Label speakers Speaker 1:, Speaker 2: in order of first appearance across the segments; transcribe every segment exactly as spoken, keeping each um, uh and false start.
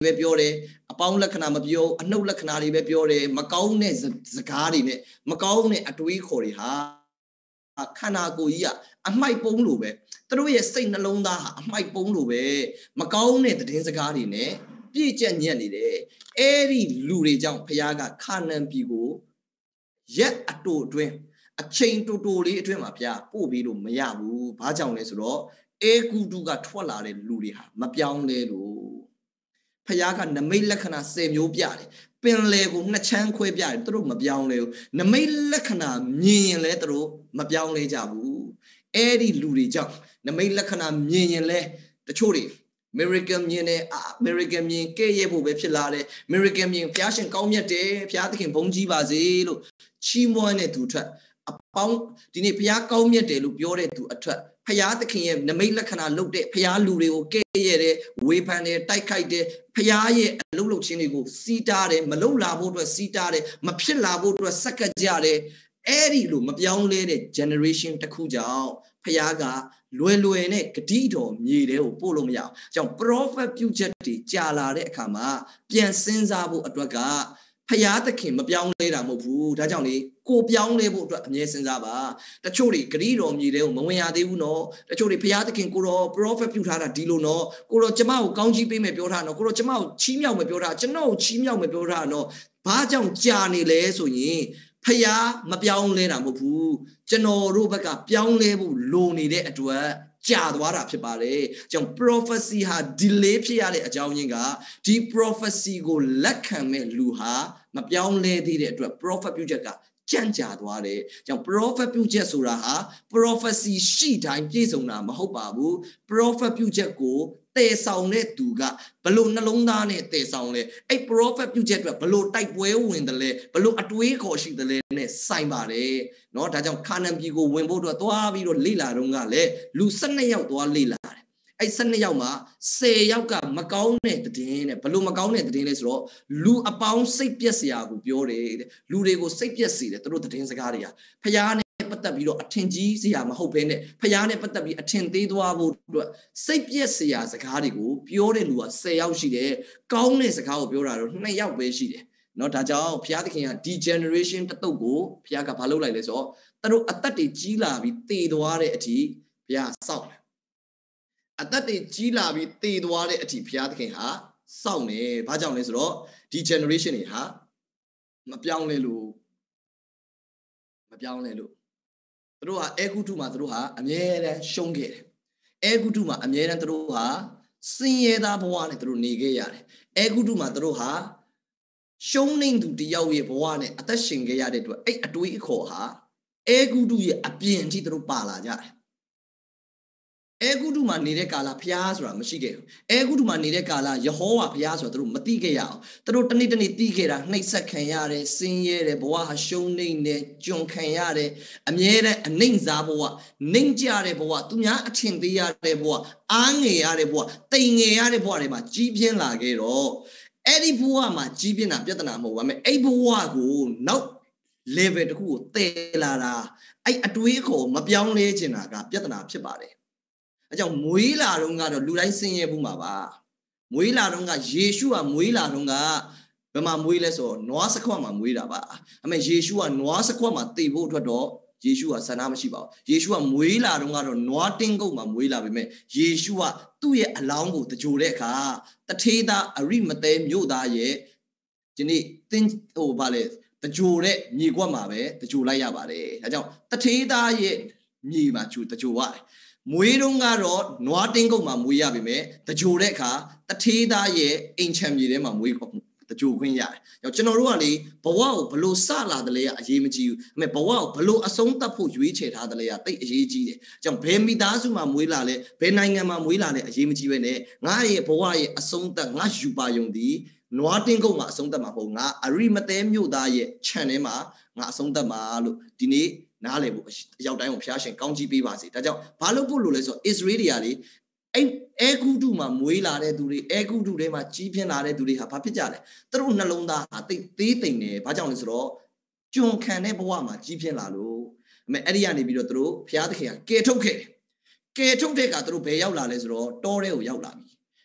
Speaker 1: ပဲပြောတယ်အပေါင်းလက္ခဏာမပြောအနှုတ်လက္ခဏာတွေပဲပြောတယ်မကောင်းတဲ့စကားတွေနဲ့မကောင်းတဲ့အတွေးခေါ်တွေဟာခန္ဓာကိုယ်ကြီးကအမိုက်ပုံးလို့ပဲသူတို့ရဲ့စိတ်နှလုံးသားဟာအမိုက်ပုံးလို့ပဲမကောင်းတဲ့သတင်းစကားတွေနဲ့ပြည့်ကျက်ညံ့နေတယ်အဲ့ဒီလူတွေကြောင့်ဘုရားကခါနန်ပြည်ကိုရက်အတူအတွင်းအချိန်တူတူလေးအတွင်းမှာဘုရားပို့ပြီးလို့မရဘူးဘာကြောင့်လဲဆိုတော့အေဂုတုကထွက်လာတဲ့လူတွေဟာမပြောင်းလဲလို့ဘုရားကနမိတ်လက္ခဏာဆယ်မျိုးပြတယ်ပင်လေကိုနှစ်ချမ်းခွဲပြတယ်သူတို့မပြောင်းလဲဘူးနမိတ်လက္ခဏာမြင်ရင်လဲသူတို့မပြောင်းလဲကြဘူးအဲ့ဒီလူတွေကြောင့်နမိတ်လက္ခဏာမြင်ရင်လဲတချို့တွေ miracle မြင်တယ် miracle မြင်ကဲ့ရဲ့ဖို့ပဲဖြစ်လာတယ် miracle မြင်ဘုရားရှင်ကောင်းမြတ်တယ်ဘုရားသခင်ဘုန်းကြီးပါစေလို့ချီးမွမ်းတဲ့သူထွက်အပေါင်းဒီနေ့ဘုရားကောင်းမြတ်တယ်လို့ပြောတဲ့သူအထွက်ဘုရားသခင်ရဲ့နမိတ်လက္ခဏာလုပ်တဲ့ဘုရားလူတွေကိုကဲ့ရဲ့တယ်ဝေဖန်တယ်တိုက်ခိုက်တယ်ဘုရားရဲ့အလုပ်လုပ်ခြင်းတွေကိုစီးတားတယ်မလုပ်လာဖို့အတွက်စီးတားတယ်မဖြစ်လာဖို့အတွက်စက္ကပ်ကြတယ်အဲ့ဒီလိုမပြောင်းလဲတဲ့ generation တစ်ခုကြောင့်ဘုရားကလွယ်လွယ်နဲ့ဂတိတော်မြေတွေကိုပို့လို့မရအောင်။ကြောင့် prophet ပြုချက်တွေကြာလာတဲ့အခါမှာပြန်စဉ်းစားဖို့အတွက်ကဘုရားသခင်မပြောင်းလဲတာမဟုတ်ဘူး။ဒါကြောင့်လေကိုပြောင်းလဲဖို့အတွက်အမြဲစဉ်းစားပါ။တချို့တွေဂတိတော်မြေတွေကိုမဝင်ရသေးဘူးနော်။တချို့တွေဘုရားသခင်ကိုတော့ prophet ပြုထားတာဒီလိုနော်။ကိုတော့ကျမကိုကောင်းချီးပေးမယ်ပြောထားနော်။ကိုတော့ကျမကိုချီးမြှောက်မယ်ပြောထားကျွန်တော်ကိုချီးမြှောက်မယ်ပြောထားနော်။ဘာကြောင့်ကြာနေလဲဆိုရင်ဖျားမပြောင်းလဲတာမဟုတ်ဘူးကျွန်တော်တို့ဘက်ကပြောင်းလဲဖို့လိုနေတဲ့အတွက်ကြာသွားတာဖြစ်ပါတယ်ကြောင့် prophecy ဟာ delay ဖြစ်ရတဲ့အကြောင်းရင်းကဒီ prophecy ကိုလက်ခံမဲ့လူဟာမပြောင်းလဲသေးတဲ့အတွက် prophet ပြုချက်ကကြန့်ကြာသွားတယ်ကြောင့် prophet ပြုချက်ဆိုတာဟာ prophecy ရှိတိုင်းပြည့်စုံတာမဟုတ်ပါဘူး prophet ပြုချက်ကိုတည်ဆောင်တဲ့သူကဘလို့နှလုံးသားနဲ့တည်ဆောင်လဲအဲ့ prophet ပြုချက်အတွက်ဘလို့တိုက်ပွဲဝင်တယ်လဲဘလို့အတွေးခေါ်ရှိတယ်လဲနဲ့ဆိုင်ပါတယ်เนาะဒါကြောင့်ခါနန်ပြည်ကိုဝင်ဖို့အတွက်သွားပြီးတော့လေ့လာတော့ကလည်းလူ၁၂ယောက်သွားလေ့လာတယ်အဲ့၁၂ယောက်မှာ၁၀ယောက်ကမကောင်းတဲ့သတင်းနဲ့ဘလို့မကောင်းတဲ့သတင်းလဲဆိုတော့လူအပေါင်းစိတ်ပြက်စရာကိုပြောတယ်တဲ့လူတွေကိုစိတ်ပြက်စေတယ်သူတို့သတင်းစကားတွေကဖျားပတ်သက်ပြီးတော့အထင်ကြီးစရာမဟုတ်ဘဲနဲ့ဖျားနဲ့ပတ်သက်ပြီးအထင်သေးသွားဖို့အတွက်စိတ်ပြည့်စရာစကားတွေကိုပြောတဲ့လူက၁၀ယောက်ရှိတယ်ကောင်းတဲ့စကားကိုပြောတာတော့၂ယောက်ပဲရှိတယ်เนาะဒါကြောင့်ဘုရားသခင်ကဒီ generation တတုပ်ကိုဘုရားကဘာလုပ်လိုက်လဲဆိုတော့သူတို့အသက်တွေကြီးလာပြီးတည်သွားတဲ့အထိဘုရားစောင့်တယ်အသက်တွေကြီးလာပြီးတည်သွားတဲ့အထိဘုရားသခင်ဟာစောင့်တယ်ဘာကြောင့်လဲဆိုတော့ဒီ generation တွေဟာမပြောင်းလဲလို့မပြောင်းလဲလို့သူတို့ဟာအေဂုတုမှာသူတို့ဟာအမြဲတမ်းရှုံးခဲ့တယ်အေဂုတုမှာအမြဲတမ်းသူတို့ဟာစင်ရဲသားဘဝနဲ့သူတို့နေခဲ့ရတယ်အေဂုတုမှာသူတို့ဟာရှုံးနေသူတယောက်ရဲ့ဘဝနဲ့အသက်ရှင်ခဲ့ရတဲ့အတွက်အဲ့အတွေးအခေါ်ဟာအေဂုတုရဲ့အပြင်အထိသူတို့ပါလာကြတယ်အေဂုတုမှာနေတဲ့ကာလဘုရားဆိုတာမရှိခဲ့ဘူးအေဂုတုမှာနေတဲ့ကာလယေဟောဝါဘုရားဆိုတာသူတို့မသိခဲ့ရအောင်သူတို့တနေ့တနေ့သိခဲ့တာနှိပ်စက်ခံရတယ်ဆင်းရဲတယ်ဘဝဟာရှုံးနေတယ်ကျွန်ခံရတယ်အမြဲတမ်းအနှိမ့်စားဘဝနှိမ့်ကြတဲ့ဘဝသူများအထင်သေးရတဲ့ဘဝအားငယ်ရတဲ့ဘဝတိမ်ငယ်ရတဲ့ဘဝတွေမှာကြီးပြင်းလာခဲ့တော့အဲ့ဒီဘဝမှာကြီးပြင်းတာပြဿနာမဟုတ်ပါမဲ့အဲ့ဘဝကိုနောက် level တစ်ခုကိုတည်လာတာအဲ့အတွေးခေါ်မပြောင်းလဲချင်တာကပြဿနာဖြစ်ပါတယ်အဲကြောင့်မွေးလာတော့ကတော့လူတိုင်းဆင်းရဲဘူးမှာပါမွေးလာတော့ကယေရှုကမွေးလာတော့ကဘယ်မှာမွေးလဲဆိုတော့နွားစခွက်မှာမွေးတာပါအမေယေရှုကနွားစခွက်မှာတည်ဖို့အတွက်တော့ယေရှုကဆန္ဒမရှိပါဘူးယေရှုကမွေးလာတော့ကတော့နွားတင်းကုတ်မှာမွေးလာပေမဲ့ယေရှုကသူ့ရဲ့အလောင်းကိုတကြိုတဲ့အခါတထေးသားအရိမသဲမြို့သားရဲ့ဒီနေ့တင်းဟိုဗာလေတကြိုတဲ့မြေကွက်မှာပဲတကြိုလိုက်ရပါတယ်ဒါကြောင့်တထေးသားရဲ့မြေမှာကြိုတကြိုရတယ်မွေးတုန်းကတော့နွားတင်းကုတ်မှာမွေးရပေမဲ့တကြိုတဲ့အခါတထေးသားရဲ့အိမ်ချမ်းမြေထဲမှာမွေးတကြိုခွင့်ရတယ်။ကျွန်တော်တို့ကလေဘဝကိုဘလို့စလာတယ်လဲအရေးမကြီးဘူး။အမေဘဝကိုဘလို့အဆုံးသတ်ဖို့ရွေးချယ်ထားတယ်လဲတိတ်အရေးကြီးတယ်။ကြောင့်ဘယ်မိသားစုမှာမွေးလာလဲဘယ်နိုင်ငံမှာမွေးလာလဲအရေးမကြီးပဲနဲ့ငါရဲ့ဘဝရဲ့အဆုံးသတ်ငါယူပါယုံဒီနွားတင်းကုတ်မှာအဆုံးသတ်မှာပေါ့ငါအရိမသဲမြို့သားရဲ့ခြံထဲမှာငါအဆုံးသတ်မှာလို့ဒီနေ့နားလေဖို့အရောက်တိုင်းကိုဖျားရှင်ကောင်းကြီးပေးပါစေဒါကြောင့်ဘာလို့ဖို့လို့လဲဆိုတော့ Israel တွေကလေအဲ့အေဂုတုမှာမွေးလာတဲ့သူတွေအေဂုတုထဲမှာကြီးပြင်းလာတဲ့သူတွေဟာဘာဖြစ်ကြလဲသူတို့နှလုံးသားဟာတိတ်သေးတိမ်နေဘာကြောင့်လဲဆိုတော့ကျွန်ခံတဲ့ဘဝမှာကြီးပြင်းလာလို့အမေအဲ့ဒီကနေပြီးတော့သူတို့ဘုရားသခင်ကကယ်ထုတ်ခဲ့တယ်ကယ်ထုတ်တဲ့ကသူတို့ဘယ်ရောက်လာလဲဆိုတော့တောထဲကိုရောက်လာပြီ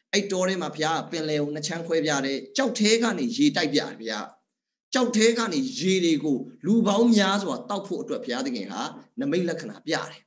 Speaker 1: အဲ့တော်ထဲမှာဘုရားပင်လယ်ကိုနှစ်ချမ်းခွဲပြတယ်ကြောက်သေးကနေရေတိုက်ပြတယ်ဘုရားကြောက်သေးကနေရေတွေကိုလူပေါင်းများစွာတောက်ဖို့အတွက်ဘုရားသခင်ဟာနမိတ်လက္ခဏာပြတယ်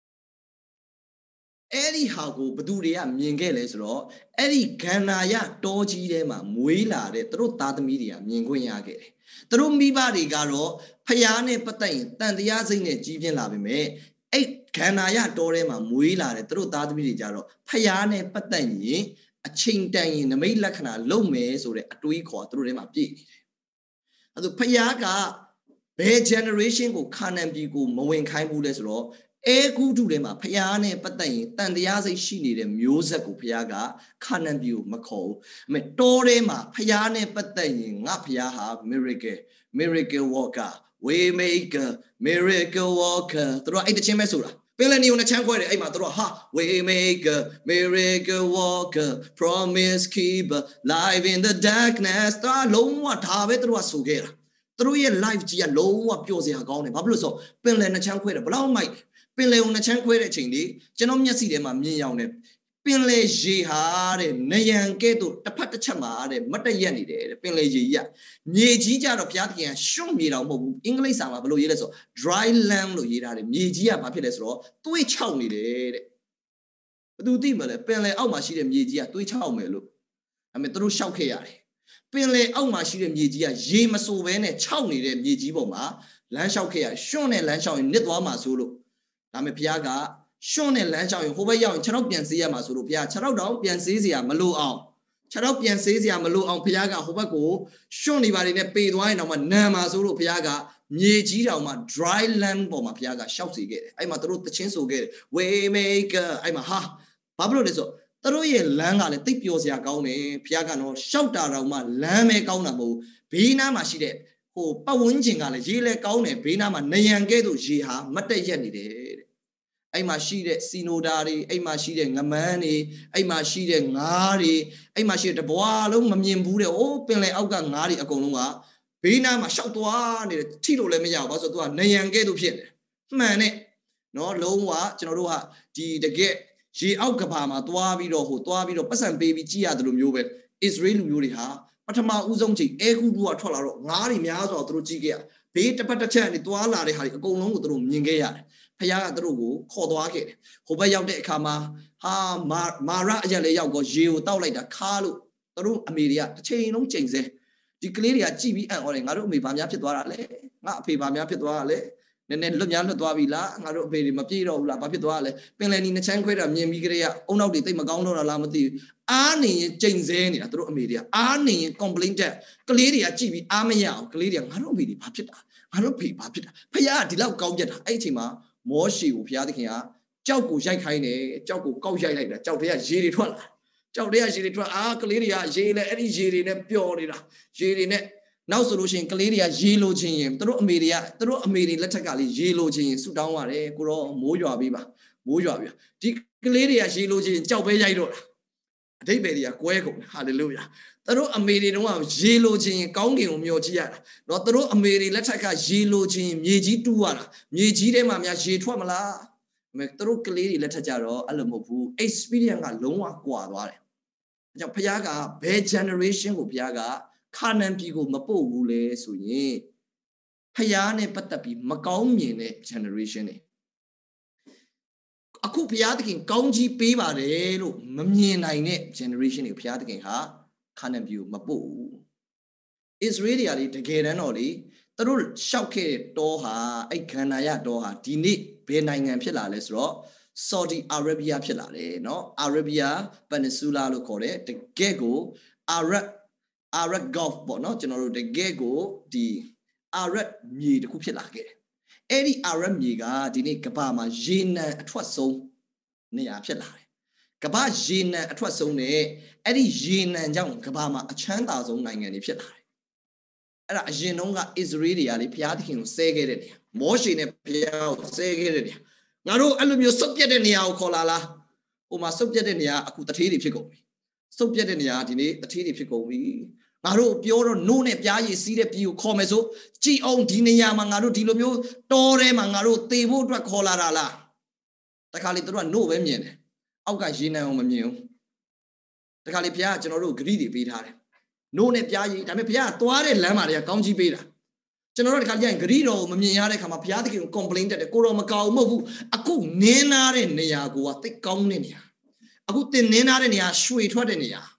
Speaker 1: အဲ့ဒီဟာကိုဘသူတွေကမြင်ခဲ့လဲဆိုတော့အဲ့ဒီဂန္ဓာယတောကြီးထဲမှာမွေးလာတဲ့သူတို့သားသမီးတွေကမြင်ခွင့်ရခဲ့တယ်သူတို့မိဘတွေကတော့ဖျားနဲ့ပတ်သက်ရင်တန်တရားစိတ်နဲ့ကြီးပြင်းလာပြီမဲ့အဲ့ဂန္ဓာယတောထဲမှာမွေးလာတဲ့သူတို့သားသမီးတွေကြတော့ဖျားနဲ့ပတ်သက်ရင်အချိန်တန်ရင်နမိတ်လက္ခဏာလုံမယ်ဆိုတဲ့အတွေးခေါ်သူတို့ထဲမှာပြည့်နေတယ်အဲ့ဒါဖျားကဘယ် generation ကိုခါနန်ပြည်ကိုမဝင်ခိုင်းဘူးလဲဆိုတော့အဲကုထုထဲမှာဖျားနဲ့ပတ်သက်ရင်တန်တရားစိတ်ရှိနေတဲ့မျိုးဆက်ကိုဖျားကခါနန်ပြည်ကိုမခေါ်ဘူးအမေတောထဲမှာဖျားနဲ့ပတ်သက်ရင်ငါဖျားဟာ miracle miracle worker way maker miracle worker သူတို့အဲ့တချင်းပဲဆိုတာပင်လယ်နီကိုနှစ်ချမ်းခွဲတယ်အဲ့မှာသူတို့ဟာ way maker miracle worker promise keeper live in the darkness သူကလုံးဝဒါပဲသူတို့ကဆိုခဲ့တာသူတို့ရဲ့ life ကြီးကလုံးဝပျော်စရာကောင်းတယ်ဘာဖြစ်လို့ဆိုပင်လယ်နှစ်ချမ်းခွဲတယ်ဘလောက်မိုက်ပင်လယ်ကိုနှစ်ချမ်းခွဲတဲ့အချိန်လေးကျွန်တော်မျက်စိထဲမှာမြင်ရောက်နေပင်လယ်ရေဟာတဲ့နယံကဲ့သို့တစ်ဖက်တစ်ချက်မှာတဲ့မတရက်နေတယ်တဲ့ပင်လယ်ရေကြီးကမြေကြီးကြတော့ဘုရားသခင်ကရှွန့်မြေတော်မဟုတ်ဘူးအင်္ဂလိပ်စာမှာဘယ်လိုရေးလဲဆိုတော့ dry land လို့ရေးထားတယ်မြေကြီးကဘာဖြစ်လဲဆိုတော့သွေးချောက်နေတယ်တဲ့ဘယ်သူသိမလဲပင်လယ်အောက်မှာရှိတဲ့မြေကြီးကသွေးချောက်မယ်လို့ဒါပေမဲ့သူတို့ရှောက်ခဲ့ရတယ်ပင်လယ်အောက်မှာရှိတဲ့မြေကြီးကရေမစိုးဘဲနဲ့ခြောက်နေတဲ့မြေကြီးပေါ်မှာလမ်းလျှောက်ခဲ့ရရှွန့်နဲ့လမ်းလျှောက်ရင်နစ်သွားမှာဆိုလို့ဒါပေမဲ့ဘုရားကရှွန့်နဲ့လမ်းလျှောက်ရင်ဟိုဘက်ရောက်ရင်ခြေထောက်ပြန်ဆေးရမှာဆိုလို့ဘုရားခြေထောက်တောင်ပြန်ဆေးစရာမလိုအောင်ခြေထောက်ပြန်ဆေးစရာမလိုအောင်ဘုရားကဟိုဘက်ကိုရှွန့်နေပါလေနဲ့ပေသွားရင်တော့မှနံမှာဆိုလို့ဘုရားကမြေကြီးတောင်မှ dry land ပေါ်မှာဘုရားကရှောက်စေခဲ့တယ်အဲ့မှာသူတို့တချင်းဆိုခဲ့တယ် way maker အဲ့မှာဟာဘာဖြစ်လို့လဲဆိုသူတို့ရဲ့လမ်းကလည်းတိတ်ပျော်စရာကောင်းတယ်ဘုရားကတော့ရှောက်တာတောင်မှလမ်းပဲကောင်းတာမဟုတ်ဘေးနားမှာရှိတဲ့ဟိုပတ်ဝန်းကျင်ကလည်းရေလည်းကောင်းတယ်ဘေးနားမှာနယံကဲ့သို့ရေဟာမတက်ရက်နေတယ်တဲ့အဲ့မှာရှိတဲ့စီနိုဒါတွေအဲ့မှာရှိတဲ့ငမန်းတွေအဲ့မှာရှိတဲ့ငါးတွေအဲ့မှာရှိတဲ့တဘွားလုံးမမြင်ဘူးတဲ့အိုးပင်လယ်အောက်ကငါးတွေအကုန်လုံးကဘေးနားမှာရှောက်သွားနေတယ်ထိလို့လည်းမရဘူးဘာလို့ဆိုတော့သူကနယံကဲ့သို့ဖြစ်နေတယ်မှန်နဲ့နော်လုံးဝကျွန်တော်တို့ကဒီတကယ်ရေအောက်ကဘာမှာသွားပြီးတော့ဟိုသွားပြီးတော့ပတ်စံပေးပြီးကြည့်ရတယ်လို့မျိုးပဲအစ္စရေးလူမျိုးတွေဟာပထမဦးဆုံးချိန်အဲခုဒူကထွက်လာတော့ငါးတွေများစွာသူတို့ကြည့်ခဲ့ရဘေးတစ်ဖက်တစ်ချက်ကနေသွားလာတဲ့ဟာတွေအကုန်လုံးကိုသူတို့မြင်ခဲ့ရတယ်ဖခင်ကသူတို့ကိုခေါ်သွားခဲ့တယ်ဟိုဘက်ရောက်တဲ့အခါမှာဟာမာမာရအရက်လေးရောက်တော့ရေကိုတောက်လိုက်တာခါလို့သူတို့အမေတွေကတစ်ချိန်လုံးချိန်စဲဒီကလေးတွေကကြည့်ပြီးအံ့ဩတယ်ငါတို့အမေဘာများဖြစ်သွားတာလဲငါအဖေဘာများဖြစ်သွားတာလဲနည်းနည်းလွတ်များလွတ်သွားပြီလားငါတို့အဖေတွေမပြေတော့ဘူးလားဘာဖြစ်သွားလဲပင်လယ်နီနှစ်ချမ်းခွဲတာမြင်ပြီးကြတဲ့အုံနောက်တွေတိတ်မကောင်းတော့တာလားမသိဘူးအားနေရင်ကြိမ်စဲနေတာတို့အမေတွေကအားနေရင် complaint တက်ကလေးတွေကကြည့်ပြီးအားမရအောင်ကလေးတွေကငါတို့အမေတွေဘာဖြစ်တာငါတို့ဖေဘာဖြစ်တာဖခင်ကဒီလောက်ကောင်းပြတ်တာအဲ့အချိန်မှာမောရှေကိုဘုရားသခင်ကကြောက်ကိုရိုက်ခိုင်းတယ်ကြောက်ကိုကောက်ရိုက်လိုက်တာကြောက်တွေကရေတွေထွက်လာကြောက်တွေကရေတွေထွက်အာကလေးတွေကရေလဲအဲ့ဒီရေတွေနဲ့ပျော်နေတာရေတွေနဲ့နောက်ဆိုလို့ရှိရင်ကလေးတွေကရေလိုချင်ရင်သူတို့အမေတွေကသူတို့အမေတွေလက်ထက်ကလေးရေလိုချင်ရင်ဆူတောင်းရတယ်ကိုတော့မိုးရွာပေးပါမိုးရွာပေးဒီကလေးတွေကရေလိုချင်ရင်ကြောက်ပဲရိုက်တော့တာအတိတ်ပဲတွေကကွဲကုန်ဟာလေလုယာသူတို့အမေတွေတုန်းကရေလိုချင်ရင်ကောင်းကင်ကိုမျှော်ကြည့်ရတာနော်သူတို့အမေတွေလက်ထက်ကရေလိုချင်ရင်မြေကြီးတူးရတာမြေကြီးထဲမှာများရေထွက်မလားအမေသူတို့ကလေးတွေလက်ထက်ကြတော့အဲ့လိုမဟုတ်ဘူး experience ကလုံးဝကွာသွားတယ်အဲကြောင့်ဘုရားကဘယ် generation ကိုဘုရားကခါနန်ပြည်ကိုမပို့ဘူးလေဆိုရင်ဖျားနဲ့ပတ်သက်ပြီးမကောင်းမြင်တဲ့ generation တွေအခုဘုရားသခင်ကောင်းကြီးပေးပါတယ်လို့မမြင်နိုင်တဲ့ generation တွေဘုရားသခင်ဟာခါနန်ပြည်ကိုမပို့ဘူး Israel တွေတကယ်တမ်းတော့လေသူတို့ရှောက်ခဲ့တဲ့တောဟာအဲ့ခန္ဓာရတောဟာဒီနေ့ဘယ်နိုင်ငံဖြစ်လာလဲဆိုတော့ Saudi Arabia ဖြစ်လာတယ်เนาะ Arabia Peninsula လို့ခေါ်တယ်တကယ်ကို Arab Arab Gulf ပေါ့နော်ကျွန်တော်တို့တကယ်ကိုဒီ Arab မြေတစ်ခုဖြစ်လာခဲ့တယ်အဲ့ဒီ Arab မြေကဒီနေ့ကမ္ဘာမှာရေနံအထွက်ဆုံးနေရာဖြစ်လာတယ်ကမ္ဘာရေနံအထွက်ဆုံးနဲ့အဲ့ဒီရေနံကြောင့်ကမ္ဘာမှာအချမ်းသာဆုံးနိုင်ငံတွေဖြစ်လာတယ်အဲ့ဒါအရင်တုန်းက Israel တွေကလေဘုရားသခင်ကိုဆဲခဲ့တဲ့နေရာမောရှေနဲ့ဘုရားကိုဆဲခဲ့တဲ့နေရာငါတို့အဲ့လိုမျိုးစုပ်ပြတ်တဲ့နေရာကိုခေါ်လာလားဟိုမှာစုပ်ပြတ်တဲ့နေရာအခုတထေးတွေဖြစ်ကုန်ပြီစုပ်ပြတ်တဲ့နေရာဒီနေ့တထေးတွေဖြစ်ကုန်ပြီငါတို့ပြောတော့နိုးနဲ့ပြားရည်စီးတဲ့ပြည်ကိုခေါ်မယ်ဆိုကြည်အောင်ဒီနေရာမှာငါတို့ဒီလိုမျိုးတောထဲမှာငါတို့သေဖို့အတွက်ခေါ်လာတာလားတခါလေတို့ကနို့ပဲမြင်တယ်အောက်ကရေနံအောင်မမြင်ဘူးတခါလေဘုရားကျွန်တော်တို့ဂရိတွေပေးထားတယ်နိုးနဲ့ပြားကြီးဒါပေမဲ့ဘုရားသွားတဲ့လမ်းမှာတွေကကောင်းကြီးပေးတာကျွန်တော်တို့တခါကျရင်ဂရိတော်ကိုမမြင်ရတဲ့ခါမှာဘုရားသခင်ကို complain တက်တယ်ကိုတော်မကောင်းမဟုတ်ဘူးအခုနင်းနာတဲ့နေရာကိုကသိကောင်းတဲ့နေရာအခုတင်နင်းနာတဲ့နေရာရွှေထွက်တဲ့နေရာ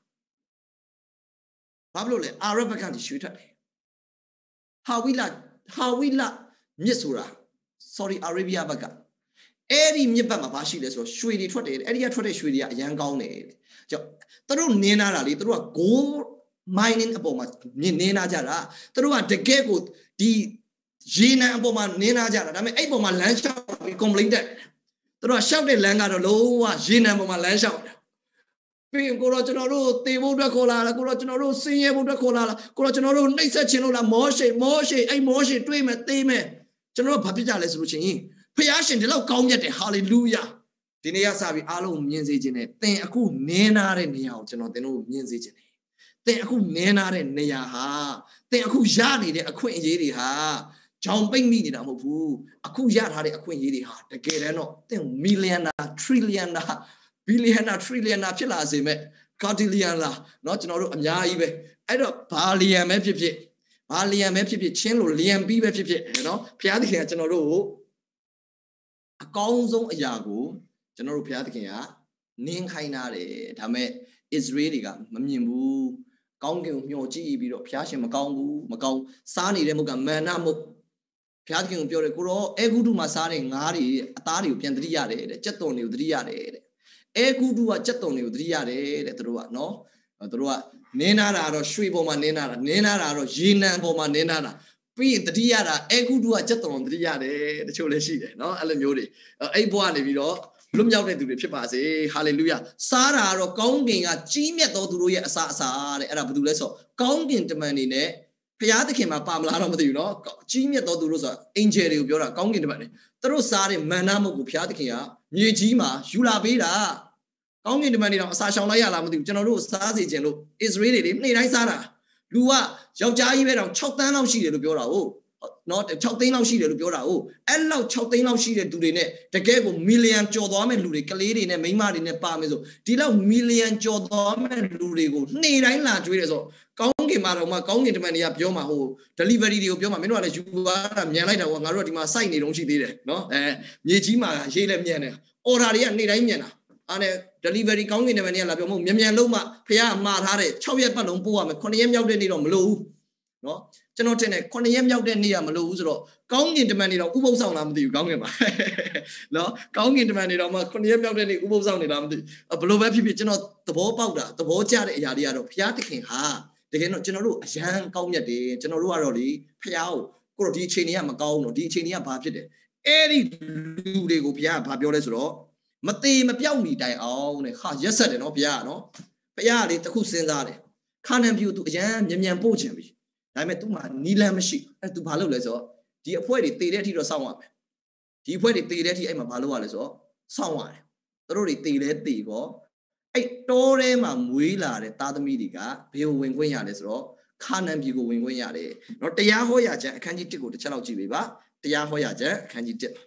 Speaker 1: ဘာလို့လဲအာရဘကန်ရွှေထွက်တယ်ဟာဝိလဟာဝိလမြစ်ဆိုတာ sorry Arabia ဘက်ကအဲ့ဒီမြစ်ဘက်မှာဘာရှိလဲဆိုတော့ရွှေတွေထွက်တယ်အဲ့ဒီကထွက်တဲ့ရွှေတွေကအရန်ကောင်းတယ်ကြောင့်သူတို့နင်းနာတာလေသူတို့က gold mining အပေါ်မှာမြင်နင်းနာကြတာသူတို့ကတကယ်ကိုဒီရေနံအပေါ်မှာနင်းနာကြတာဒါပေမဲ့အဲ့ပေါ်မှာလမ်းလျှောက်ပြီး complain တက်သူတို့ကရှောက်တဲ့လမ်းကတော့လုံးဝရေနံပေါ်မှာလမ်းလျှောက်ပြီးကိုတော့ကျွန်တော်တို့တေဖို့အတွက်ခေါ်လာလားကိုတော့ကျွန်တော်တို့စင်းရဲဖို့အတွက်ခေါ်လာလားကိုတော့ကျွန်တော်တို့နှိပ်စက်ခြင်းလို့လားမောရှိမောရှိအဲ့မောရှိတွေးမယ်သေးမယ်ကျွန်တော်တို့ဘာဖြစ်ကြလဲဆိုလို့ချင်းဖျားရှင်ဒီလောက်ကောင်းမြတ်တယ်ဟာလေလုယာဒီနေ့ကစပြီးအားလုံးမြင်စေခြင်းနဲ့သင်အခုနင်းနာတဲ့နေရာကိုကျွန်တော်သင်တို့မြင်စေခြင်းနဲ့သင်အခုနင်းနာတဲ့နေရာဟာသင်အခုရနေတဲ့အခွင့်အရေးတွေဟာကြောင်ပိတ်မိနေတာမဟုတ်ဘူးအခုရထားတဲ့အခွင့်အရေးတွေဟာတကယ်တမ်းတော့သင်မီလီယံနာထရီလီယံနာဘီလီယံနာထရီလီယံနာဖြစ်လာစေမဲ့ကာတီလီယံလာเนาะကျွန်တော်တို့အများကြီးပဲအဲ့တော့ဘာလီယံပဲဖြစ်ဖြစ်ဘာလီယံပဲဖြစ်ဖြစ်ချင်းလို့လီယံပြီးပဲဖြစ်ဖြစ်เนาะဘုရားသခင်ကကျွန်တော်တို့အကောင်းဆုံးအရာကိုကျွန်တော်တို့ဘုရားသခင်ကနင်းခိုင်းထားတယ်ဒါပေမဲ့ Israel တွေကမမြင်ဘူးကောင်းကင်ကိုမျှော်ကြည့်ပြီးတော့ဘုရားရှင်မကောင်းဘူးမကောင်းစားနေတဲ့မုတ်ကမာနမုတ်ဘုရားသခင်ကိုပြောတယ်ကိုတော့အဲဂုတုမှာစားတဲ့ငါးတွေအသားတွေကိုပြန်သတိရတယ်တဲ့ကြက်သွန်တွေကိုသတိရတယ်တဲ့အဲဂုတုကကြက်သွန်တွေကိုသတိရတယ်တဲ့သူတို့ကနော်သူတို့ကနင်းနာတာတော့ရွှေပေါ်မှာနင်းနာတာနင်းနာတာတော့ရေနံပေါ်မှာနင်းနာတာပြီးရင်တတိယတာအဲဂုတုကကြက်သွန်တတိရတယ်တချို့လည်းရှိတယ်နော်အဲ့လိုမျိုးတွေအဲ့ဘွားနေပြီးတော့လွတ်မြောက်တဲ့သူတွေဖြစ်ပါစေဟာလေလုယာစားတာကတော့ကောင်းကင်ကကြီးမြတ်သောသူတို့ရဲ့အစာအစာတဲ့အဲ့ဒါဘာလို့လဲဆိုကောင်းကင်တမန်တွေနဲ့ဘုရားသခင်မှာပါမလားတော့မသိဘူးနော်ကြီးမြတ်သောသူတို့ဆိုတာအင်ဂျယ်တွေကိုပြောတာကောင်းကင်တမန်တွေသူတို့စားတဲ့မန္နာမုတ်ကိုဘုရားသခင်ကမြေကြီးမှာယူလာပေးတာကောင်းကင်တမန်တွေတော့အစာရှောင်လိုက်ရလားမသိဘူးကျွန်တော်တို့စားစေခြင်းလို့ Israel တွေနေ့တိုင်းစားတာလူကယောက်ျားကြီးပဲတော့၆တန်းလောက်ရှိတယ်လို့ပြောတာဟုတ်နော်၆သိန်းလောက်ရှိတယ်လို့ပြောတာဟုတ်အဲ့လောက်၆သိန်းလောက်ရှိတဲ့သူတွေနဲ့တကယ်ကိုမီလီယံကျော်သွားမဲ့လူတွေကလေးတွေနဲ့မိန်းမတွေနဲ့ပါမယ်ဆိုဒီလောက်မီလီယံကျော်သွားမဲ့လူတွေကိုနေ့တိုင်းလာကြွေးတယ်ဆိုကောင်းကင်မှာတော့မှကောင်းကင်တမန်တွေကပြောမှာဟို delivery တွေကိုပြောမှာမင်းတို့ကလည်းယူပါတာမြန်လိုက်တာကွာငါတို့ကဒီမှာ site နေတုံးရှိသေးတယ်နော်အဲမြေကြီးမှာရေးလဲမြန်တယ် order တွေကနေ့တိုင်းမြန်တာအဲ့နဲ့ delivery ကောင်းကင်တမန်တွေကလာပြောမဟုတ်မြန်မြန်လုံးမှဖះမှားထားတဲ့၆ရက်ပတ်လုံးပို့ရမယ်9ရက်မြောက်တဲ့နေ့တော့မလို့ဘူးနော်ကျွန်တော်ထင်တယ်9ရက်မြောက်တဲ့နေ့ကမလို့ဘူးဆိုတော့ကောင်းကင်တမန်တွေတော့ဥပုသ်ဆောင်လားမသိဘူးကောင်းကင်မှာနော်ကောင်းကင်တမန်တွေတော့မှ9ရက်မြောက်တဲ့နေ့ဥပုသ်ဆောင်နေလားမသိဘူးဘလို့ပဲဖြစ်ဖြစ်ကျွန်တော်သဘောပေါက်တာသဘောကျတဲ့အရာတွေကတော့ဘုရားသခင်ဟာတကယ်တော့ကျွန်တော်တို့အရန်ကောင်းမြတ်တယ်ကျွန်တော်တို့ကတော့လေဘုရားကိုကိုတော့ဒီအချိန်တွေကမကောင်းတော့ဒီအချိန်တွေကဘာဖြစ်တယ်အဲ့ဒီလူတွေကိုဘုရားကဘာပြောလဲဆိုတော့မသေးမပြောက်မီတိုင်အောင်တဲ့ဟာရက်ဆက်တယ်နော်ဘုရားကနော်ဘုရားကလေတခုစဉ်းစားတယ်ခါနန်ပြူသူအရန်မြန်မြန်ပို့ချင်ပြီဒါပေမဲ့ तू မှာနီလန်းမရှိအဲ့ तू ဘာလုပ်လဲဆိုတော့ဒီအဖွဲတွေတည်တဲ့အထိတော့စောင့်ရမယ်ဒီအဖွဲတွေတည်တဲ့အထိအဲ့မှာဘာလုပ်ရလဲဆိုတော့စောင့်ရတယ်သူတို့တွေတည်လဲတည်ကောအဲ့တောထဲမှာမွေးလာတဲ့သားသမီးတွေကဘယ်ကိုဝင်ခွင့်ရလဲဆိုတော့ခါနန်ပြည်ကိုဝင်ခွင့်ရတယ်เนาะတရားဟောရာကျမ်းအခန်းကြီးတစ်ကိုတစ်ချက်လောက်ကြည့်ပေးပါတရားဟောရာကျမ်းအခန်းကြီးတစ်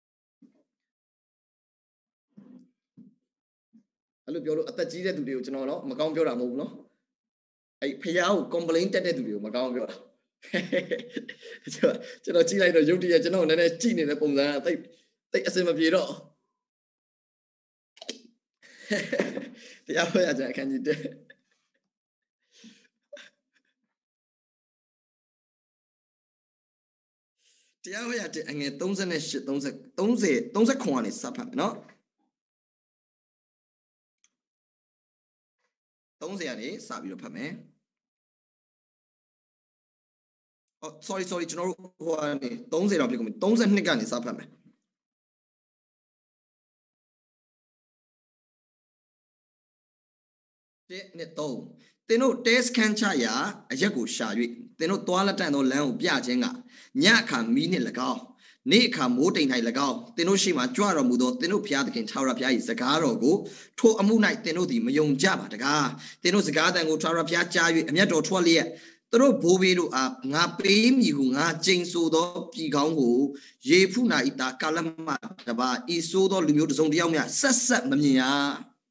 Speaker 1: အဲ့လိုပြောလို့အသက်ကြီးတဲ့သူတွေကိုကျွန်တော်တော့မကောင်းပြောတာမဟုတ်ဘူးเนาะအဲ့ဖះကို complain တက်တဲ့သူတွေကိုမကောင်းပြောတာကျွန်တော်ကြည့်လိုက်တော့ရုပ်တရက်ကျွန်တော်နည်းနည်းကြည့်နေတဲ့ပုံစံကတိတ်တိတ်အစင်မပြေတော့တရားဟောရကြအခန်းကြီးတစ်တရားဟောရတဲ့အငယ်38 30 30 30ခွန်ကနေစဖတ်မယ်နော်30ကနေစပြီးတော့ဖတ်မယ်Oh sorry sorry ကျွန်တော်တို့ဟိုကနေ30တော့ဖြစ်ကုန်ပြီ32ကနေစဖတ်မယ်တဲ့နဲ့သုံးသင်တို့ test ခန်းချရာအရက်ကိုရှာ၍သင်တို့သွားလက်တန့်သောလမ်းကိုပြခြင်းကညအခါမီးနှင့်၎င်းနေ့အခါမိုးတိမ်၌၎င်းသင်တို့ရှိမှကြွတော်မူသောသင်တို့ဘုရားသခင်ထာဝရဘုရား၏စကားတော်ကိုထိုအမှု၌သင်တို့သည်မယုံကြပါတကားသင်တို့စကားတန်ကိုထာဝရဘုရားကြား၍အမျက်တော်ထွက်လျက်သူတို့ဘိုးဘေးတို့အားငါပေးမည်ဟုငါကျိန်ဆိုသောပြည်ကောင်းကိုယေဖုနာဤသားကာလမတပါဤဆိုသောလူမျိုးတစုံတယောက်များဆက်ဆက်မမြင်ရ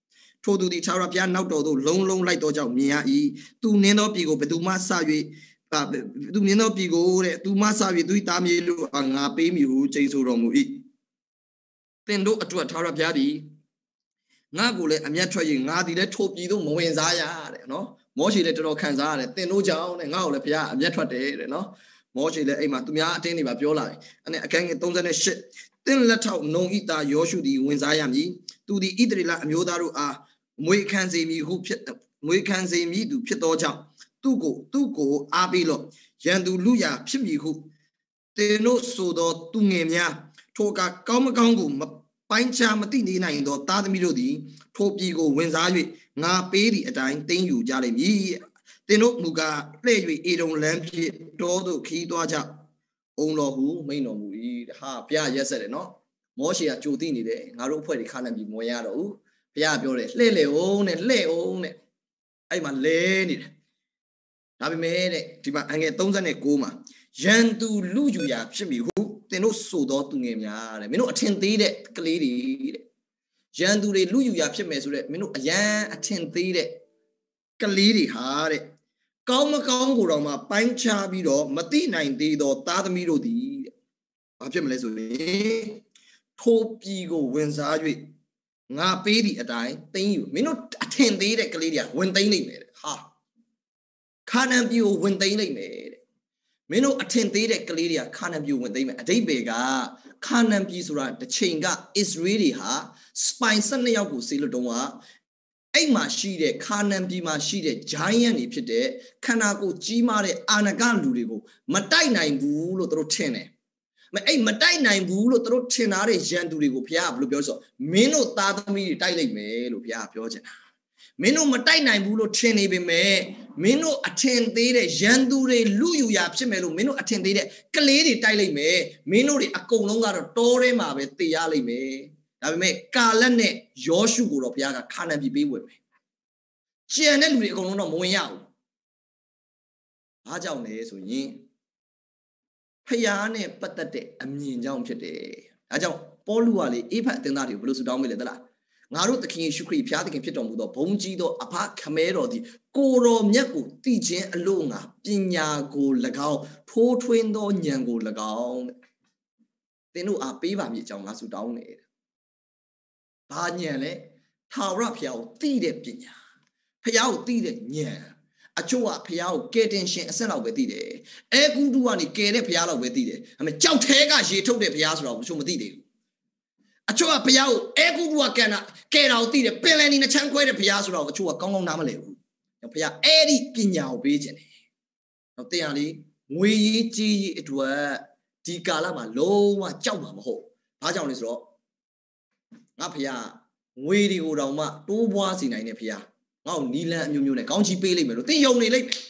Speaker 1: ထိုသူသည်ထာဝရဘုရားနောက်တော်သို့လုံးလုံးလိုက်သောကြောင့်မြင်ရ၏သူနင်းသောပြည်ကိုဘယ်သူမှဆ၍သူနင်းသောပြည်ကိုတဲ့သူမှဆ၍သူ၏သားမြေတို့ငါပေးမည်ဟုကျိန်ဆိုတော်မူ၏သင်တို့အတွက်ထာဝရဘုရားသည်ငါကိုလည်းအမျက်ထွက်၍ငါသည်လည်းထိုပြည်သို့မဝင်စားရတဲ့နော်မောရှေလည်းတော်တော်ခံစားရတယ်သင်တို့ကြောင့်တဲ့ငါ့ကိုလည်းဘုရားအမျက်ထွက်တယ်တဲ့နော်မောရှေလည်းအိမ်မှာသူများအတင်းတွေပါပြောလာတယ်အဲ့အခန်းငယ်သုံး၈သင်လက်ထောက်နုံဤသားယောရှုသည်ဝင်စားရမည်သူသည်ဣသရေလအမျိုးသားတို့အားမွေခံစေမည်ဟုဖြစ်မွေခံစေမည်သူဖြစ်သောကြောင့်သူကိုသူကိုအားပေးလော့ရန်သူလူရာဖြစ်မည်ဟုသင်တို့ဆိုသောသူငယ်များထိုကကောင်းမကောင်းကိုပိုင်းခြားမသိနေနိုင်သောသားသမီးတို့သည်ထိုပြည်ကိုဝင်စား၍ငါပေးသည့်အတိုင်းသိမ်းယူကြလိမ့်မည်သင်တို့မူကားလှည့်၍အေဒုံလမ်းဖြစ်တောသို့ခီးသွားကြအောင်တော်ဟုမိန်တော်မူ၏ဟာဘုရားရက်ဆက်တယ်နော်မောရှေကကြိုသိနေတယ်ငါတို့အဖွဲ့တွေခါနန်ပြည်မဝင်ရတော့ဘူးဘုရားပြောတယ်လှည့်လေအောင်နဲ့လှည့်အောင်နဲ့အဲ့မှာလဲနေတယ်ဒါပေမဲ့တဲ့ဒီမှာအငယ်သုံး၉မှာရန်သူလူယူရာဖြစ်မည်ဟုသင်တို့ဆိုသောသူငယ်များတဲ့မင်းတို့အထင်သေးတဲ့ကလေးတွေတဲ့ရန်သူတွေလူယူရာဖြစ်မယ်ဆိုတဲ့မင်းတို့အရန်အထင်သေးတဲ့ကလေးတွေဟာတဲ့ကောင်းမကောင်းကိုတော့မှပိုင်းခြားပြီးတော့မသိနိုင်သေးသောသားသမီးတို့သည်တဲ့ဘာဖြစ်မလဲဆိုရင်ထိုပြည်ကိုဝင်စား၍ငါပေးသည့်အတိုင်းသိမ်းယူမင်းတို့အထင်သေးတဲ့ကလေးတွေကဝင်သိမ်းနိုင်မယ်တဲ့ဟာခါနန်ပြည်ကိုဝင်သိမ်းနိုင်မယ်တဲ့မင်းတို့အထင်သေးတဲ့ကလေးတွေကခါနန်ပြည်ကိုဝင်သိမ်းမယ်အဓိပ္ပာယ်ကခါနန်ပြည်ဆိုတာတစ်ချိန်က Israel တွေဟာစပိုင်၁၂ယောက်ကိုစေလွတ်တုံးကအဲ့မှာရှိတဲ့ခါနန်ပြည်မှာရှိတဲ့ giant တွေဖြစ်တဲ့ခန္ဓာကိုယ်ကြီးမားတဲ့အာနကလူတွေကိုမတိုက်နိုင်ဘူးလို့သူတို့ထင်တယ်မအဲ့မတိုက်နိုင်ဘူးလို့သူတို့ထင်ထားတဲ့ရန်သူတွေကိုဘုရားကဘယ်လိုပြောဆိုမင်းတို့သားသမီးတွေတိုက်လိုက်မယ်လို့ဘုရားကပြောချင်တာမင်းတို့မတိုက်နိုင်ဘူးလို့ထင်နေပေမဲ့မင်းတို့အထင်သေးတဲ့ရန်သူတွေလူယူရာဖြစ်မယ်လို့မင်းတို့အထင်သေးတဲ့ကလေးတွေတိုက်လိုက်မယ်မင်းတို့တွေအကုန်လုံးကတော့တောထဲမှာပဲတည်ရလိမ့်မယ်ဒါပေမဲ့ကာလက်နဲ့ယောရှုကိုတော့ဘုရားကခါနန်ပြည်ပေးဝင်မယ်ကျန်တဲ့လူတွေအကုန်လုံးတော့မဝင်ရဘူးဘာကြောင့်လဲဆိုရင်ဖျားနဲ့ပတ်သက်တဲ့အမြင်ကြောင့်ဖြစ်တယ်။ဒါကြောင့်ပေါလုကလေအေဖတ်အသင်းသားတွေကိုဘယ်လိုဆုတောင်းပေးလဲသလား။ငါတို့သခင်ယေရှုခရစ်ဖျားသခင်ဖြစ်တော်မူသောဘုန်းကြီးသောအဖခမဲတော်သည်ကိုတော်မြတ်ကိုတည်ခြင်းအလို့ငါပညာကို၎င်းထိုးထွင်းသောဉာဏ်ကို၎င်းသင်တို့အားပေးပါမည်အကြောင်းငါဆုတောင်းနေတယ်။ဘာဉာဏ်လဲထာဝရဘုရားကိုသိတဲ့ပညာဘုရားကိုသိတဲ့ဉာဏ်အချို့ကဘုရားကိုကယ်တင်ရှင်အဆက်လောက်ပဲသိတယ်အဲကူတူကနေကယ်တဲ့ဘုရားလောက်ပဲသိတယ်ဒါပေမဲ့ကြောက်သေးကရေထုတ်တဲ့ဘုရားဆိုတော့ချို့မသိသေးဘူးအချို့ကဘုရားကိုအဲကူတူကကယ်တာကယ်တာကိုသိတယ်ပင်လယ်နီနှချမ်းခွဲတဲ့ဘုရားဆိုတော့အချို့ကကောင်းကောင်းနားမလည်ဘူးဘုရားအဲ့ဒီပညာကိုပေးခြင်းတယ်တော့တင်ရလေငွေရေးကြေးရေးအတွက်ဒီကာလမှာလုံးဝကြောက်မှာမဟုတ်ဘာကြောင့်လဲဆိုတော့ငါဘုရားငွေတွေကိုတောင်မှတိုးပွားစေနိုင်တဲ့ဘုရားငါ့ကိုနီလန်အမျိုးမျိုးနဲ့ကောင်းချီးပေးလိုက်မယ်လို့သင်ယုံနေလိုက်မယ်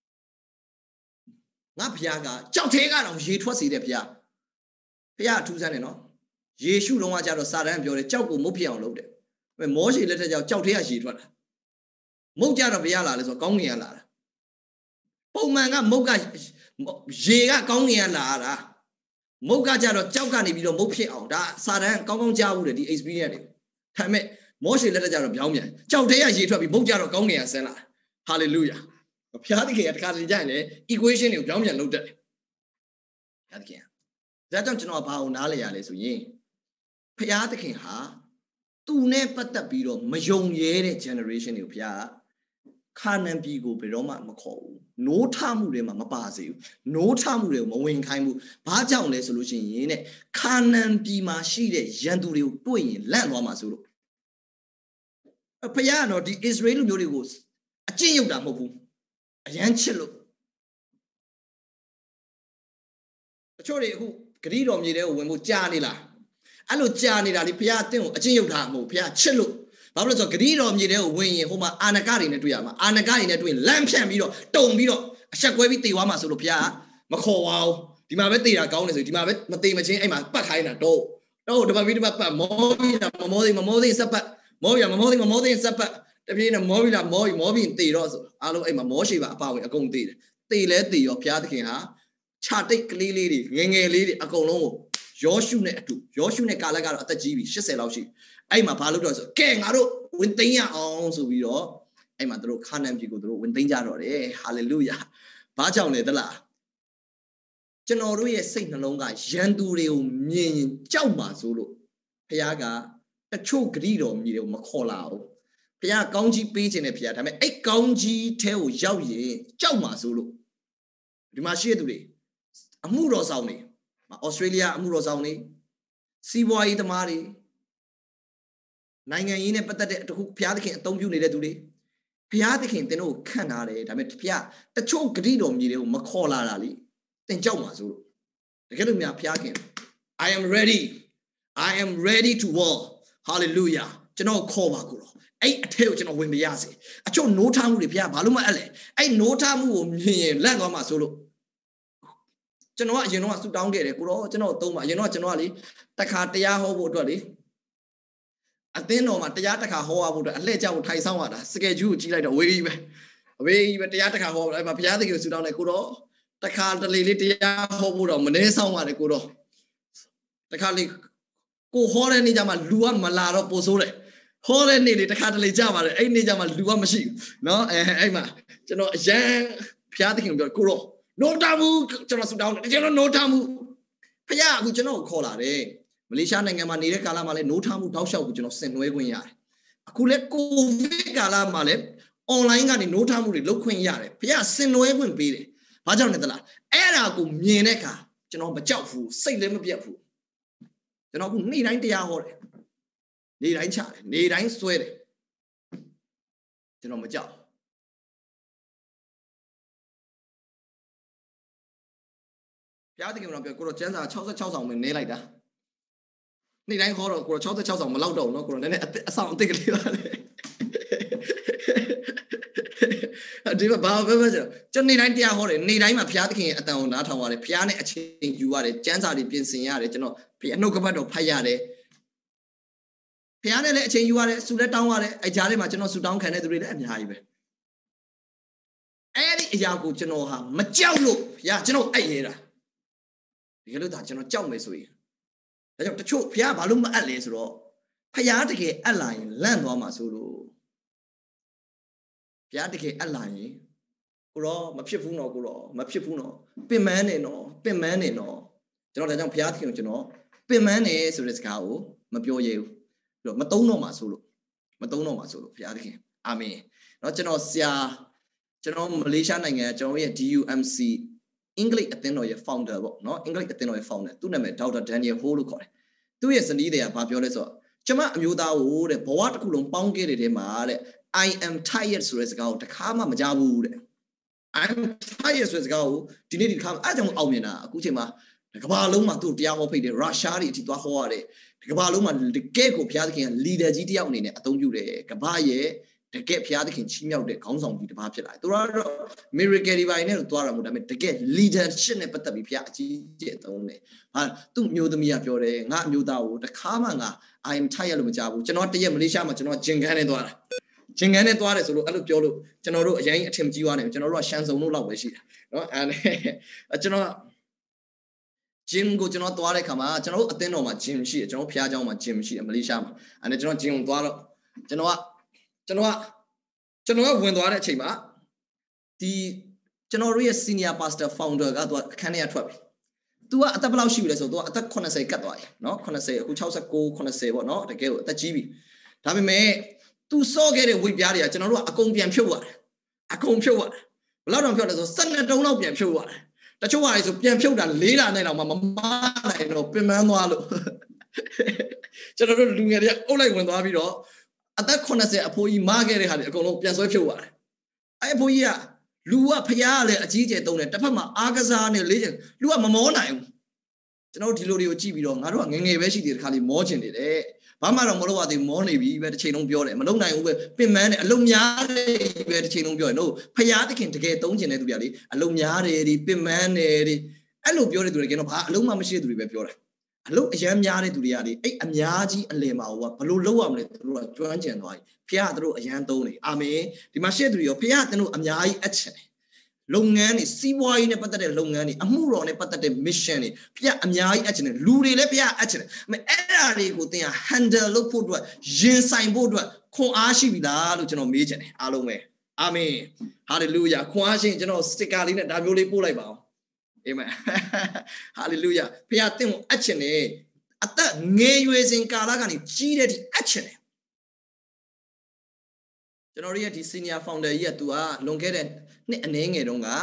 Speaker 1: ငါဘုရားကကြောက်သေးကတော့ရေထွက်စေတဲ့ဘုရားဘုရားအထူးဆန်းတယ်နော်ယေရှုတော်ကကြတော့စာတန်ပြောတယ်ကြောက်ကိုမုတ်ဖြစ်အောင်လုပ်တယ်မောရှေလက်ထက်ကျတော့ကြောက်သေးကရေထွက်တာမုတ်ကြတော့ဘုရားလာလဲဆိုကောင်းငင်ကလာတာပုံမှန်ကမုတ်ကရေကကောင်းငင်ကလာတာမုတ်ကကြတော့ကြောက်ကနေပြီးတော့မုတ်ဖြစ်အောင်ဒါစာတန်ကောင်းကောင်းကြားဘူးတယ်ဒီ experience တွေဒါပေမဲ့မောရှေလက်ထက်ကျတော့ပြောင်းပြန်ကြောက်သေးရရေထွက်ပြီးမုတ်ကြတော့ကောင်းငင်ကဆင်းလာဟာလေလုယာဘုရားသခင်ကတခါတလေကြရင်လေ equation တွေကိုပြောင်းပြန်လုပ်တတ်တယ်ဘုရားသခင်ဒါကြောင့်ကျွန်တော်ဘာအောင်နားလဲရလဲဆိုရင်ဘုရားသခင်ဟာသူနဲ့ပတ်သက်ပြီးတော့မယုံရဲတဲ့ generation တွေကိုဘုရားခါနန်ပြည်ကိုဘယ်တော့မှမခေါ်ဘူးနိုးထမှုတွေမှာမပါစေဘူးနိုးထမှုတွေကိုမဝင်ခိုင်းဘူးဘာကြောင့်လဲဆိုလို့ရှိရင်တဲ့ခါနန်ပြည်မှာရှိတဲ့ရန်သူတွေကိုတွေ့ရင်လန့်သွားမှာဆိုလို့ဖယားကတော့ဒီ Israel လူမျိုးတွေကိုအကျင့်ရုပ်တာမဟုတ်ဘူးအရန်ချစ်လို့တချို့တွေအခုဂရိတော်မြေတွေကိုဝင်ဖို့ကြာနေလားအဲ့လိုကြာနေတာလေဖယားအတင်းကိုအကျင့်ရုပ်တာမဟုတ်ဖယားချစ်လို့ဘာလို့လဲဆိုတော့ဂရိတော်မြေတွေကိုဝင်ရင်ဟိုမှာအာနကတွေနဲ့တွေ့ရမှာအာနကတွေနဲ့တွေ့ရင်လမ်းဖြန့်ပြီးတော့တုံပြီးတော့အဆက်ကွဲပြီးတေသွားမှာဆိုလို့ဖယားမခေါ်ပါဘူးဒီမှာပဲတေတာကောင်းတယ်ဆိုဒီမှာပဲမတေမချင်းအဲ့မှာပတ်ခိုင်းတာတော့တော့ဒီမှာပြီးဒီမှာပတ်မောပြီးတာမမောသေးမမောသေးစပ်ပတ်မောရမမောသေးမမောသေးစပ်ပတ်တပြေးနဲ့မောပြီးလားမောပြီးမောပြီးတေတော့ဆိုအားလုံးအဲ့မှာမောရှိပါအပါဝင်အကုန်တေတယ်တေလဲတေရောဘုရားသခင်ဟာခြာတိတ်ကလေးလေးတွေငငယ်လေးတွေအကုန်လုံးကိုယောရှုနဲ့အတူယောရှုနဲ့ကာလကတော့အသက်ကြီးပြီeightyလောက်ရှိအဲ့မှာဘာလို့တော့ဆိုကဲငါတို့ဝင်သိမ်းရအောင်ဆိုပြီးတော့အဲ့မှာတို့ခါနန်ပြည်ကိုတို့ဝင်သိမ်းကြတော့တယ်ဟာလေလုယာဘာကြောင့်လဲသလားကျွန်တော်တို့ရဲ့စိတ်နှလုံးကရန်သူတွေကိုမြင်ကြောက်ပါဆိုလို့ဘုရားကတချို့ဂရိတော်မြည်တွေကိုမခေါ်လာဘူးဘုရားကောင်းကြီးပေးခြင်းနဲ့ဘုရားဒါပေမဲ့အဲ့ကောင်းကြီးထဲကိုရောက်ရင်ကြောက်ပါဆိုလို့ဒီမှာရှိတဲ့သူတွေအမှုတော်ဆောင်တွေဩစတြေးလျအမှုတော်ဆောင်တွေစီးပွားရေးသမားတွေနိုင်ငံရေးနဲ့ပတ်သက်တဲ့တခုဘုရားသခင်အသုံးပြုနေတဲ့သူတွေဘုရားသခင်သင်တို့ခန့်ထားတယ်ဒါပေမဲ့ဘုရားတချို့ဂရိတော်မြည်တွေကိုမခေါ်လာတာလေသင်ကြောက်ပါဆိုလို့တကယ်လို့များဘုရားခင် I am ready I am ready to war hallelujah ကျွန်တော်ခေါ်ပါကိုတော့အဲ့အထက်ကိုကျွန်တော်ဝင်မရစေအချို့နိုးထားမှုတွေဘုရားဘာလို့မအပ်လဲအဲ့နိုးထားမှုကိုမြင်ရင်လန့်သွားမှာဆိုလို့ကျွန်တော်ကအရင်တော့ဆူတောင်းခဲ့တယ်ကိုတော့ကျွန်တော်သုံးပါအရင်တော့ကျွန်တော်ကလေတခါတရားဟောဖို့အတွက်လေအသင်းတော်မှာတရားတစ်ခါဟောရဖို့အတွက်အလှည့်ကျဖို့ထိုင်ဆောင်ရတာစကယ်ဂျူးကိုကြီးလိုက်တော့ဝေးကြီးပဲအဝေးကြီးပဲတရားတစ်ခါဟောအဲ့မှာဘုရားသခင်ကိုဆူတောင်းတယ်ကိုတော့တခါတလေလေးတရားဟောဖို့တော့မနှဲဆောင်ရတယ်ကိုတော့တခါလေကိုဟောတဲ့နေ့ကျမှလူကမလာတော့ပို့ဆိုးတယ်ဟောတဲ့နေ့လေတခါတလေကြပါတယ်အဲ့နေ့ကျမှလူကမရှိဘူးเนาะအဲအဲ့မှာကျွန်တော်အရန်ဘုရားသခင်ပြောကိုတော့နိုးတာမှုကျွန်တော်ဆူတောင်းတယ်ကျွန်တော်နိုးတာမှုဖခင်အခုကျွန်တော်ကိုခေါ်လာတယ်မလေးရှားနိုင်ငံမှာနေတဲ့ကာလမှာလည်းနိုးတာမှုတောက်လျှောက်ကိုကျွန်တော်ဆင်နွှဲခွင့်ရတယ်အခုလည်းကိုဗစ်ကာလမှာလည်း online ကနေနိုးတာမှုတွေလုပ်ခွင့်ရတယ်ဖခင်ဆင်နွှဲခွင့်ပေးတယ်ဘာကြောင့်လဲသလားအဲ့ဒါကိုမြင်တဲ့အခါကျွန်တော်မကြောက်ဘူးစိတ်လည်းမပြတ်ဘူးကျွန်တော်အခုနေ့တိုင်းတရားဟောတယ်နေ့တိုင်းချတယ်နေ့တိုင်းဆွဲတယ်ကျွန်တော်မကြောက်ဘုရားသခင်ကတော့ပြောကိုတော့ကျမ်းစာsixty-sixဆောင်ပဲနည်းလိုက်တာနေ့တိုင်းဟောတော့ကိုတော့sixty-sixဆောင်မလောက်တော့ဘူးเนาะကိုတော့နည်းနည်းအဆောင်အသစ်ကလေးပါလေဒီမှာဘာပဲပဲကျွန်တော်နေ့တိုင်းတရားဟောတယ်နေ့တိုင်းမှာဘုရားသခင်ရဲ့အတန်ကိုနားထောင်ရတယ်ဘုရားနဲ့အချိန်ယူရတယ်ကျမ်းစာတွေပြင်ဆင်ရတယ်ကျွန်တော်ဘုရားနှုတ်ကပတ်တော်ဖတ်ရတယ်ဘုရားနဲ့လည်းအချိန်ယူရတယ်ဆုလည်းတောင်းရတယ်အဲကြားထဲမှာကျွန်တော်ဆုတောင်းခံတဲ့သူတွေလည်းအများကြီးပဲအဲ့ဒီအရာကိုကျွန်တော်ဟာမကြောက်လို့ဘုရားကျွန်တော်အိုက်ရတာဒီလိုဒါကျွန်တော်ကြောက်မယ်ဆိုရင်ဒါကြောင့်တချို့ဘုရားဘာလို့မအပ်လဲဆိုတော့ဘုရားတကယ်အပ်လာရင်လန့်သွားမှာဆိုလို့ဘုရားတကယ်အပ်လာရင်ကိုတော့မဖြစ်ဘူးနော်ကိုတော့မဖြစ်ဘူးနော်ပင်မန်းနေနော်ပင်မန်းနေနော်ကျွန်တော်ဒါကြောင့်ဘုရားသခင်ကိုကျွန်တော်ပင်မန်းနေဆိုတဲ့စကားကိုမပြောရဘူးပြီးတော့မသုံးတော့မှာဆိုလို့မသုံးတော့မှာဆိုလို့ဘုရားသခင်အာမင်เนาะကျွန်တော်ဆရာကျွန်တော်မလေးရှားနိုင်ငံကျွန်တော်ရဲ့ D U M C အင်္ဂလိပ်အသင်းတော်ရဲ့ founder ပေါ့เนาะအင်္ဂလိပ်အသင်းတော်ရဲ့ founder သူ့နာမည် Doctor Daniel Ho လို့ခေါ်တယ်သူ့ရဲ့ဇနီးတွေကဘာပြောလဲဆိုတော့ကျွန်မအမျိုးသားကိုတဲ့ဘဝတစ်ခုလုံးပေါင်းခဲ့တဲ့ထဲမှာတဲ့ I am tired ဆိုတဲ့စကားကိုတခါမှမကြားဘူးတဲ့ I am tired ဆိုတဲ့စကားကိုဒီနေ့ဒီခါအဲ့ကြောင့်အောင်မြင်တာအခုချိန်မှာကမ္ဘာလုံးမှာသူ့တရားဟောဖိတ်တယ်ရုရှားတွေအထိသွားဟောရတယ်ဒီကမ္ဘာလုံးမှာတကယ့်ကိုဘုရားသခင်က leader ကြီးတယောက်အနေနဲ့အသုံးပြုတယ်ကမ္ဘာရဲ့တကယ်ဘုရားသခင်ချီးမြှောက်တဲ့ခေါင်းဆောင်ကြီးတစ်ပါးဖြစ်လာတယ်သူကတော့ miracle တွေပိုင်းနဲ့တော့သွားတာမဟုတ်ဒါပေမဲ့တကယ် leadership နဲ့ပတ်သက်ပြီးဘုရားအကြီးကြီးအသုံးတယ်ဟာသူ့မျိုးသမီးကပြောတယ်ငါအမျိုးသားကိုတခါမှငါ I am tired လို့မကြားဘူးကျွန်တော်တရက်မလေးရှားမှာကျွန်တော်ဂျင်ကန်းနဲ့သွားတာဂျင်ကန်းနဲ့သွားတယ်ဆိုလို့အဲ့လိုပြောလို့ကျွန်တော်တို့အရင်အထင်ကြီးသွားတယ်ကျွန်တော်တို့ကရှန်စုံလို့လောက်ပဲရှိတာเนาะအဲကျွန်တော်ဂျင်ကိုကျွန်တော်သွားတဲ့ခါမှာကျွန်တော်တို့အသင်းတော်မှာဂျင်ရှိတယ်ကျွန်တော်ဖျားเจ้าမှာဂျင်ရှိတယ်မလေးရှားမှာအဲနဲ့ကျွန်တော်ဂျင်ကိုသွားတော့ကျွန်တော်ကကျွန်တော်ကကျွန်တော်ကဝင်သွားတဲ့အချိန်မှာဒီကျွန်တော်တို့ရဲ့ senior pastor founder ကသူအခန်းထဲကထွက်ပြီ။ तू ကအသက်ဘယ်လောက်ရှိပြီလဲဆိုတော့ तू အသက်eightyကတ်သွားပြီเนาะeightyအခုsixty-nine eightyပေါ့เนาะတကယ်ကိုအသက်ကြီးပြီ။ဒါပေမဲ့ तू စော့ခဲ့တဲ့ဝိပြားတွေကကျွန်တော်တို့ကအကုန်ပြန်ဖြုတ်ရတယ်။အကုန်ဖြုတ်ရတယ်။ဘယ်လောက်တော့ဖြုတ်လဲဆိုtwelveတုံးလောက်ပြန်ဖြုတ်ရတယ်။တချို့ဟာတွေဆိုပြန်ဖြုတ်တာfourလနဲ့တော့မမနိုင်တော့ပင်ပန်းသွားလို့ကျွန်တော်တို့လူငယ်တွေအုပ်လိုက်ဝင်သွားပြီးတော့အသက်eightyအဖိုးကြီးမခဲ့တဲ့ဟာတွေအကုန်လုံးပြန်ဆွဲဖြုတ်ရတယ်။အဲ့အဖိုးကြီးကလူကဖျားလည်းအကြီးကျယ်တုံးတယ်တစ်ဖက်မှာအားကစားနဲ့လေးချင်လူကမမောနိုင်ဘူးကျွန်တော်ဒီလိုတွေကိုကြည့်ပြီးတော့ငါတို့ကငငယ်ပဲရှိသေးတယ်ခါလေးမောချင်တယ်တဲ့ဘာမှတော့မလုပ်ရသေးမောနေပြီပဲတစ်ချိန်လုံးပြောတယ်မလုပ်နိုင်ဘူးပဲပင်မန်းတယ်အလုံများတယ်ပဲတစ်ချိန်လုံးပြောတယ်နော်ဖျားသခင်တကယ်တုံးချင်တဲ့သူပြလေအလုံများတယ်ဒီပင်မန်းတယ်ဒီအဲ့လိုပြောတဲ့သူတွေကတော့ဘာအလုံးမှမရှိတဲ့သူတွေပဲပြောတာအလုံးအရမ်းများတဲ့သူတွေကလေအဲ့အများကြီးအလယ်မှာဟိုကဘလို့လုပ်ရမလဲသူတို့ကကျွမ်းကျင်သွားပြီဖျားသူတို့အရန်တုံးတယ်အာမင်ဒီမှာရှေ့သူတွေရောဖျားသူတို့အများကြီးအပ်ချင်တယ်လုပ်ငန်းတွေစီးပွားရေးနဲ့ပတ်သက်တဲ့လုပ်ငန်းတွေအမှုတော်နဲ့ပတ်သက်တဲ့ mission တွေဖျက်အများကြီးအပ်ချင်တယ်လူတွေလည်းဖျက်အပ်ချင်တယ်အဲ့ဒါတွေကိုသင်ဟာ handle လုပ်ဖို့အတွက်ရင်ဆိုင်ဖို့အတွက်ခွန်အားရှိပြီလားလို့ကျွန်တော်မေးချင်တယ်အားလုံးပဲအာမင်ဟာလေလုယာခွန်အားရှိရင်ကျွန်တော်စတစ်ကာလေးနဲ့ဒါမျိုးလေးပို့လိုက်ပါအောင်အာမင်ဟာလေလုယာဖျက်သင်ကိုအပ်ချင်တယ်အသက်ငယ်ရွယ်စဉ်ကာလကနေကြီးတဲ့ဒီအပ်ချင်တယ်ကျွန်တော်ရဲ့ဒီ senior founder ကြီးက तू ကလွန်ခဲ့တဲ့နှစ်အနည်းငယ်တုန်းက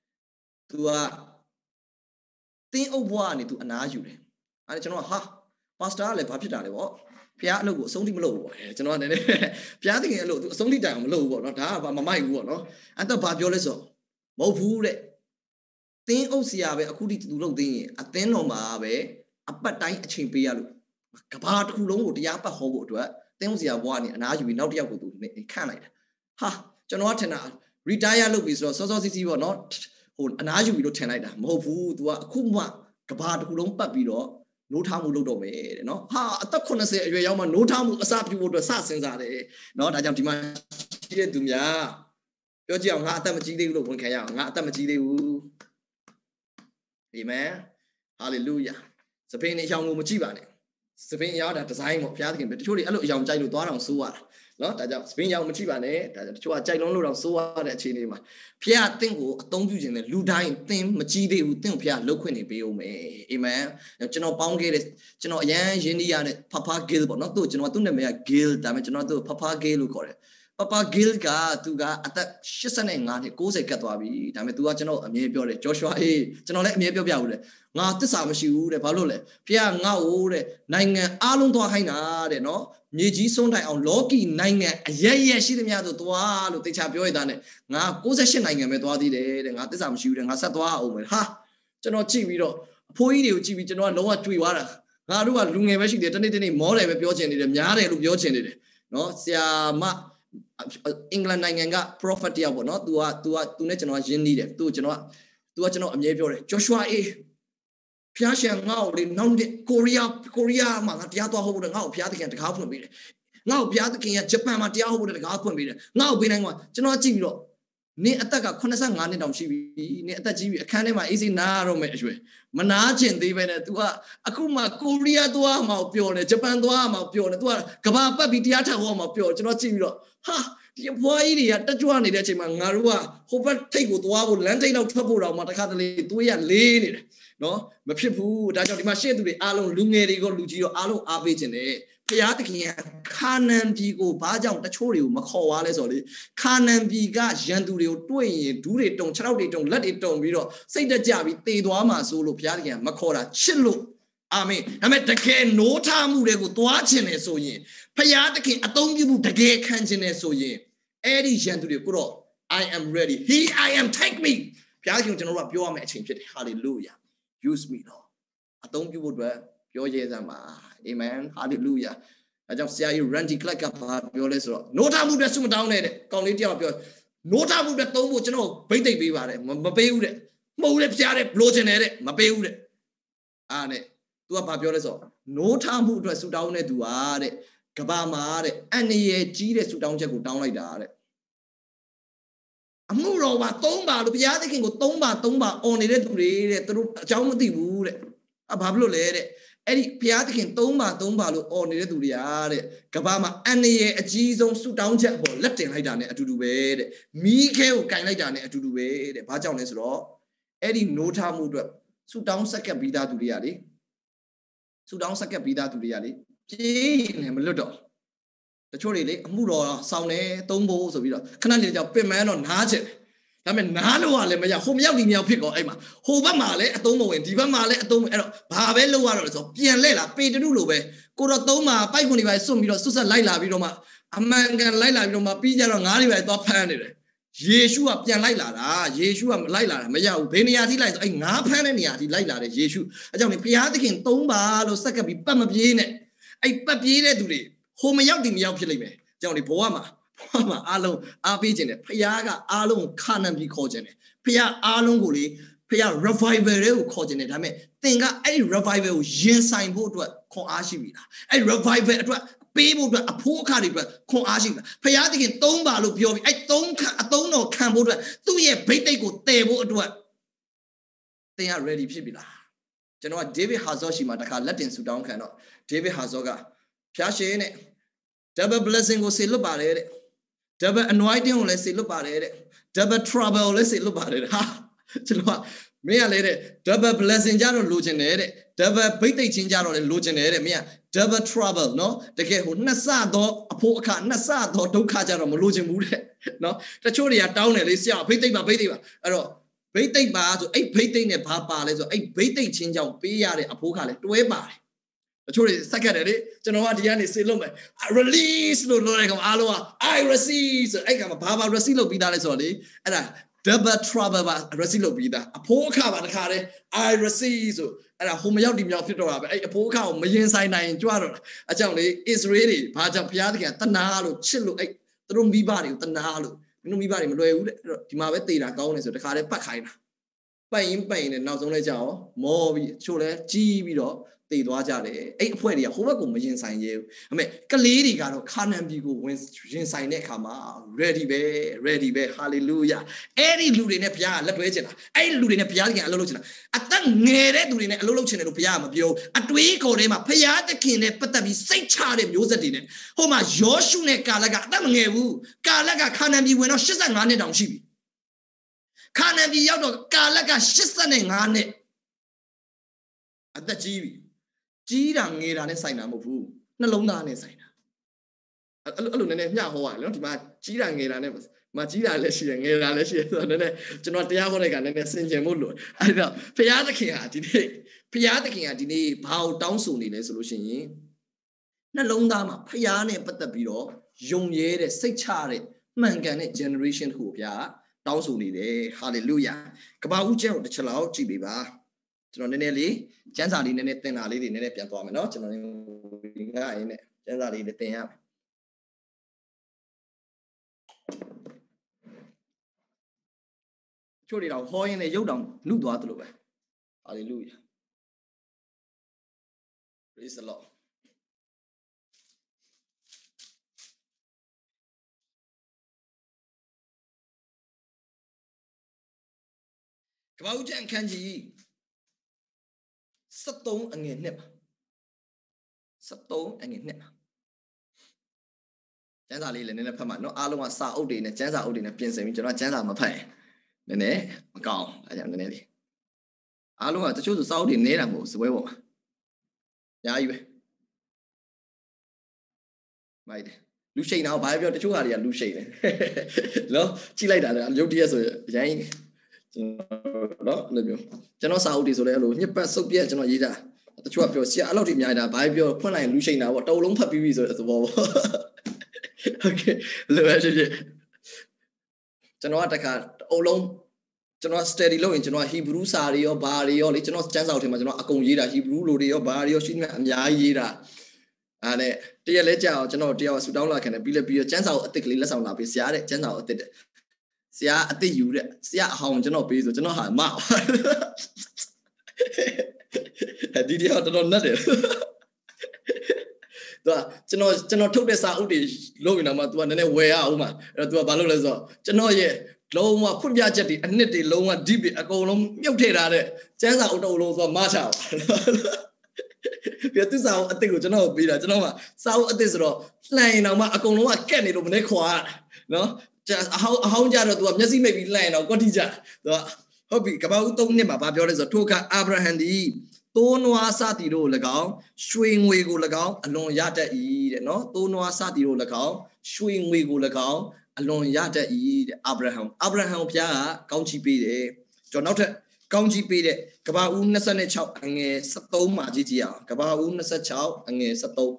Speaker 1: तू ကတင်းအုပ်ဘွားကနေ तू အနားယူတယ်အဲ့ဒါကျွန်တော်ကဟာ pastor ကလည်းဘာဖြစ်တာလဲပေါ့ဖျားအလုပ်ကိုအဆုံးထိမလုပ်ဘူးပေါ့ကျွန်တော်ကလည်းဖျားတကယ်အလုပ် तू အဆုံးထိတိုင်အောင်မလုပ်ဘူးပေါ့နော်ဒါကဘာမမိုက်ဘူးပေါ့နော်အဲ့တော့ဘာပြောလဲဆိုမဟုတ်ဘူးတဲ့တင်းအုပ်စီရပဲအခုထိ तू လုပ်သိရင်အသင်းတော်မှာပဲအပတ်တိုင်းအချိန်ပေးရလို့ကဘာတစ်ခုလုံးကိုတရားပတ်ဟောဖို့အတွက်တင်းစီရဘွားကနေအနားယူပြီးနောက်တစ်ယောက်ကို तू ခန့်လိုက်တာဟာကျွန်တော်ကထင်တာ retire လုပ်ပြီဆိုတော့စောစောစီးစီးပေါ့နော်ဟိုအနားယူပြီးတော့ထင်လိုက်တာမဟုတ်ဘူး तू ကအခုမှကဘာတစ်ခုလုံးပတ်ပြီးတော့နိုးထားမှုလုပ်တော့မယ်တဲ့နော်ဟာအသက်eightyအရွယ်ရောက်မှနိုးထားမှုအစပြုဖို့အတွက်စစဉ်းစားတယ်နော်ဒါကြောင့်ဒီမှာရှိတဲ့သူများပြောကြည့်အောင်ငါအသက်မကြီးသေးဘူးလို့ဝန်ခံရအောင်ငါအသက်မကြီးသေးဘူးအာမင်ဟာလေလုယာစပင်းအရောင်ကိုမကြည့်ပါနဲ့စပင်းအရောင်ဒါဒီဇိုင်းပေါ့ဘုရားသခင်တချို့တွေအဲ့လိုအရောင်ကြိုက်လို့သွားအောင်စိုးရတာနော်ဒါကြောင့်စပင်းရောင်မကြည့်ပါနဲ့ဒါကြောင့်တချို့ကကြိုက်လုံးလို့တော့စိုးရတဲ့အခြေအနေမှာဘုရားအသင်ကိုအသုံးပြုခြင်းနဲ့လူတိုင်းသင်မကြည့်သေးဘူးသင်ဘုရားလှုပ်ခွင့်နေပေးအောင်မယ်အာမင်ကျွန်တော်ပေါင်းခဲ့တဲ့ကျွန်တော်အရန်ရင်းနှီးရတဲ့ Papa Gil ပေါ့နော်သူကျွန်တော်သူ့နာမည်က Gil ဒါပေမဲ့ကျွန်တော်သူ့ Papa Gil လို့ခေါ်တယ် Papa Gil ကသူကအသက်eighty-fiveနှစ်ninetyကတ်သွားပြီဒါပေမဲ့ तू ကကျွန်တော်အမြဲပြောတယ် Joshua အေးကျွန်တော်လည်းအမြဲပြောပြဘူးလေငါတစ္ဆာမရှိဘူးတဲ့ဘာလို့လဲဖះငါ့ကိုတဲ့နိုင်ငံအားလုံးသွားခိုင်းတာတဲ့နော်မြေကြီးစွန်းတိုင်အောင်လောကီနိုင်ငံအရရရှိသမျှတို့သွားလို့တေချာပြောရတာနဲ့ငါninety-eightနိုင်ငံပဲသွားသေးတယ်တဲ့ငါတစ္ဆာမရှိဘူးတဲ့ငါဆက်သွားအောင်ပဲဟာကျွန်တော်ကြည့်ပြီးတော့အဖိုးကြီးတွေကိုကြည့်ပြီးကျွန်တော်ကလုံးဝတွေ့သွားတာငါတို့ကလူငယ်ပဲရှိတယ်တနေ့တနေ့မောတယ်ပဲပြောချင်နေတယ်များတယ်လို့ပြောချင်နေတယ်နော်ဆရာမအင်္ဂလန်နိုင်ငံက prophet တယောက်ပေါ့နော် तू က तू က तू နဲ့ကျွန်တော်ရင်းနှီးတယ် तू ကျွန်တော်က तू ကကျွန်တော်အမြဲပြောတယ် Joshua အေးဖျားရှင်ငါ့ကိုလေနောက်တဲ့ကိုရီးယားကိုရီးယားမှာငါတရားသွားဟုတ်ဖို့ငါ့ကိုဖျားသခင်တကားဖွင့်ပေးတယ်ငါ့ကိုဖျားသခင်ကဂျပန်မှာတရားဟုတ်ဖို့တကားဖွင့်ပေးတယ်ငါ့ကိုပေးနိုင်မှာကျွန်တော်ကြည့်ပြီးတော့နင်းအသက်ကeighty-fiveနှစ်တောင်ရှိပြီနင်းအသက်ကြီးပြီအခန်းထဲမှာအေးစိနားရတော့မယ်အရွယ်မနာကျင်သေးပဲနဲ့ तू ကအခုမှကိုရီးယားသွားမှာပျော်တယ်ဂျပန်သွားမှာပျော်တယ် तू ကကဘာပတ်ပြီးတရားထောက်ဟောမှာပျော်ကျွန်တော်ကြည့်ပြီးတော့ဟာဒီဘွားကြီးတွေကတက်ကြွနေတဲ့အချိန်မှာငါတို့ကဟိုဘက်ထိတ်ကိုသွားဖို့လမ်းထိတ်လောက်ထွက်ဖို့တော့မှတခါတလေသွေးရလေးနေတယ်နော်မဖြစ်ဘူးဒါကြောင့်ဒီမှာရှေ့သူတွေအားလုံးလူငယ်တွေကိုလူကြီးတော့အားလုံးအားပေးခြင်းနဲ့ဖျားသခင်ကခါနန်ပြည်ကိုဘာကြောင့်တချို့တွေကိုမခေါ်သွားလဲဆိုတော့လေခါနန်ပြည်ကရန်သူတွေကိုတွေ့ရင်ဒူးတွေတုံခြေထောက်တွေတုံလက်တွေတုံပြီးတော့စိတ်တကြပြီးတေသွားမှာဆိုလို့ဖျားသခင်ကမခေါ်တာချစ်လို့အာမင်ဒါပေမဲ့တကယ်နိုးထမှုတွေကိုသွားခြင်းနဲ့ဆိုရင်ဖျားသခင်အသုံးပြုမှုတကယ်ခံခြင်းနဲ့ဆိုရင်အဲ့ဒီရန်သူတွေကိုတော့ I am ready he I am take me ဘုရားရှင်ကျွန်တော်တို့ကပြောရမယ့်အချိန်ဖြစ်တယ် hallelujah use me Lord အသုံးပြုဖို့အတွက်ပြောရဲစမ်းပါ amen hallelujah အဲကြောင့်ဆရာကြီး Randy Clark ကပြောလဲဆိုတော့နိုးထမှုတွေဆုမတောင်းနဲ့တဲ့ကောင်းလေးတယောက်ပြောနိုးထမှုတွေသုံးဖို့ကျွန်တော်ဗိတ်သိပ်ပေးပါတယ်မပေးဘူးတဲ့မဟုတ်လေဖျားတဲ့ဘလို့ချင်တယ်တဲ့မပေးဘူးတဲ့အားနဲ့ तू ကဘာပြောလဲဆိုတော့နိုးထမှုအတွက်ဆုတောင်းတဲ့သူဟာတဲ့ကဘာမှာတဲ့အန်ရယ်ကြီးတဲ့ဆုတောင်းချက်ကိုတောင်းလိုက်တာတဲ့အမှုတော်ပါသုံးပါလို့ဘုရားသခင်ကိုသုံးပါသုံးပါអော်နေတဲ့သူတွေတဲ့သူတို့အကြောင်းမသိဘူးတဲ့အဘာဖြစ်လို့လဲတဲ့အဲ့ဒီဘုရားသခင်သုံးပါသုံးပါလို့អော်နေတဲ့သူတွေအားတဲ့ကဘာမှာအန်ရယ်အကြီးဆုံးဆုတောင်းချက်ပေါ်လက်တင်လိုက်တာနဲ့အတူတူပဲတဲ့မိခဲကိုကင်လိုက်တာနဲ့အတူတူပဲတဲ့ဘာကြောင့်လဲဆိုတော့အဲ့ဒီနိုးထားမှုအတွက်ဆုတောင်းဆက်ကပ်ပြီးသားသူတွေကလေဆုတောင်းဆက်ကပ်ပြီးသားသူတွေကလေပြေးနေမလွတ်တော့တချို့တွေလေအမှုတော်ဆောင်တယ်သုံးဖို့ဆိုပြီးတော့ခဏလေးကြောင့်ပင်မန်းတော့နားချင်တယ်ဒါပေမဲ့နားလို့ကလည်းမရဟိုမြောက်ဒီမြောက်ဖြစ်ကောအဲ့မှာဟိုဘက်မှာလည်းအသုံးမဝင်ဒီဘက်မှာလည်းအသုံးအဲ့တော့ဘာပဲလုပ်ရတော့လဲဆိုပြန်လဲလာပေတရုလိုပဲကိုတော့သုံးမှာပိုက်ခွန်တွေပဲစွန့်ပြီးတော့ဆွတ်ဆက်လိုက်လာပြီးတော့မှအမှန်ကန်လိုက်လာပြီးတော့မှပြီးကြတော့ငါးတွေပဲသွားဖမ်းနေတယ်ယေရှုကပြန်လိုက်လာတာယေရှုကလိုက်လာတာမရဘူးဘယ်နေရာထိလိုက်ဆိုအဲ့ငါးဖမ်းတဲ့နေရာထိလိုက်လာတယ်ယေရှုအဲကြောင့်လေဘုရားသခင်သုံးပါလို့စက်ကပ်ပြီးပတ်မပြေးနဲ့အဲ့ပတ်ပြေးတဲ့သူတွေဟိုမရောက်ဒီမရောက်ဖြစ်လိမ့်မယ်ကြောင့်လေဘဝမှာဘဝမှာအားလုံးအားပေးခြင်းနဲ့ဖခင်ကအားလုံးခါနန်ပြီးခေါ်ခြင်းနဲ့ဖခင်အားလုံးကိုလေဖခင် revival တွေကိုခေါ်ခြင်းနဲ့ဒါပေမဲ့သင်ကအဲ့ဒီ revival ကိုရင်ဆိုင်ဖို့အတွက်ခွန်အားရှိပြီလားအဲ့ revival အတွက်ပေးဖို့အတွက်အဖို့အခါတွေအတွက်ခွန်အားရှိမှာဖယားသခင်သုံးပါလို့ပြောပြီးအဲ့သုံးခါအသုံးတော်ခံဖို့အတွက်သူ့ရဲ့ဘိတ်တိတ်ကိုတည်ဖို့အတွက်သင်က ready ဖြစ်ပြီလားကျွန်တော်က David Hazard ရှိမှာတခါလက်တင်ဆူတောင်းခံတော့ David Hazard ကဖျားရှင်နဲ့ double blessing ကိုဆေလွတ်ပါတယ်တဲ့ double anointing ကိုလည်းဆေလွတ်ပါတယ်တဲ့ double trouble ကိုလည်းဆေလွတ်ပါတယ်ဟာကျွန်တော်ကမင်းကလည်းတဲ့ double blessing ကြတော့လိုချင်တယ်တဲ့ double ဘိတ်တိတ်ချင်းကြတော့လည်းလိုချင်တယ်တဲ့မင်းက double trouble နော်တကယ်ဟိုနှစ်ဆသောအဖို့အခါနှစ်ဆသောဒုက္ခကြတော့မလိုချင်ဘူးတဲ့နော်တချို့တွေကတောင်းတယ်လေဆရာဘိတ်တိတ်ပါဘိတ်တိတ်ပါအဲ့တော့ဘိတ်တိတ်ပါဆိုအဲ့ဘိတ်တိတ်နဲ့ဘာပါလဲဆိုအဲ့ဘိတ်တိတ်ချင်းကြောင့်ပေးရတဲ့အဖို့ခါလဲတွဲပါတယ်တချို့တွေစက်ခတ်တယ်လေကျွန်တော်ကဒီကနေစေလို့မယ် release လို့လုပ်တဲ့ကောင်အားလုံးက I receive ဆိုအဲ့ကောင်ဘာဘာ receive လုပ်ပြီးသားလဲဆိုတော့လေအဲ့ဒါ double trouble ပါ receive လုပ်ပြီးသားအဖို့အခါပါတခါတည်း I receive ဆိုအဲ့ဒါဟိုမရောက်ဒီမရောက်ဖြစ်တော့တာပဲအဲ့အဖို့အခါကိုမရင်ဆိုင်နိုင်ရင်ကြွတော့တာအကြောင်းလေ Israel တွေဘာကြောင့်ဘုရားသခင်ကတနာလို့ချစ်လို့အဲ့သူတို့မိဘတွေကိုတနာလို့မင်းတို့မိဘတွေမလွယ်ဘူးတဲ့အဲ့တော့ဒီမှာပဲတေတာကောင်းတယ်ဆိုတခါတည်းပတ်ခိုင်းတာပတ်ရင်ပတ်ရင်လည်းနောက်ဆုံးလဲကြအောင်မောပြီးချို့လဲကြီးပြီးတော့တည်သွားကြတယ်အဲ့အဖွဲတွေကဟိုဘက်ကိုမရင်ဆိုင်ရဲဘူးအမေကလေးတွေကတော့ခါနန်ပြည်ကိုဝင်ရင်ဆိုင်တဲ့အခါမှာ ready ပဲ ready ပဲ hallelujah အဲ့ဒီလူတွေနဲ့ဘုရားကလက်တွဲချင်တာအဲ့ဒီလူတွေနဲ့ဘုရားသခင်အလုပ်လုပ်ချင်တာအသက်ငယ်တဲ့လူတွေနဲ့အလုပ်လုပ်ချင်တယ်လို့ဘုရားကမပြောအတွေးခေါ်ထဲမှာဘုရားသခင်နဲ့ပတ်သက်ပြီးစိတ်ချတဲ့မျိုးဆက်တွေနဲ့ဟိုမှာယောရှုနဲ့ကာလကအသက်မငယ်ဘူးကာလကခါနန်ပြည်ဝင်တော့eighty-fiveနှစ်တောင်ရှိပြီခါနန်ပြည်ရောက်တော့ကာလကeighty-fiveနှစ်အသက်ကြီးပြီကြီးတာငယ်တာနဲ့ဆိုင်တာမဟုတ်ဘူးနှလုံးသားနဲ့ဆိုင်တာအဲ့လိုနည်းနည်းမျှဟောရတယ်နော်ဒီမှာကြီးတာငယ်တာနဲ့မကြီးတာလည်းရှိတယ်ငယ်တာလည်းရှိတယ်ဆိုတော့နည်းနည်းကျွန်တော်တရားဟောတဲ့ကနည်းနည်းစင်ကြယ်မှုလို့အဲ့တော့ဘုရားသခင်ဟာဒီနေ့ဘုရားသခင်ဟာဒီနေ့ဘာကိုတောင်းဆိုနေလဲဆိုလို့ရှိရင်နှလုံးသားမှာဘုရားနဲ့ပတ်သက်ပြီးတော့ယုံရဲတဲ့စိတ်ချတဲ့မှန်ကန်တဲ့ generation ကိုဘုရားတောင်းဆိုနေတယ် hallelujah ကဘာဦးကျဲကိုတစ်ချက်လောက်ကြည့်ပေးပါကျွန်တော်နည်းနည်းလေးကျမ်းစာလေးနည်းနည်းသင်တာလေးတွေနည်းနည်းပြန်သွားမယ်เนาะကျွန်တော်ဒီငါအရင်နဲ့ကျမ်းစာလေးတွေသင်ရမယ်ချို့တွေတော့ဟောရင်းနဲ့ရုပ်တောင်နှုတ်သွားသလိုပဲ hallelujah praise the lord ကဘာဦးကျမ်းခန်းကြီးseventeenအငယ်နှစ်ပါseventeenအငယ်နှစ်ပါကျမ်းစာလေးလည်းနည်းနည်းဖတ်မှာเนาะအားလုံးကစာအုပ်တွေနဲ့ကျမ်းစာအုပ်တွေနဲ့ပြင်ဆင်ပြီးကျွန်တော်ကျမ်းစာမဖတ်ရင်နည်းနည်းမကောင်းအဲကြောင့်နည်းနည်းလေးအားလုံးကတချို့ဆိုစာအုပ်တွေနေတာမဟုတ်စပွဲပေါ်မှာညာကြီးပဲမိုက်တယ်လူရှိန်တော့ဘာပြောတချို့ဟာတွေကလူရှိန်တယ်เนาะကြည့်လိုက်တာလည်းရုပ်တရက်ဆိုအရင်ကျွန်တော်နော်အဲ့လိုမျိုးကျွန်တော်စာအုပ်တွေဆိုလဲအဲ့လိုညစ်ပတ်စုပ်ပြက်ကျွန်တော်ရေးတာတချို့ကပြောဆရာအဲ့လောက်ထိအများကြီးဒါဘာပြောဖွင့်လိုက်ရင်လူရှိန်တာပေါ့တုံလုံးဖတ်ပြီးပြီဆိုတဲ့သဘောပေါ့โอเคလိုရရှိကျွန်တော်ကတခါအုပ်လုံးကျွန်တော် study လုပ်ရင်ကျွန်တော်ဟီဘရူးစာတွေရောဘာတွေရောလေကျွန်တော်ကျမ်းစာအုပ်ထဲမှာကျွန်တော်အကုန်ရေးတာဟီဘရူးလိုတွေရောဘာတွေရောရှိနေအများကြီးရေးတာအဲ့နဲ့တရက်လဲကြာအောင်ကျွန်တော်တယောက်ဆူတောင်းလာခံတယ်ပြီးလဲပြီးတော့ကျမ်းစာအုပ်အစ်စ်ကလေးလက်ဆောင်လာပေးဆရာတဲ့ကျမ်းစာအုပ်အစ်စ်တဲ့ဆရာအစ်စ်ယူတဲ့ဆရာအဟောင်းကျွန်တော်ပေးဆိုကျွန်တော်ဟာမဒီဒီဟာတော့နတ်တယ်သူကကျွန်တော်ကျွန်တော်ထုတ်တဲ့စာအုပ်တွေလုပ်ရင်တော့မှ तू ကနည်းနည်းဝယ်ရအောင်မှာအဲ့တော့ तू ကဘာလုပ်လဲဆိုတော့ကျွန်တော်ရဲ့လုံးဝဖွင့်ပြချက်တွေအနှစ်တွေလုံးဝ deep တွေအကုန်လုံးမြုပ်ထည့်ထားတဲ့ကျန်းစာအုပ်တုံးလုံးဆိုတော့မချအောင်ပြသူစာအုပ်အစ်စ်ကိုကျွန်တော်ပေးတာကျွန်တော်ကစာအုပ်အစ်စ်ဆိုတော့လှန်ရင်တော့မှအကုန်လုံးကကက်နေလို့မနေခွာနော်အဟောင်းအဟောင်းကြတော့ तू ကမျက်စိမိတ်ပြီးလှန်ရင်တော့ကွက်တိကြ तू ကဟုတ်ပြီကဘာဦးသုံးနှစ်မှာဘာပြောလဲဆိုတော့ထိုကအာဗြဟံဒီသိုးနွားစသည်တို့၎င်းရွှေငွေကို၎င်းအလွန်ရတတ်၏တဲ့နော်သိုးနွားစသည်တို့၎င်းရွှေငွေကို၎င်းအလွန်ရတတ်၏တဲ့အာဗြဟံအာဗြဟံဘုရားကကောင်းချီးပေးတယ်ကျွန်တော်နောက်ထပ်ကောင်းချီးပေးတဲ့ကဘာဦးtwenty-sixအငယ်seventeenမှာကြည့်ကြည့်အောင်ကဘာဦးtwenty-sixအငယ်seventeen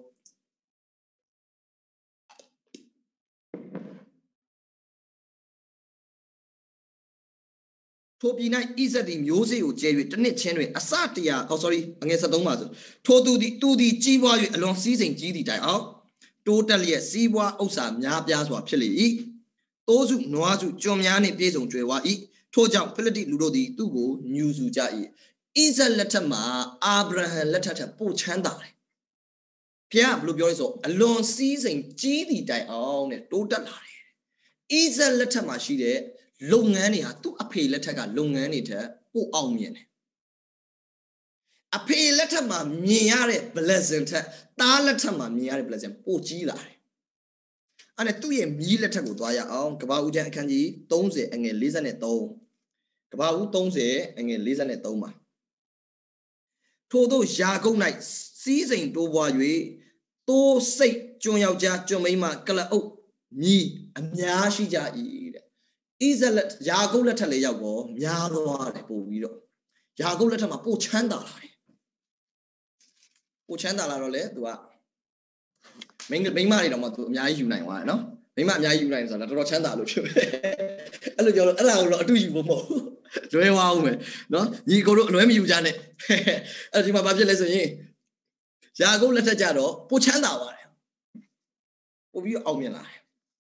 Speaker 1: ထိုပြည်၌ဣဇက်သည်မျိုးစေ့ကိုကျဲ၍တစ်နှစ်ချင်းတွင်အစတရာအော် sorry အငယ်seventeenပါဆိုထိုသူသည်သူသည်ကြီးပွား၍အလွန်စည်းစိမ်ကြီးသည့်တိုင်အောင်တိုးတက်လျက်စီးပွားဥစ္စာများပြားစွာဖြစ်လေ၏တိုးစုနွားစုကျွန်များနှင့်ပြည့်စုံကြွယ်ဝ၏ထို့ကြောင့်ဖိလိတိလူတို့သည်သူ့ကိုညူစုကြ၏ဣဇက်လက်ထက်မှာအာဗြဟံလက်ထက်ထက်ပိုချမ်းသာတယ်ဖျားဘယ်လိုပြောလဲဆိုအလွန်စီးစိမ်ကြီးတည်တိုင်အောင်နဲ့တိုးတက်လာတယ်ဣဇက်လက်ထက်မှာရှိတဲ့လုပ်ငန်းတွေဟာသူ့အဖေလက်ထက်ကလုပ်ငန်းတွေထက်ပိုအောင်မြင်တယ်အဖေလက်ထက်မှာမြင်ရတဲ့ blessing ထက်သားလက်ထက်မှာမြင်ရတဲ့ blessing ပိုကြီးလာတယ်အဲ့ဒါသူ့ရဲ့မြီးလက်ထက်ကိုသွားရအောင်ကဘာဦးကျမ်းအခန်းကြီး30အငယ်43ကဘာဦး30အငယ်43မှာထို့သောယာကုပ်၌စီးစိမ်တိုးပွား၍တိုးစိတ်ကျွန်းယောက်ျားကျွန်းမိန်းမကလအုပ်မြီးအများရှိကြ၏တဲ့ဣဇလက်ယာကုပ်လက်ထက်လေးရောက်တော့များသွားတယ်ပို့ပြီးတော့ယာကုပ်လက်ထက်မှာပို့ချမ်းသာလာတယ်ပို့ချမ်းသာလာတော့လေသူကမိန်းမိန်းမတွေတော့မှသူအများကြီးယူနိုင်သွားတယ်နော်မိန်းမအများကြီးယူနိုင်ဆိုတာတော်တော်ချမ်းသာလို့ဖြစ်ပဲအဲ့လိုပြောလို့အဲ့ဒါကိုတော့အတူယူဖို့မဟုတ်လွဲသွားအောင်မယ်နော်ညီကိုတို့အလွဲမယူကြနဲ့အဲ့ဒီမှာဘာဖြစ်လဲဆိုရင်ယာကုပ်လက်ထက်ကြတော့ပိုချမ်းသာသွားတယ်ပိုပြီးအောင်မြင်လာတယ်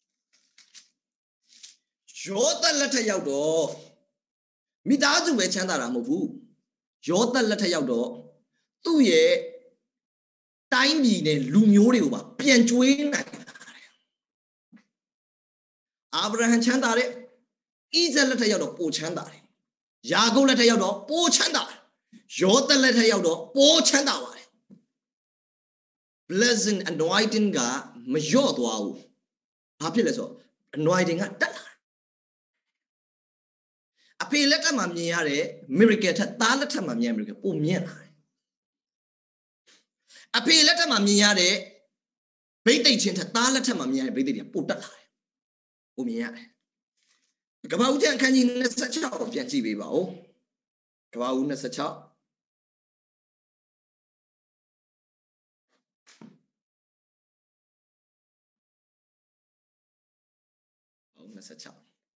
Speaker 1: ယောသလက်ထက်ရောက်တော့မိသားစုပဲချမ်းသာတာမဟုတ်ဘူးယောသလက်ထက်ရောက်တော့သူ့ရဲ့တိုင်းပြည်နဲ့လူမျိုးတွေကိုပါပြန်ကျွေးနိုင်တယ်အာဗြဟံချမ်းသာတဲ့ဣဇက်လက်ထက်ရောက်တော့ပိုချမ်းသာတယ်ယာကုပ်လက်ထက်ရောက်တော့ပိုချမ်းသာတယ်ယောသလက်ထက်ရောက်တော့ပိုချမ်းသာပါတယ် blessing anointing ကမလျော့သွားဘူးဘာဖြစ်လဲဆိုတော့ anointing ကတက်လာအဖေလက်ထက်မှာမြင်ရတဲ့ miracle ထက်သားလက်ထက်မှာမြင်ရ miracle ပိုမြင့်လာတယ်အဖေလက်ထက်မှာမြင်ရတဲ့ဗိသိက်ချင်းထက်သားလက်ထက်မှာမြင်ရတဲ့ဗိသိက်တွေပိုတက်လာတယ်ပိုမြင်ရတယ်ကဘာဦးကျမ်းအခန်းကြီး26ကိုပြန်ကြည့်ပေးပါဦးကဘာဦး2626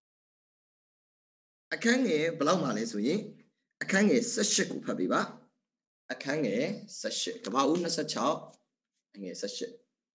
Speaker 1: အခန်းငယ်ဘယ်လောက်မှလဲဆိုရင်အခန်းငယ်18ကိုဖတ်ပေးပါအခန်းငယ်18ကဘာဦး26အငယ်18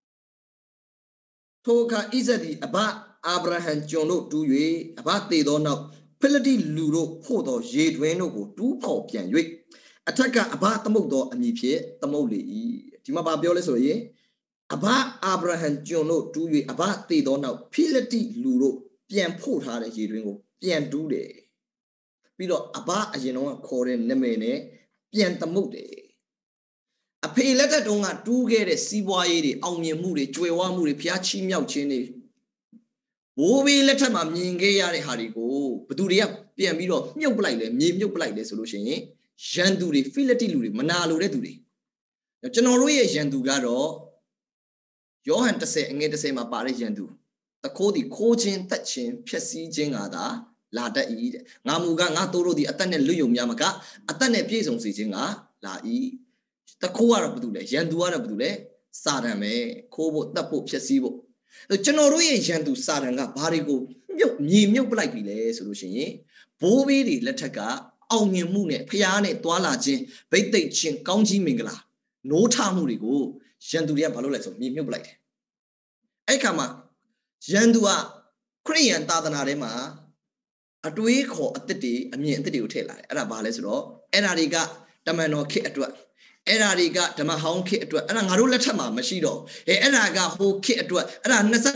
Speaker 1: ထိုအခါဣဇက်သည်အဘအာဗြဟံကျွန်တို့တူး၍အဘသေသောနောက်ဖိလိတိလူတို့ဖို့သောရေတွင်တို့ကိုတူးဖော်ပြန်၍အထက်ကအဘသမုတ်သောအမည်ဖြင့်သမုတ်လေ၏ဒီမှာဘာပြောလဲဆိုရင်အဘအာဗြဟံကျွန်တို့တူး၍အဘသေသောနောက်ဖိလိတိလူတို့ပြန်ဖို့ထားတဲ့ရေတွင်ကိုပြန်တူးတယ်ပြီးတော့အဘအရင်တော့ခေါ်တဲ့နာမည်နဲ့ပြန်သမုတ်တယ်အဖေလက်ထက်တုန်းကတူးခဲ့တဲ့စီးပွားရေးတွေအောင်မြင်မှုတွေကြွယ်ဝမှုတွေဖျားချီးမြှောက်ခြင်းတွေဘိုးဘေးလက်ထက်မှာမြင်ခဲ့ရတဲ့ဟာတွေကိုဘသူတွေကပြန်ပြီးတော့မြုပ်ပလိုက်လဲမြေမြုပ်ပလိုက်လဲဆိုလို့ရှိရင်ရန်သူတွေဖိလိတိလူတွေမနာလိုတဲ့သူတွေကျွန်တော်တို့ရဲ့ရန်သူကတော့ယောဟန်10အငယ်10မှာပါတဲ့ရန်သူတခိုးဒီခိုးခြင်းတက်ခြင်းဖျက်ဆီးခြင်းကသာလာတတ်၏တဲ့ငါမူကငါတို့တို့ဒီအသက်နဲ့လွတ်ယုံများမကအသက်နဲ့ပြည့်စုံစေခြင်းကလာ၏တခိုးကတော့ဘာတူလဲရန်သူကတော့ဘာတူလဲစာတန်ပဲခိုးဖို့တတ်ဖို့ဖျက်ဆီးဖို့ကျွန်တော်တို့ရဲ့ရန်သူစာတန်ကဘာတွေကိုမြုပ်မြေမြုပ်ပလိုက်ပြီလဲဆိုလို့ရှိရင်ဘိုးဘေးတွေလက်ထက်ကအောင်မြင်မှုနဲ့ဖျားနဲ့တွာလာခြင်းဗိတ်သိက်ခြင်းကောင်းကြီးမင်္ဂလာနိုးထမှုတွေကိုရန်သူတွေကဘာလုပ်လဲဆိုမြေမြုပ်ပလိုက်တယ်အဲ့ခါမှာရန်သူကခရိယန်သာသနာထဲမှာအတွေးခေါ်အသစ်တွေအမြင်အသစ်တွေကိုထည့်လာတယ်အဲ့ဒါဘာလဲဆိုတော့အဲ့ဒါတွေကတမန်တော်ခေတ်အတွက်အဲ့ဒါတွေကဓမ္မဟောင်းခေတ်အတွက်အဲ့ဒါငါတို့လက်ထက်မှာမရှိတော့အဲအဲ့ဒါကဟိုခေတ်အတွက်အဲ့ဒါ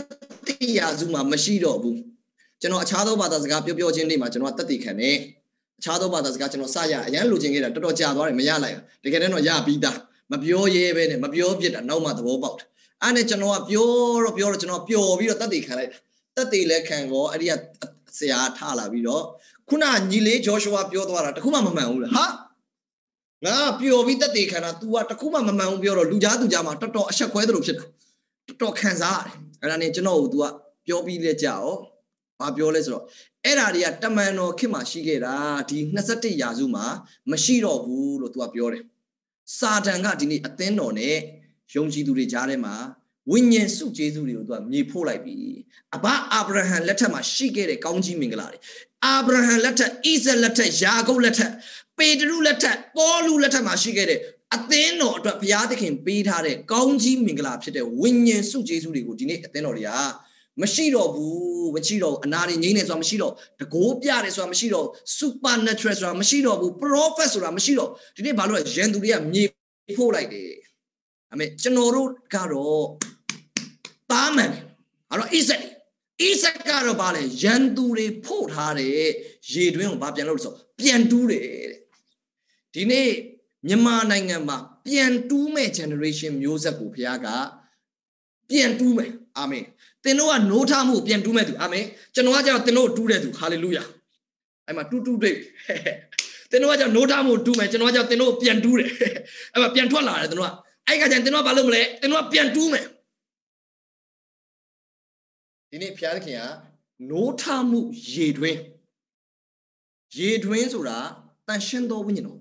Speaker 1: 21ရာစုမှာမရှိတော့ဘူးကျွန်တော်အခြားသောဘာသာစကားပြောပြောချင်းတွေမှာကျွန်တော်ကတက်တည်ခံတယ်အခြားသောဘာသာစကားကျွန်တော်စရအရန်လိုချင်ခဲ့တာတော်တော်ကြာသွားတယ်မရလိုက်ဘူးတကယ်တော့ရပြီးသားမပြောရဲပဲနဲ့မပြောပြစ်တာနောက်မှသဘောပေါက်တယ်အဲ့နဲ့ကျွန်တော်ကပြောတော့ပြောတော့ကျွန်တော်ပျော်ပြီးတော့တက်တည်ခံလိုက်တာတက်တည်လက်ခံကောအဲ့ဒီကဆရာထလာပြီးတော့ခုနညီလေးဂျောရှုဝါပြောသွားတာတခုမှမမှန်ဘူးလားဟာငါပျော်ပြီးတက်တည်ခံတာ तू ကတခုမှမမှန်ဘူးပြောတော့လူကြားသူကြားမှာတော်တော်အဆက်ခွဲသလိုဖြစ်တာတော်တော်ခံစားရတယ်အဲ့ဒါနဲ့ကျွန်တော်ကို तू ကပြောပြီးလဲကြအောင်ဘာပြောလဲဆိုတော့အဲ့ဒါတွေကတမန်တော်ခေတ်မှာရှိခဲ့တာဒီ21ရာစုမှာမရှိတော့ဘူးလို့ तू ကပြောတယ်စာတန်ကဒီနေ့အသင်းတော်နဲ့ယုံကြည်သူတွေကြားထဲမှာဝိညာဉ်စုကျေးဇူးတွေကို तू ကမြေဖို့လိုက်ပြီအဘအာဗြဟံလက်ထက်မှာရှိခဲ့တဲ့ကောင်းကြီးမင်္ဂလာတွေအာဗြဟံလက်ထက်ဣဇက်လက်ထက်ယာကုပ်လက်ထက်ပေတရုလက်ထက်ပေါလုလက်ထက်မှာရှိခဲ့တဲ့အသင်းတော်အတွက်ဘုရားသခင်ပေးထားတဲ့ကောင်းကြီးမင်္ဂလာဖြစ်တဲ့ဝိညာဉ်စုကျေးဇူးတွေကိုဒီနေ့အသင်းတော်တွေကမရှိတော့ဘူးမရှိတော့အနာတွေငိမ့်နေဆိုတာမရှိတော့တကိုးပြတယ်ဆိုတာမရှိတော့ supernatural ဆိုတာမရှိတော့ဘူး prophet ဆိုတာမရှိတော့ဒီနေ့ဘာလို့လဲရန်သူတွေကမြေဖို့လိုက်တယ် I mean, General Caro Taman, or Isaac. Isaac Caro Bale, Yandure, Port Hare, Jedwin Babianoso, Piandure. Dine, Yama Nangama, Piantume generation music Piaga, Piantume, Amen. They know a no time who Piantume, Amen. Genoaja, they know two days, hallelujah. I'm a two two day. They know no time who do me, Genoaja, they know Pianture. I'm a Piantuala. I got to know Balumle, they know Piantume. Dine Piakia, no time who ye dream. Ye dreams or than Shendo winning.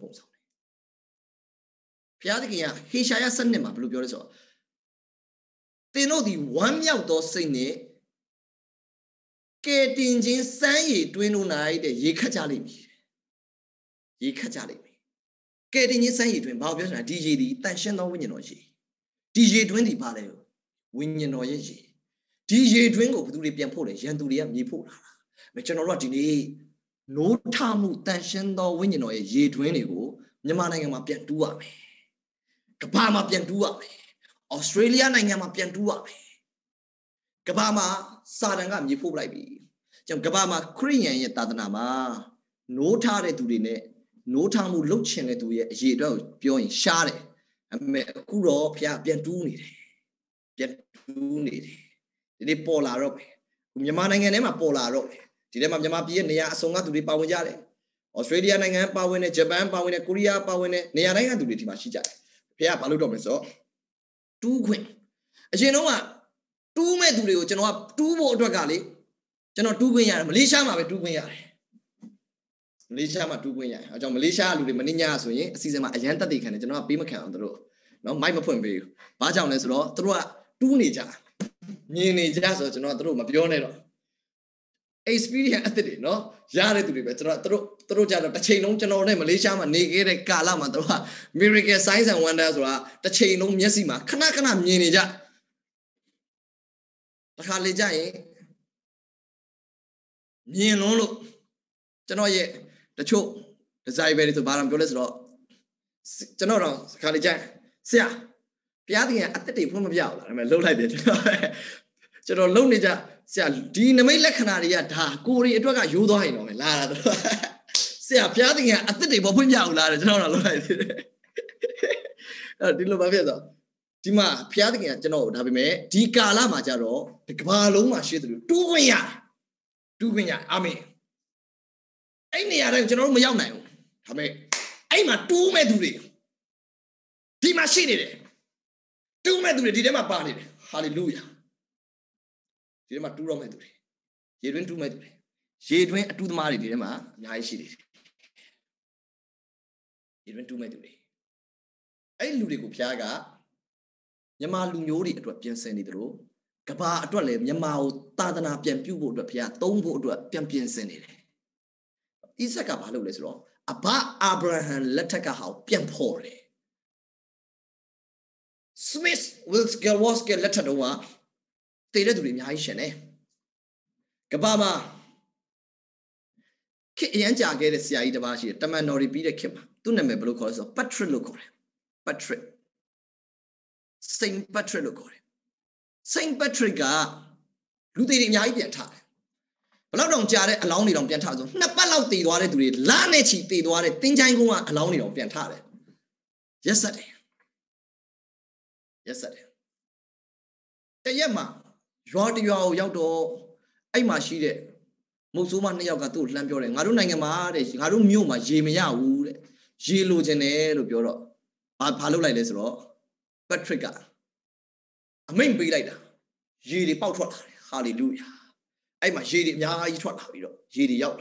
Speaker 1: Piakia, he shall send him a blue beautiful. They know the one meow does sing it. Getting in San Twin night, ye cajali me. Ye cajali me. Getting in San Twin Bobias and D J D, than Shendo winning or ye. D J twenty paleo, winning or ye. D J Dwingo to the Piampole, Yanduria, Nipola. Mechanorotti, no time than Shendo winning or ye twenty go, Yamananga Piantua me. Kapama Piantua me. Australia Nangama Piantua me. Kabama, Sadanga, you pull like me. Jam Kabama, Korean yet Tadanama. No tare to the net, no time would look chin to ye do, join Shade, and me Kuro Pia Piantuni. Piantuni. Did it Pola Rope? Yamanang and Emma Pola Rope. Did Emma Yamapi Nia Songa to the Pawajare? Australia and Pawin, Japan, Pawin, Korea, Pawin, Niaranga to the Timashija. Pia Paludo so. Two queen. As you know what? Two men do you know two more dragali? General two queen, Malaysia, my two queen. Malaysia, my two queen. I don't Malaysia, Lumania, so ye, season my agenda, they can general beam account the road. No, my point be you. Bajan is law, through a two nija. Nini jazz or not through my pionero. Experience at the no? Yare to be better through through Jana, the chain on General Malaysia, and negate Kalama, miracle signs and wonders were the chain on Yasima, Kanakana, Ninja. The Halejai Nienolo Janoye, the choke, the Zyberi to Baram Goles. General Halejai, Sia, Piating at the tip from Yao, I mean, low like it. General Lonija, Sia, Dina Canaria, Kuri, it was a Yudo, Lara. Sia, Piating at the tip of Yao, Lara, General like it. Dilo Tima, Piating, General, Habime, Tika Lama Jaro, the Kamaloma shit, two winya, two winya, Ami. Any other General Mayana, Hame, I'm a two meduri. Tima shitty. Two meduri, did them about it. Hallelujah. Did them a two meduri. She went to meduri. She went to the Mari, did them a Yashi. It went to meduri. I Ludico Piaga. Yama Lunyori at what Pian Senidro, Kaba at Wallem, Yamao, Tadana Pian Pubo, the Pia, Tombo, Pian Pian Senid. Isaac Abalo is wrong. Aba Abraham Letaka how Pian Pore. Smith will scale was get letter to one. Stated to be Yaishane. Kabama Kianja get a Sia Bashi, Taman or repeat a Kim. Do not remember calls of Patrick Locore. Patrick. Saint Patrick Locore. Saint Patrick, Luthi Yabian time. But I don't jar along it on Piantazo. Napalo de Dore to it, Lanechi de Dore, Tinjango along it on Piantare. Yesterday. Yesterday. The Yama, Jordio Yaudo, Aima Shide, Musuman Yagatu, Lampiore, Marunanga, Harum Yuma, Jimia Wood, Gilu Gene, Bureau, Palo like this row. Patrick, I mean, be like that. Gidi Pautra, hallelujah. I'm a Gidi Yai, Gidi out.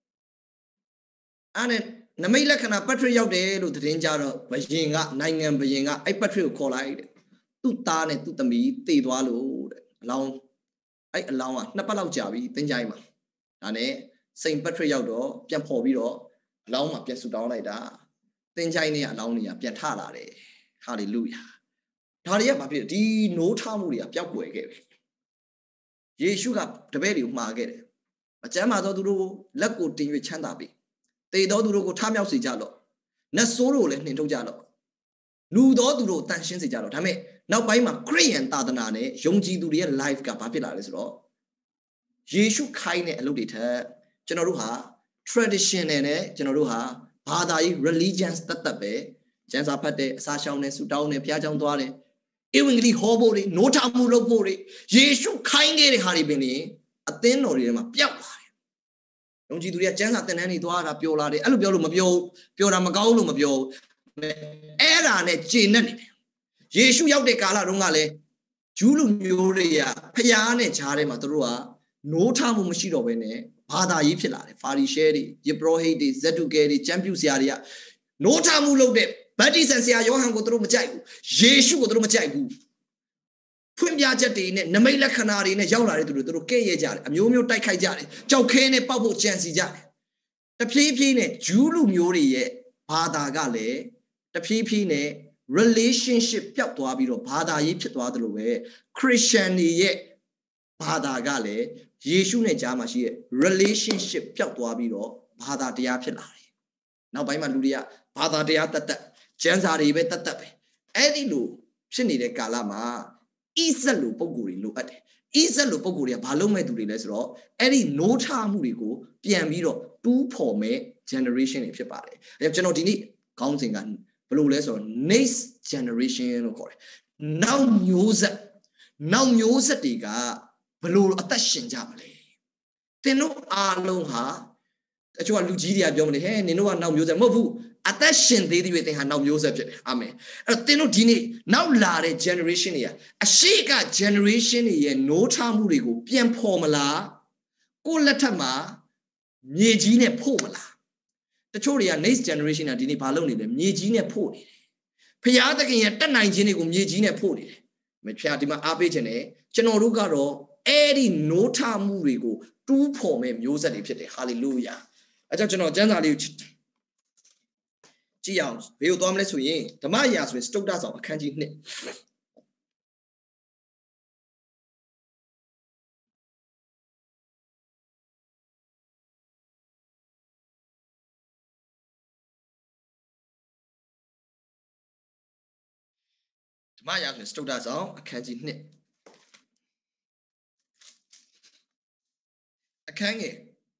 Speaker 1: And then Namela can a Patrick out there to the danger of Bajinga, nine and Bajinga, I Patrick collide. Two tane to the meat, they do allow. I allow Napala Javi, Tenjaima. Ane, Saint Patrick Yaudo, Piampoviro, Lama Piasuda like that. Tenjaini Alaunia, Piantala. Hallelujah. Taria Papi, D no Tamuria, Piaque gave. Ye sugar, the very market. A Jama do Laku Ting with Chandabi. They don't do Tamil Sijalo. Nasoro and into Jalo. လူတော်သူတို့တန်ရှင်းစေကြတော့ဒါပေမဲ့နောက်ပိုင်းမှာခရစ်ယာန်သာသနာနဲ့ယုံကြည်သူတွေရဲ့ life ကဘာဖြစ်လာလဲဆိုတော့ယေရှုခိုင်းတဲ့အလုပ်တွေထက်ကျွန်တော်တို့ဟာ traditional နဲ့ကျွန်တော်တို့ဟာဘာသာရေး religion တတ်တတ်ပဲကျမ်းစာဖတ်တယ်အစာရှောင်တယ်ဆူတောင်းတယ်ဘုရားကျောင်းသွားတယ်ဧဝံဂေလိဟောဖို့တွေနိုးထမှုလုပ်ဖို့တွေယေရှုခိုင်းခဲ့တဲ့ဟာတွေပင်လေအသင်းတော်တွေထဲမှာပျောက်သွားတယ်။ယုံကြည်သူတွေကကျမ်းစာသင်တန်းတွေသွားတာပျော်လာတယ်အဲ့လိုပြောလို့မပြောပျော်တာမကောင်းလို့မပြောအဲ့ဒါနဲ့ကျေနပ်နေတယ်။ယေရှုရောက်တဲ့ကာလတုန်းကလည်းဂျူးလူမျိုးတွေကဖျားနဲ့ဂျားထဲမှာသူတို့ကနိုးထမှုမရှိတော့ဘဲနဲ့ဘာသာရေးဖြစ်လာတယ်။ဖာရီရှဲတွေယေဘရဟိတ်တွေဇက်တုကဲတွေကျမ်းပြုဆရာတွေကနိုးထမှုလုပ်တဲ့ဗတ္တိဇံဆရာယောဟန်ကိုသူတို့မကြိုက်ဘူးယေရှုကိုသူတို့မကြိုက်ဘူးဖွင့်ပြချက်တွေနဲ့နမိတ်လက္ခဏာတွေနဲ့ရောက်လာတဲ့သူတွေသူတို့ကဲ့ရဲ့ကြတယ်အမျိုးမျိုးတိုက်ခိုက်ကြတယ်ကြောက်ခဲနဲ့ပောက်ဖို့ကြံစီကြတယ်တဖြည်းဖြည်းနဲ့ဂျူးလူမျိုးတွေရဲ့ဘာသာကလည်းတဖြည်းဖြည်းနဲ့ relationship ပျောက်သွားပြီးတော့ဘာသာရေးဖြစ်သွားသလိုပဲခရစ်ယာန်တွေရဲ့ဘာသာကလည်းယေရှုနဲ့ကြားမှာရှိတဲ့ relationship ပျောက်သွားပြီးတော့ဘာသာတရားဖြစ်လာတယ်နောက်ပိုင်းမှာလူတွေကဘာသာတရားတတ်တတ်ကျမ်းစာတွေပဲတတ်တတ်ပဲအဲ့ဒီလိုဖြစ်နေတဲ့ကာလမှာဣဇက်လိုပုံကိုယ်တွေလိုအပ်တယ်ဣဇက်လိုပုံကိုယ်တွေကဘာလုပ်မဲ့သူတွေလဲဆိုတော့အဲ့ဒီနိုးထမှုတွေကိုပြန်ပြီးတော့တူးဖော်မဲ့ generation တွေဖြစ်ပါတယ်အဲကျွန်တော်ဒီနေ့ခေါင်းစဉ်ကဘယ်လိုလဲဆိုတော့ next generation လို့ခေါ်တယ်နောက်မျိုးဆက်နောက်မျိုးဆက်တွေကဘယ်လိုအသက်ရှင်ကြမလဲသင်တို့အားလုံးဟာအချို့ကလူကြီးတွေကပြောမလို့ဟဲ့နင်တို့ကနောက်မျိုးဆက်မဟုတ်ဘူးအသက်ရှင်သေးသည်တွေသင်ဟာနောက်မျိုးဆက်ဖြစ်တယ်အာမင်အဲ့တော့သင်တို့ဒီနေ့နောက်လာတဲ့ generation တွေကအရှိက generation တွေရဲ့နိုးထမှုတွေကိုပြန်ဖော်မလားကိုယ့်လက်ထက်မှာမြေကြီးနဲ့ဖို့မလားတချို့တွေက next generation ကဒီနေ့ဘာလုပ်နေလဲမြေကြီးနဲ့ဖို့နေတယ်ဖျားသခင်ရဲ့တက်နိုင်ခြင်းတွေကိုမြေကြီးနဲ့ဖို့နေတယ်မဖျားဒီမှာအားပေးခြင်းနဲ့ကျွန်တော်တို့ကတော့အဲ့ဒီနိုးထမှုတွေကိုတူးဖော်မဲ့မျိုးဆက်တွေဖြစ်တယ်ဟာလေလုယာအဲကြောင့်ကျွန်တော်ကျမ်းစာလေးကိုကြည့်အောင်ဘယ်လိုသွားမလဲဆိုရင်ဓမ္မရာဆိုရင်စတုတ္တဆောင်အခန်းကြီးနှစ်ဓမ္မရာဆိုရင်စတုတ္တဆောင်အခန်းကြီးနှစ်အခန်းငယ်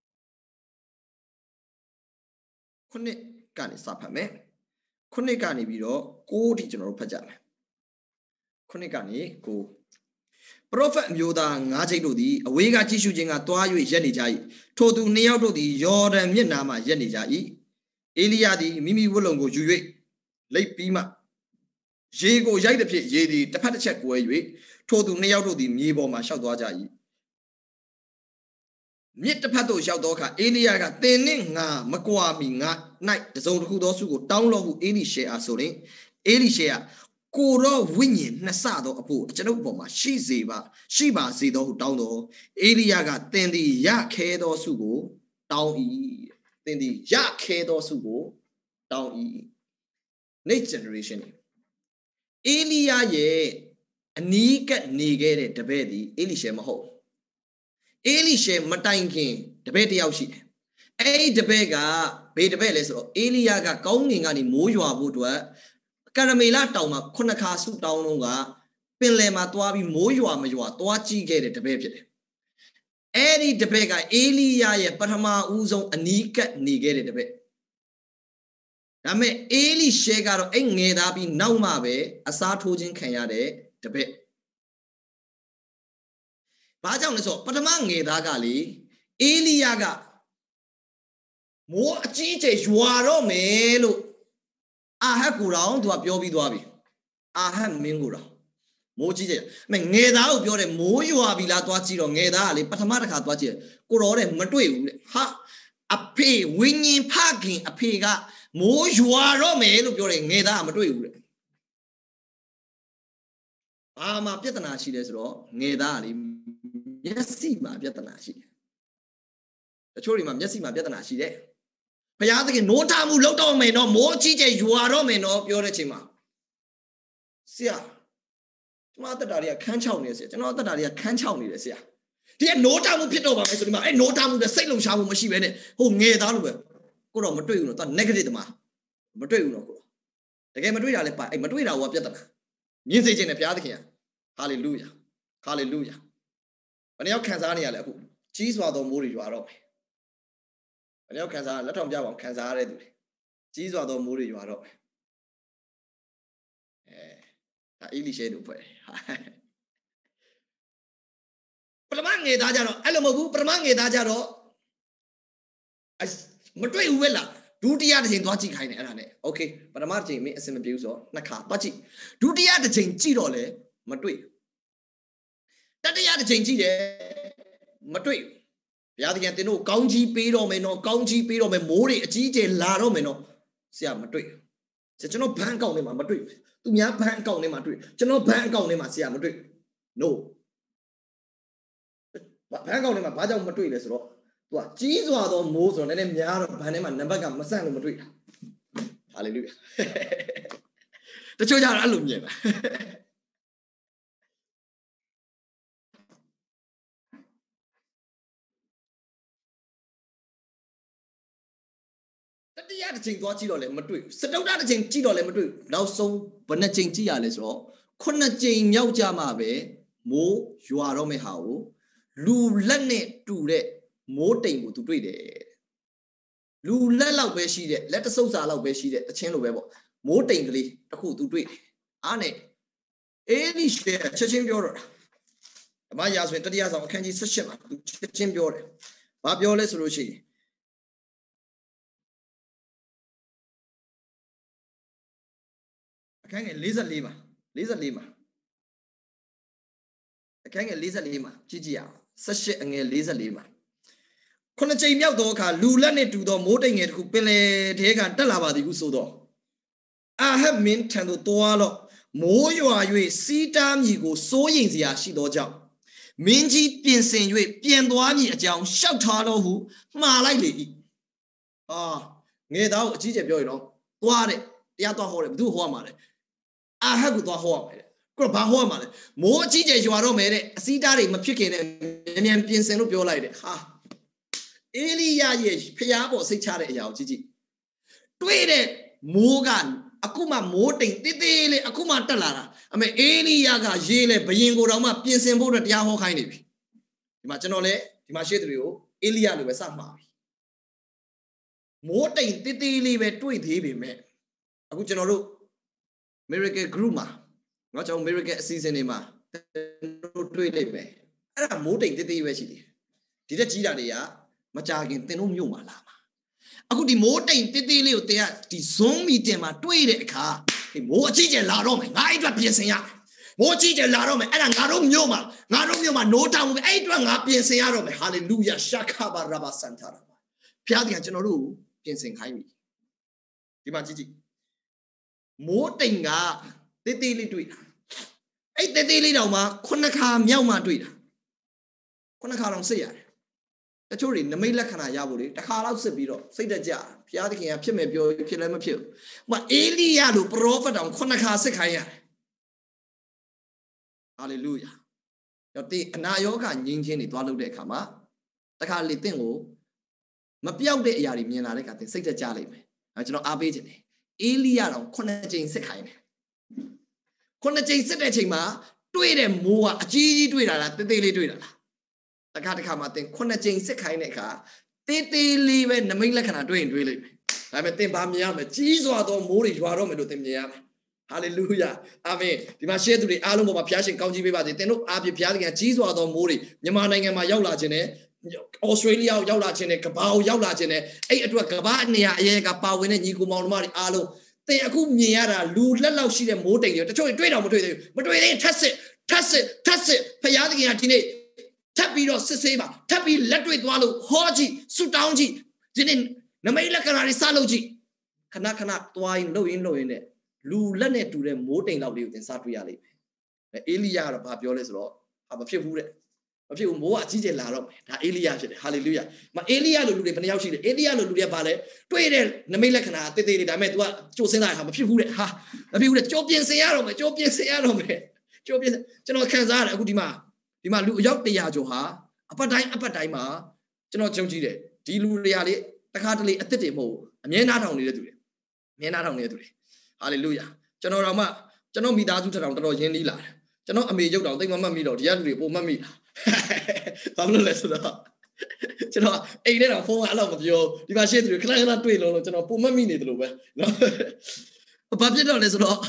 Speaker 1: ခုနှစ်ကနေစဖတ်မယ်ခုနှစ်ကနေပြီးတော့ကိုးထိကျွန်တော်တို့ဖတ်ကြမယ်ခုနှစ်ကနေကိုးပရောဖက်အမျိုးသားငါးကျိတ်တို့သည်အဝေးကကြည့်ရှုခြင်းကတွား၍ရက်နေကြ၏ထိုသူနှစ်ယောက်တို့သည်ယော်ဒန်မြစ်နားမှရက်နေကြ၏အေလိယသည်မိမိဝတ်လုံကိုယူ၍လိပ်ပြီးမှရေကိုရိုက်သည်ဖြင့်ရေသည်တစ်ဖက်တစ်ချက်ကွဲ၍ထိုသူနှစ်ယောက်တို့သည်မြေပေါ်မှရှောက်သွားကြ၏မြစ်တစ်ဖက်သို့ရောက်သောအခါအေလိယကသင်နှင့်ငါမကွာမီငါ၌တစုံတစ်ခုသောစုကိုတောင်းလို့ဟုအေလိရှေအားဆိုရင်အေလိရှေကကိုရောဝိညာဉ်နှစ်ဆသောအဖို့ကျွန်ုပ်အပေါ်မှာရှိစေပါရှိပါစေသောဟုတောင်းတော်အေလိယကသင်သည်ရခဲသောစုကိုတောင်း၏သင်သည်ရခဲသောစုကိုတောင်း၏ next generation အေလိယရဲ့အနီးကပ်နေခဲ့တဲ့တပည့်သည်အေလိရှေမဟုတ်အေလိရှေမတိုင်ခင်တပည့်တယောက်ရှိတယ်အဲ့ဒီတပည့်ကဘေးတပည့်လဲဆိုတော့အေလိယကကောင်းငင်ကနေမိုးရွာဖို့အတွက်ကာရမေလတောင်မှာခုနှစ်ခါဆုတောင်းလုံးကပင်လယ်မှာသွားပြီးမိုးရွာမရွာသွားကြည့်ခဲ့တဲ့တပည့်ဖြစ်တယ်အဲ့ဒီတပည့်ကအေလိယရဲ့ပထမဦးဆုံးအနီးကပ်နေခဲ့တဲ့တပည့်ဒါပေမဲ့အေလိရှေကတော့အဲ့ငယ်သားပြီးနောက်မှပဲအစားထိုးခြင်းခံရတဲ့တပည့်ဘာကြောင့်လဲဆိုပထမငယ်သားကလေအေလိယကမိုးအကြီးကျယ်ရွာတော့မယ်လို့အာဟတ်ကိုတောင်သူကပြောပြီးသွားပြီအာဟတ်မင်းကိုတောင်မိုးကြီးကျယ်မငယ်သားကိုပြောတယ်မိုးရွာပြီလားသွားကြည့်တော့ငယ်သားကလေပထမတစ်ခါသွားကြည့်ကိုတော်တဲ့မတွေ့ဘူးတဲ့ဟာအဖေဝိညာဉ်ဖခင်အဖေကမိုးရွာတော့မယ်လို့ပြောတယ်ငယ်သားကမတွေ့ဘူးတဲ့ဘာမှပြဿနာရှိတယ်ဆိုတော့ငယ်သားကလေမျက်စိမှာပြဿနာရှိတယ်တချို့တွေမှာမျက်စိမှာပြဿနာရှိတယ်ဘုရားသခင်နိုးထမှုလောက်တော့မယ်နော်မိုးကြီးကျယ်ရွာတော့မယ်နော်ပြောတဲ့ချိန်မှာဆရာကျွန်တော်အသက်တာတွေကခန်းချောက်နေတယ်ဆရာကျွန်တော်အသက်တာတွေကခန်းချောက်နေတယ်ဆရာဒီကနိုးထမှုဖြစ်တော့ပါမယ်ဆိုဒီမှာအဲ့နိုးထမှုတဲ့စိတ်လုံရှားမှုမရှိဘဲနဲ့ဟိုငယ်သားလို့ပဲကိုတော့မတွေ့ဘူးနော်သူ negative တမမတွေ့ဘူးနော်ကိုတကယ်မတွေ့တာလည်းပါအဲ့မတွေ့တာကပြတ်တာမြင်စေခြင်းနဲ့ဘုရားသခင်ဟာလေလုယာဟာလေလုယာဘယ်နှယောက်ခံစားနေရလဲအခုကြီးစွာသောမိုးတွေရွာတော့မယ်ဘယ်နှယောက်ခံစားလက်ထောင်ပြပါအောင်ခံစားရတဲ့သူတွေကြီးစွာသောမိုးတွေရွာတော့မယ်အဲဒါအေလိရှဲတို့ဖွဲ့ပရမငေသားကြတော့အဲ့လိုမဟုတ်ဘူးပရမငေသားကြတော့မတွေ့ဘူးပဲလားဒုတိယတစ်ချိန်သွားကြည့်ခိုင်းတယ်အဲ့ဒါနဲ့โอเคပထမတစ်ချိန်မင်းအစင်မပြေဘူးဆိုတော့နှစ်ခါသွားကြည့်ဒုတိယတစ်ချိန်ကြည့်တော့လေမတွေ့တတိယတစ်ချိန်ကြည့်တယ်မတွေ့ဘုရားသခင်တင်တို့ကောင်းကြီးပေးတော့မယ်နော်ကောင်းကြီးပေးတော့မယ်မိုးတွေအကြီးအကျယ်လာတော့မယ်နော်ဆရာမတွေ့ကျွန်တော်ဘန်းအကောင့်ထဲမှာမတွေ့သူများဘန်းအကောင့်ထဲမှာတွေ့ကျွန်တော်ဘန်းအကောင့်ထဲမှာဆရာမတွေ့ no ဘန်းအကောင့်ထဲမှာဘာကြောင့်မတွေ့လဲဆိုတော့သူကကြီးစွာသောမိုးဆိုတော့နည်းနည်းများတော့ဘန်းထဲမှာနံပါတ်ကမဆန့်လို့မတွေ့တာဟာလေလုယာတချို့ကြတော့အဲ့လိုမြင်တာတတိယတစ်ချိန်သွားကြည့်တော့လည်းမတွေ့စတုတ္ထတစ်ချိန်ကြည့်တော့လည်းမတွေ့နောက်ဆုံးဘယ်နှချိန်ကြည့်ရလဲဆိုတော့ခုနှစ်ချိန်မြောက်ကြမှာပဲမိုးရွာတော့မယ့်ဟာကိုလူလက်နဲ့တူတဲ့မိုးတိမ်ကိုသူတွေ့တယ်လူလက်လောက်ပဲရှိတဲ့လက်တဆုပ်စာလောက်ပဲရှိတဲ့တချင်းလိုပဲပေါ့မိုးတိမ်ကလေးတစ်ခုသူတွေ့တယ်အားနဲ့အေလိရှဲချက်ချင်းပြောတော့ဓမ္မရာဆိုရင်တတိယဆောင်အခန်းကြီး၁၈မှာသူချက်ချင်းပြောတယ်ဘာပြောလဲဆိုလို့ရှိရင်အခန်းငယ်၄၄မှာ၄၄မှာအခန်းငယ်၄၄မှာကြည့်ကြည့်အောင်၁၈အငယ်၄၄မှာခုနှစ်ချိန်မြောက်သောအခါလူလက်နှင့်တူသောမိုးတိမ်ငယ်တစ်ခုပင်လယ်ထဲကတက်လာပါသည်ဟုဆိုသောအာဟပ်မင်းထံသို့သွားလော့မိုးရွာ၍စီးတားမြည်ကိုစိုးရိမ်စရာရှိသောကြောင့်မင်းကြီးပြင်ဆင်၍ပြန်သွားမည်အကြောင်းရှောက်ထားတော်ဟုမှားလိုက်လေ၏အာငယ်သားကိုအကြီးကျယ်ပြောရင်တော့သွားတဲ့တရားသွားဟောတယ်ဘယ်သူဟောမှာလဲအာဟပ်ကိုသွားဟောရမယ်တဲ့ကိုဘာဟောမှာလဲမိုးအကြီးကျယ်ရွာတော့မယ်တဲ့အစီးတားတွေမဖြစ်ခင်နဲ့မြန်မြန်ပြင်ဆင်လို့ပြောလိုက်တယ်ဟာအေလိယရဲ့ဖျားပေါ်စိတ်ချတဲ့အရာကိုကြည့်ကြည့်တွေ့တဲ့မိုးကအခုမှမိုးတိမ်တေးသေးလေးအခုမှတက်လာတာအမေအေလိယကရေးလဲဘယင်ကိုတောင်မှပြင်ဆင်ဖို့အတွက်တရားဟောခိုင်းနေပြီဒီမှာကျွန်တော်လည်းဒီမှာရှေ့သူတွေကိုအေလိယလိုပဲစမှာပြီမိုးတိမ်တေးသေးလေးပဲတွေ့သေးပေမဲ့အခုကျွန်တော်တို့ Miracle Group မှာငါကျွန်တော် Miracle အစီအစဉ်တွေမှာတို့တွေ့လိမ့်မယ်အဲ့ဒါမိုးတိမ်တေးသေးပဲရှိတယ်ဒီတက်ကြီးတာတွေကမကြခင်သင်တို့မြို့မှာလာမှာအခုဒီမိုးတိမ်တေးသေးလေးကိုတင်ကဒီ Zoom meeting မှာတွေ့တဲ့အခါဒီမိုးအကြီးကျယ်လာတော့မယ်ငါအဲ့အတွက်ပြင်ဆင်ရမိုးအကြီးကျယ်လာတော့မယ်အဲ့ဒါငါတို့မြို့မှာငါတို့မြို့မှာနိုးတောင်းမယ်အဲ့အတွက်ငါပြင်ဆင်ရတော့မယ်ဟာလေလုယာရှာခဘာရဘာစန်တာဘုရားကကျွန်တော်တို့ပြင်ဆင်ခိုင်းပြီဒီမှာကြည့်ကြည့်မိုးတိမ်ကတေးသေးလေးတွေ့တာအဲ့တေးသေးလေးတောင်မှခုနှစ်ခါမြောက်မှတွေ့တာခုနှစ်ခါတောင်စစ်ရတယ်တချို့တွေနမိတ်လက္ခဏာရဖို့လေတစ်ခါလောက်စစ်ပြီးတော့စိတ်တကြဘုရားသခင်ကဖြစ်မယ်ပြောဖြစ်လည်းမဖြစ်ဘူး။ဟိုအေလိယလိုပရောဖက်တောင်ခုနှစ်ခါစစ်ခိုင်းရတယ်။ဟာလေလုယာ။တော့ဒီအနာယောဂငြိမ်းချင်းတွေသွားလုပ်တဲ့အခါမှာတခါလေတင့်ကိုမပြောက်တဲ့အရာတွေမြင်လာတဲ့အခါသင်စိတ်တကြလိမ့်မယ်။အဲကျွန်တော်အားပေးခြင်းတယ်။အေလိယတောင်ခုနှစ်ကြိမ်စစ်ခိုင်းတယ်။ခုနှစ်ကြိမ်စစ်တဲ့အချိန်မှာတွေ့တဲ့မိုးကအကြီးကြီးတွေ့တာလားတေးသေးလေးတွေ့တာလားတခါတခါမှသင်ခုနှစ်ကြိမ်စစ်ခိုင်းတဲ့အခါတေးသေးလေးပဲနမိတ်လက္ခဏာတွေ့ရင်တွေ့လိမ့်မယ်ဒါပေမဲ့သင်ဘာမြင်ရမလဲကြီးစွာသောမိုးတွေရွာတော့မယ်လို့သင်မြင်ရမယ်ဟာလေလုယာအာမင်ဒီမှာရှေ့သူတွေအားလုံးပေါ်မှာဘုရားရှင်ကောင်းချီးပေးပါစေသင်တို့အားဖြင့်ဘုရားသခင်ကြီးစွာသောမိုးတွေမြန်မာနိုင်ငံမှာရောက်လာခြင်းနဲ့ဩစတြေးလျကိုရောက်လာခြင်းနဲ့ကမ္ဘာကိုရောက်လာခြင်းနဲ့အဲ့အတွက်ကမ္ဘာနေရာအရေးကပါဝင်တဲ့ညီကိုမောင်နှမတွေအားလုံးသင်အခုမြင်ရတာလူလက်လောက်ရှိတဲ့မိုးတိမ်တွေတချို့တွေ့တော့မတွေ့သေးဘူးမတွေ့သေးထက်စစ်ထက်စစ်ထက်စစ်ဘုရားသခင်ကဒီနေ့ထပ်ပြီးတော့စစ်ဆေးပါထပ်ပြီးလက်တွေ့သွားလို့ဟောကြည့်ဆူတောင်းကြည့်ဒီနေ့နမိတ်လက္ခဏာတွေစလုပ်ကြည့်ခဏခဏသွားရင်လှုပ်ရင်လှုပ်ရင်နဲ့လူလက်နဲ့တူတဲ့မိုးတိမ်လောက်လေးကိုသင်စတွေ့ရလိမ့်မယ်အေလိယကတော့ဘာပြောလဲဆိုတော့ဟာမဖြစ်ဘူးတဲ့မဖြစ်ဘူးမိုးကအကြီးကျယ်လာတော့မယ်ဒါအေလိယဖြစ်တယ်ဟာလေလုယာမအေလိယလိုလူတွေဘယ်နှယောက်ရှိလဲအေလိယလိုလူတွေကဘာလဲတွေ့တဲ့နမိတ်လက္ခဏာတေးသေးလေးဒါပေမဲ့ तू ကကြိုစင်းလာဟာမဖြစ်ဘူးတဲ့ဟာမဖြစ်ဘူးတဲ့ကြိုပြင်ဆင်ရတော့မယ်ကြိုပြင်ဆင်ရတော့မယ်ကြိုပြင်ကျွန်တော်ခံစားရတယ်အခုဒီမှာဒီမှာလူအယောက်တရာကျော်ဟာအပတ်တိုင်းအပတ်တိုင်းမှာကျွန်တော်ကြုံကြည့်တယ်ဒီလူတွေကလေတခါတလေအစ်စ်တွေမဟုတ်အမြဲနားထောင်နေတဲ့သူတွေအမြဲနားထောင်နေတဲ့သူတွေဟ hallelujah ကျွန်တော်တော့မှကျွန်တော်မိသားစုထထောင်တော်တော်ရင်းနှီးလာတယ်ကျွန်တော်အမေရုပ်တော်တိတ်မမှတ်မိတော့ဒီကလူတွေပုံမှတ်မိတာဘာလို့လဲဆိုတော့ကျွန်တော်အိမ်ထဲတော့ဖုန်းကအဲ့လိုမပြောဒီမှာရှေ့သူတွေခဏခဏတွေ့လို့ကျွန်တော်ပုံမှတ်မိနေတယ်လို့ပဲနော်ဘာဖြစ်တော့လဲဆိုတော့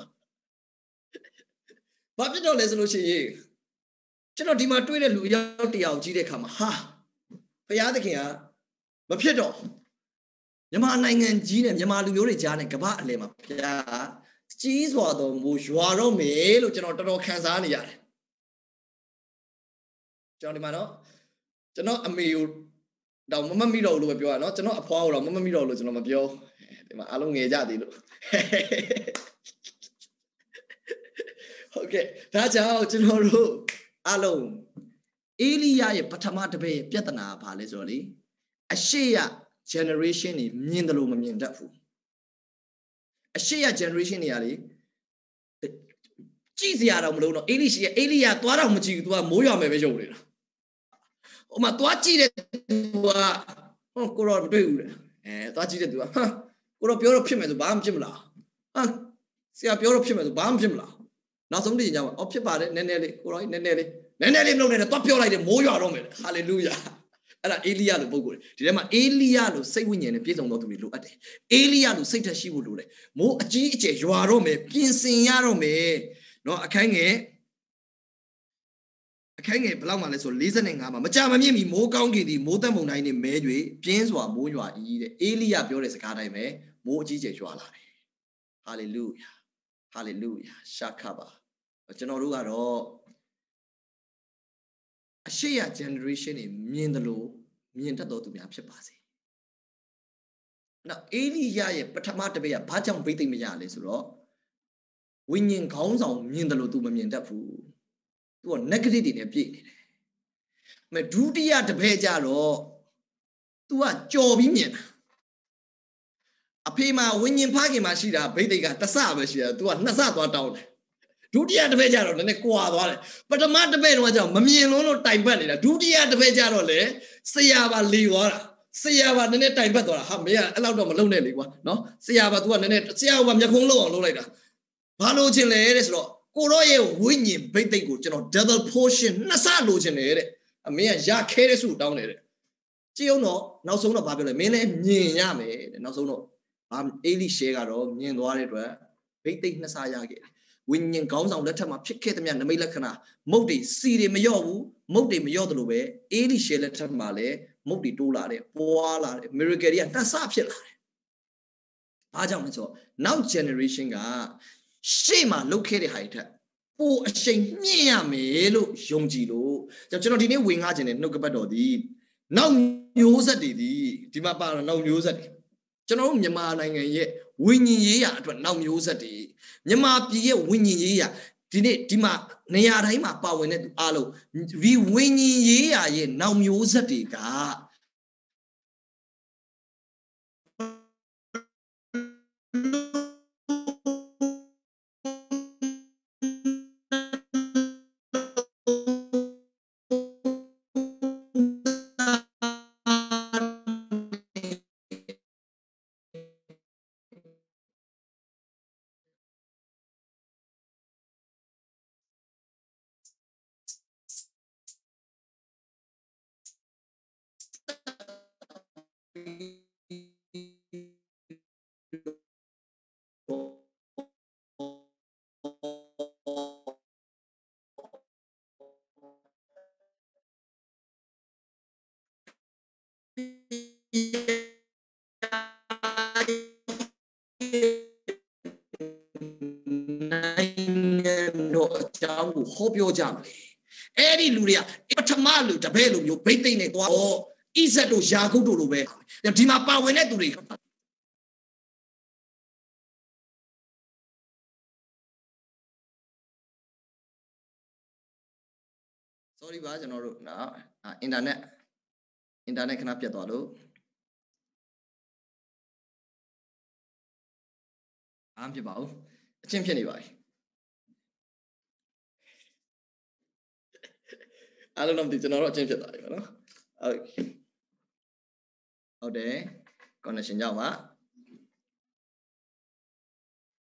Speaker 1: ဘာဖြစ်တော့လဲဆိုလို့ရှိရင်ကျွန်တော်ဒီမှာတွေ့တဲ့လူရောက်တယောက်ကြီးတဲ့ခါမှာဟာဘုရားသခင်ကမဖြစ်တော့မြန်မာနိုင်ငံကြီးနဲ့မြန်မာလူမျိုးတွေကြားနဲ့ကမ္ဘာအလယ်မှာဘုရားကြီးစွာသောမိုးရွာတော့မယ်လို့ကျွန်တော်တော်တော်ခံစားနေရတယ်ကျွန်တော်ဒီမှာနော်ကျွန်တော်အမေကိုတော့မမမိတော့လို့ပဲပြောရနော်ကျွန်တော်အဖွားကိုတော့မမမိတော့လို့ကျွန်တော်မပြောဒီမှာအားလုံးငယ်ကြသေးလို့ဟုတ်ကဲ့ဒါကြောင့်ကျွန်တော်တို့အားလုံးအေလိယရဲ့ပထမတပည့်ရဲ့ပြဿနာဘာလဲဆိုတော့လေအရှိရ generation တွေမြင်တယ်လို့မမြင်တတ်ဘူးအရှိရ generation တွေကလေကြည့်စရာတော့မလို့တော့အေလိရှိရဲ့အေလိယသွားတော့မကြည့်ဘူး तू ကမိုးရွာမယ်ပဲရုပ်နေတာဟိုမှာသွားကြည့်တဲ့ तू ကဟောကိုတော့မတွေ့ဘူးလေအဲသွားကြည့်တဲ့ तू ကဟာကိုတော့ပြောတော့ဖြစ်မယ်ဆိုဘာမှဖြစ်မလားဟာဆရာပြောတော့ဖြစ်မယ်ဆိုဘာမှဖြစ်မလားနောက်ဆုံးတည်းညမှာအော်ဖြစ်ပါတယ်နည်းနည်းလေးကိုတော့နည်းနည်းလေးနည်းနည်းလေးမလုပ်နဲ့တော့ပြောလိုက်တယ်မိုးရွာတော့မယ်ဟာလေလုယာအဲ့ဒါအေလိယလို့ပုံကိုယ်ဒီထဲမှာအေလိယလို့စိတ်ဝိညာဉ်နဲ့ပြည့်စုံတော်သူတွေလိုအပ်တယ်အေလိယလို့စိတ်ဓာတ်ရှိဖို့လိုတယ်မိုးအကြီးအကျယ်ရွာတော့မယ်ပြင်ဆင်ရတော့မယ်နော်အခန်းငယ်အခန်းငယ်ဘယ်လောက်မှလဲဆို၄၅မှာမကြမမြင့်မီမိုးကောင်းကင်ဒီမိုးသက်မုန်တိုင်းနဲ့မဲ၍ပြင်းစွာမိုးရွာ၏တဲ့အေလိယပြောတဲ့စကားတိုင်းပဲမိုးအကြီးအကျယ်ရွာလာတယ်ဟာလေလုယာဟာလေလုယာရှာခပါကျွန်တော်တို့ကတော့အရှိရ generation တွေမြင်တယ်လို့မြင်တတ်တော်သူများဖြစ်ပါစေ။နောက်အေလိယရဲ့ပထမတပည့်ကဘာကြောင့်ဗိသိက်မရလဲဆိုတော့ဝိညာဉ်ခေါင်းဆောင်မြင်တယ်လို့သူမမြင်တတ်ဘူး။ तू က negative တွေနဲ့ပြည့်နေတယ်။မဲ့ဒုတိယတပည့်ကြတော့ तू ကကြော်ပြီးမြင်တာ။အဖေမှာဝိညာဉ်ဖခင်မှာရှိတာဗိသိက်ကတဆပဲရှိတာ तू ကနှစ်ဆသွားတောင်းတယ်ဒုတိယတပည့်ကြတော့နည်းနည်းကွာသွားတယ်ပထမတပည့်တော့ကြောင့်မမြင်လုံးလို့တိုင်ပတ်နေတာဒုတိယတပည့်ကြတော့လေဆရာပါလီသွားတာဆရာပါနည်းနည်းတိုင်ပတ်သွားတာဟာမင်းကအဲ့လောက်တော့မလုံနဲ့လေကွာနော်ဆရာပါ तू ကနည်းနည်းဆရာကမျက်ခုံးလုံးအောင်လုပ်လိုက်တာဘာလို့ချင်းလဲတဲ့ဆိုတော့ကိုရောရဲ့ဝိညာဉ်ဗိသိက်ကိုကျွန်တော် double portion နှစ်ဆလိုချင်တယ်တဲ့အမင်းကရခဲတဲ့စုတောင်းတယ်တဲ့ကြည့်အောင်တော့နောက်ဆုံးတော့ဘာပြောလဲမင်းလည်းမြင်ရမယ်တဲ့နောက်ဆုံးတော့ဘာအေလိရှဲကတော့မြင်သွားတဲ့အတွက်ဗိသိက်နှစ်ဆရခဲ့တယ်ဝိညာဉ်ခေါင်းဆောင်လက်ထက်မှာဖြစ်ခဲ့တဲ့မြတ်နမိတ်လက္ခဏာမုတ်တွေစီတွေမလျော့ဘူးမုတ်တွေမလျော့တယ်လို့ပဲအေလိရှဲလက်ထက်မှာလည်းမုတ်တွေတိုးလာတယ်ပွားလာတယ် miracle တွေကနှစ်ဆဖြစ်လာတယ်။ဘာကြောင့်လဲဆိုတော့နောက် generation ကရှေ့မှာလုပ်ခဲ့တဲ့ဟာတွေထက်ပိုအရှိန်မြင့်ရမယ်လို့ယုံကြည်လို့ကျွန်တော်ဒီနေ့ဝင်ငှခြင်းနဲ့နှုတ်ကပတ်တော်ဒီနောက်မျိုးဆက်တွေဒီဒီမှာပါတော့နောက်မျိုးဆက်တွေကျွန်တော်တို့မြန်မာနိုင်ငံရဲ့ဝိညာဉ်ရေးရာအတွက်နောက်မျိုးဆက်တွေမြန်မာပြည်ရဲ့ဝိညာဉ်ရေးရာဒီနေ့ဒီမှာနေရာတိုင်းမှာပါဝင်တဲ့သူအားလုံးဒီဝိညာဉ်ရေးရာရဲ့နောက်မျိုးဆက်တွေကတော့အကြောင်းကိုဟောပြောကြမယ်အဲ့ဒီလူတွေကပထမလူတပည့်လူမျိုးဗိသိက်နဲ့သွားတော့ဣဇက်တို့ယာကုပ်တို့လိုပဲဒီမှာပါဝင်တဲ့သူတွေsorry ပါကျွန်တော်တို့နော်အင်တာနက်အင်တာနက်ခဏပြတ်သွားလို့အားမဖြစ်ပါဘူးအချင်းဖြစ်နေပါပြီအားလုံးတော့ဒီကျွန်တော်တို့အချင်းဖြစ်သွားပြီနော်ဟုတ်ဟုတ်တယ် connection ကြောင့်ပါ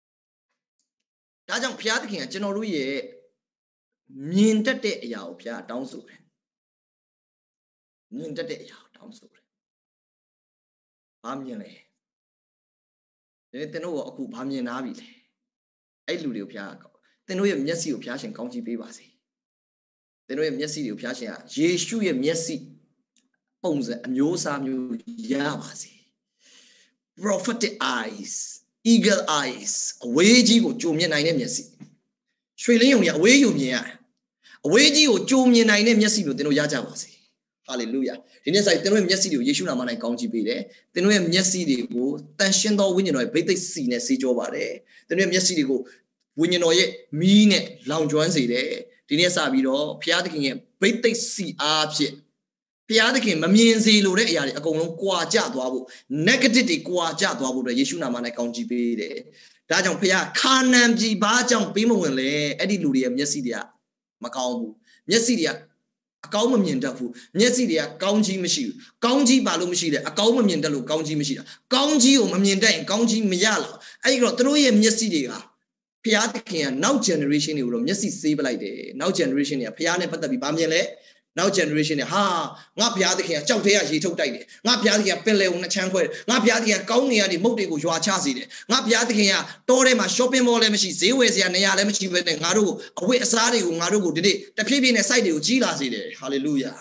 Speaker 1: ဒါကြောင့်ဘုရားသခင်ကကျွန်တော်တို့ရဲ့မြင်တတ်တဲ့အရာကိုဘုရားတောင်းဆိုတယ်မြင်တတ်တဲ့အရာကိုတောင်းဆိုတယ်ဘာမြင်လဲဒီနေ့သင်တို့ကအခုဘာမြင်နာပြီလဲအဲ့လူတွေကိုဘုရားသင်တို့ရဲ့မျက်စိကိုဘုရားရှင်ကောင်းချီးပေးပါစေသင်တို့ရဲ့မျက်စိတွေကိုဘုရားရှင်ကယေရှုရဲ့မျက်စိပုံစံအမျိုးအစားမျိုးရပါစေ prophetic eyes eagle eyes အဝေးကြီးကိုကြုံမြင်နိုင်တဲ့မျက်စိရွှေလင်းယုံတွေအဝေးယုံမြင်ရတယ်အဝေးကြီးကိုကြုံမြင်နိုင်တဲ့မျက်စိမျိုးသင်တို့ရကြပါစေဟာလေလုယာဒီနေ့ဆိုင်သင်တို့ရဲ့မျက်စိတွေကိုယေရှုနာမ၌ကောင်းချီးပေးတယ်သင်တို့ရဲ့မျက်စိတွေကိုတန်ရှင်းသောဝိညာဉ်တော်ရဲ့ဗိသိက်စီနဲ့စေကြောပါတယ်သင်တို့ရဲ့မျက်စိတွေကိုဝိညာဉ်တော်ရဲ့မီးနဲ့လောင်ကျွမ်းစေတယ်ဒီနေ့စပြီးတော့ဘုရားသခင်ရဲ့ဗိသိက်စီအားဖြင့်ဘုရားသခင်မမြင်စေလိုတဲ့အရာတွေအကုန်လုံးကွာကျသွားဖို့ negative တွေကွာကျသွားဖို့အတွက်ယေရှုနာမ၌ကောင်းချီးပေးတယ်ဒါကြောင့်ဘုရားခါနန်ပြည်ဘာကြောင့်ပေးမဝင်လဲအဲ့ဒီလူတွေရဲ့မျက်စိတွေကမကောင်းဘူးမျက်စိတွေကအကောင်းမမြင်တတ်ဘူးမျက်စိတွေကကောင်းကြီးမရှိဘူးကောင်းကြီးပါလို့မရှိတယ်အကောင်းမမြင်တတ်လို့ကောင်းကြီးမရှိတာကောင်းကြီးကိုမမြင်တတ်ရင်ကောင်းကြီးမရလောက်အဲ့ဒီတော့သူတို့ရဲ့မျက်စိတွေကဘုရားသခင်ကနောက် generation တွေကိုတော့မျက်စိစေးပလိုက်တယ်နောက် generation တွေကဘုရားနဲ့ပတ်သက်ပြီးဗာမြင်လဲနောက် generation တွေဟာငါဘုရားသခင်ကကြောက်ထဲကရေထုတ်တိုက်တယ်ငါဘုရားသခင်ကပင်လယ်ကိုနှစ်ချမ်းခွဲတယ်ငါဘုရားသခင်ကကောင်းနေရတဲ့မုတ်တွေကိုရွာချစေတယ်ငါဘုရားသခင်ကတောထဲမှာ shopping mall လည်းမရှိဈေးဝယ်စရာနေရာလည်းမရှိဘဲနဲ့ငါတို့ကိုအဝတ်အစားတွေကိုငါတို့ကိုဒီနေ့တဖြည်းဖြည်းနဲ့ site တွေကိုကြီးလာစေတယ် hallelujah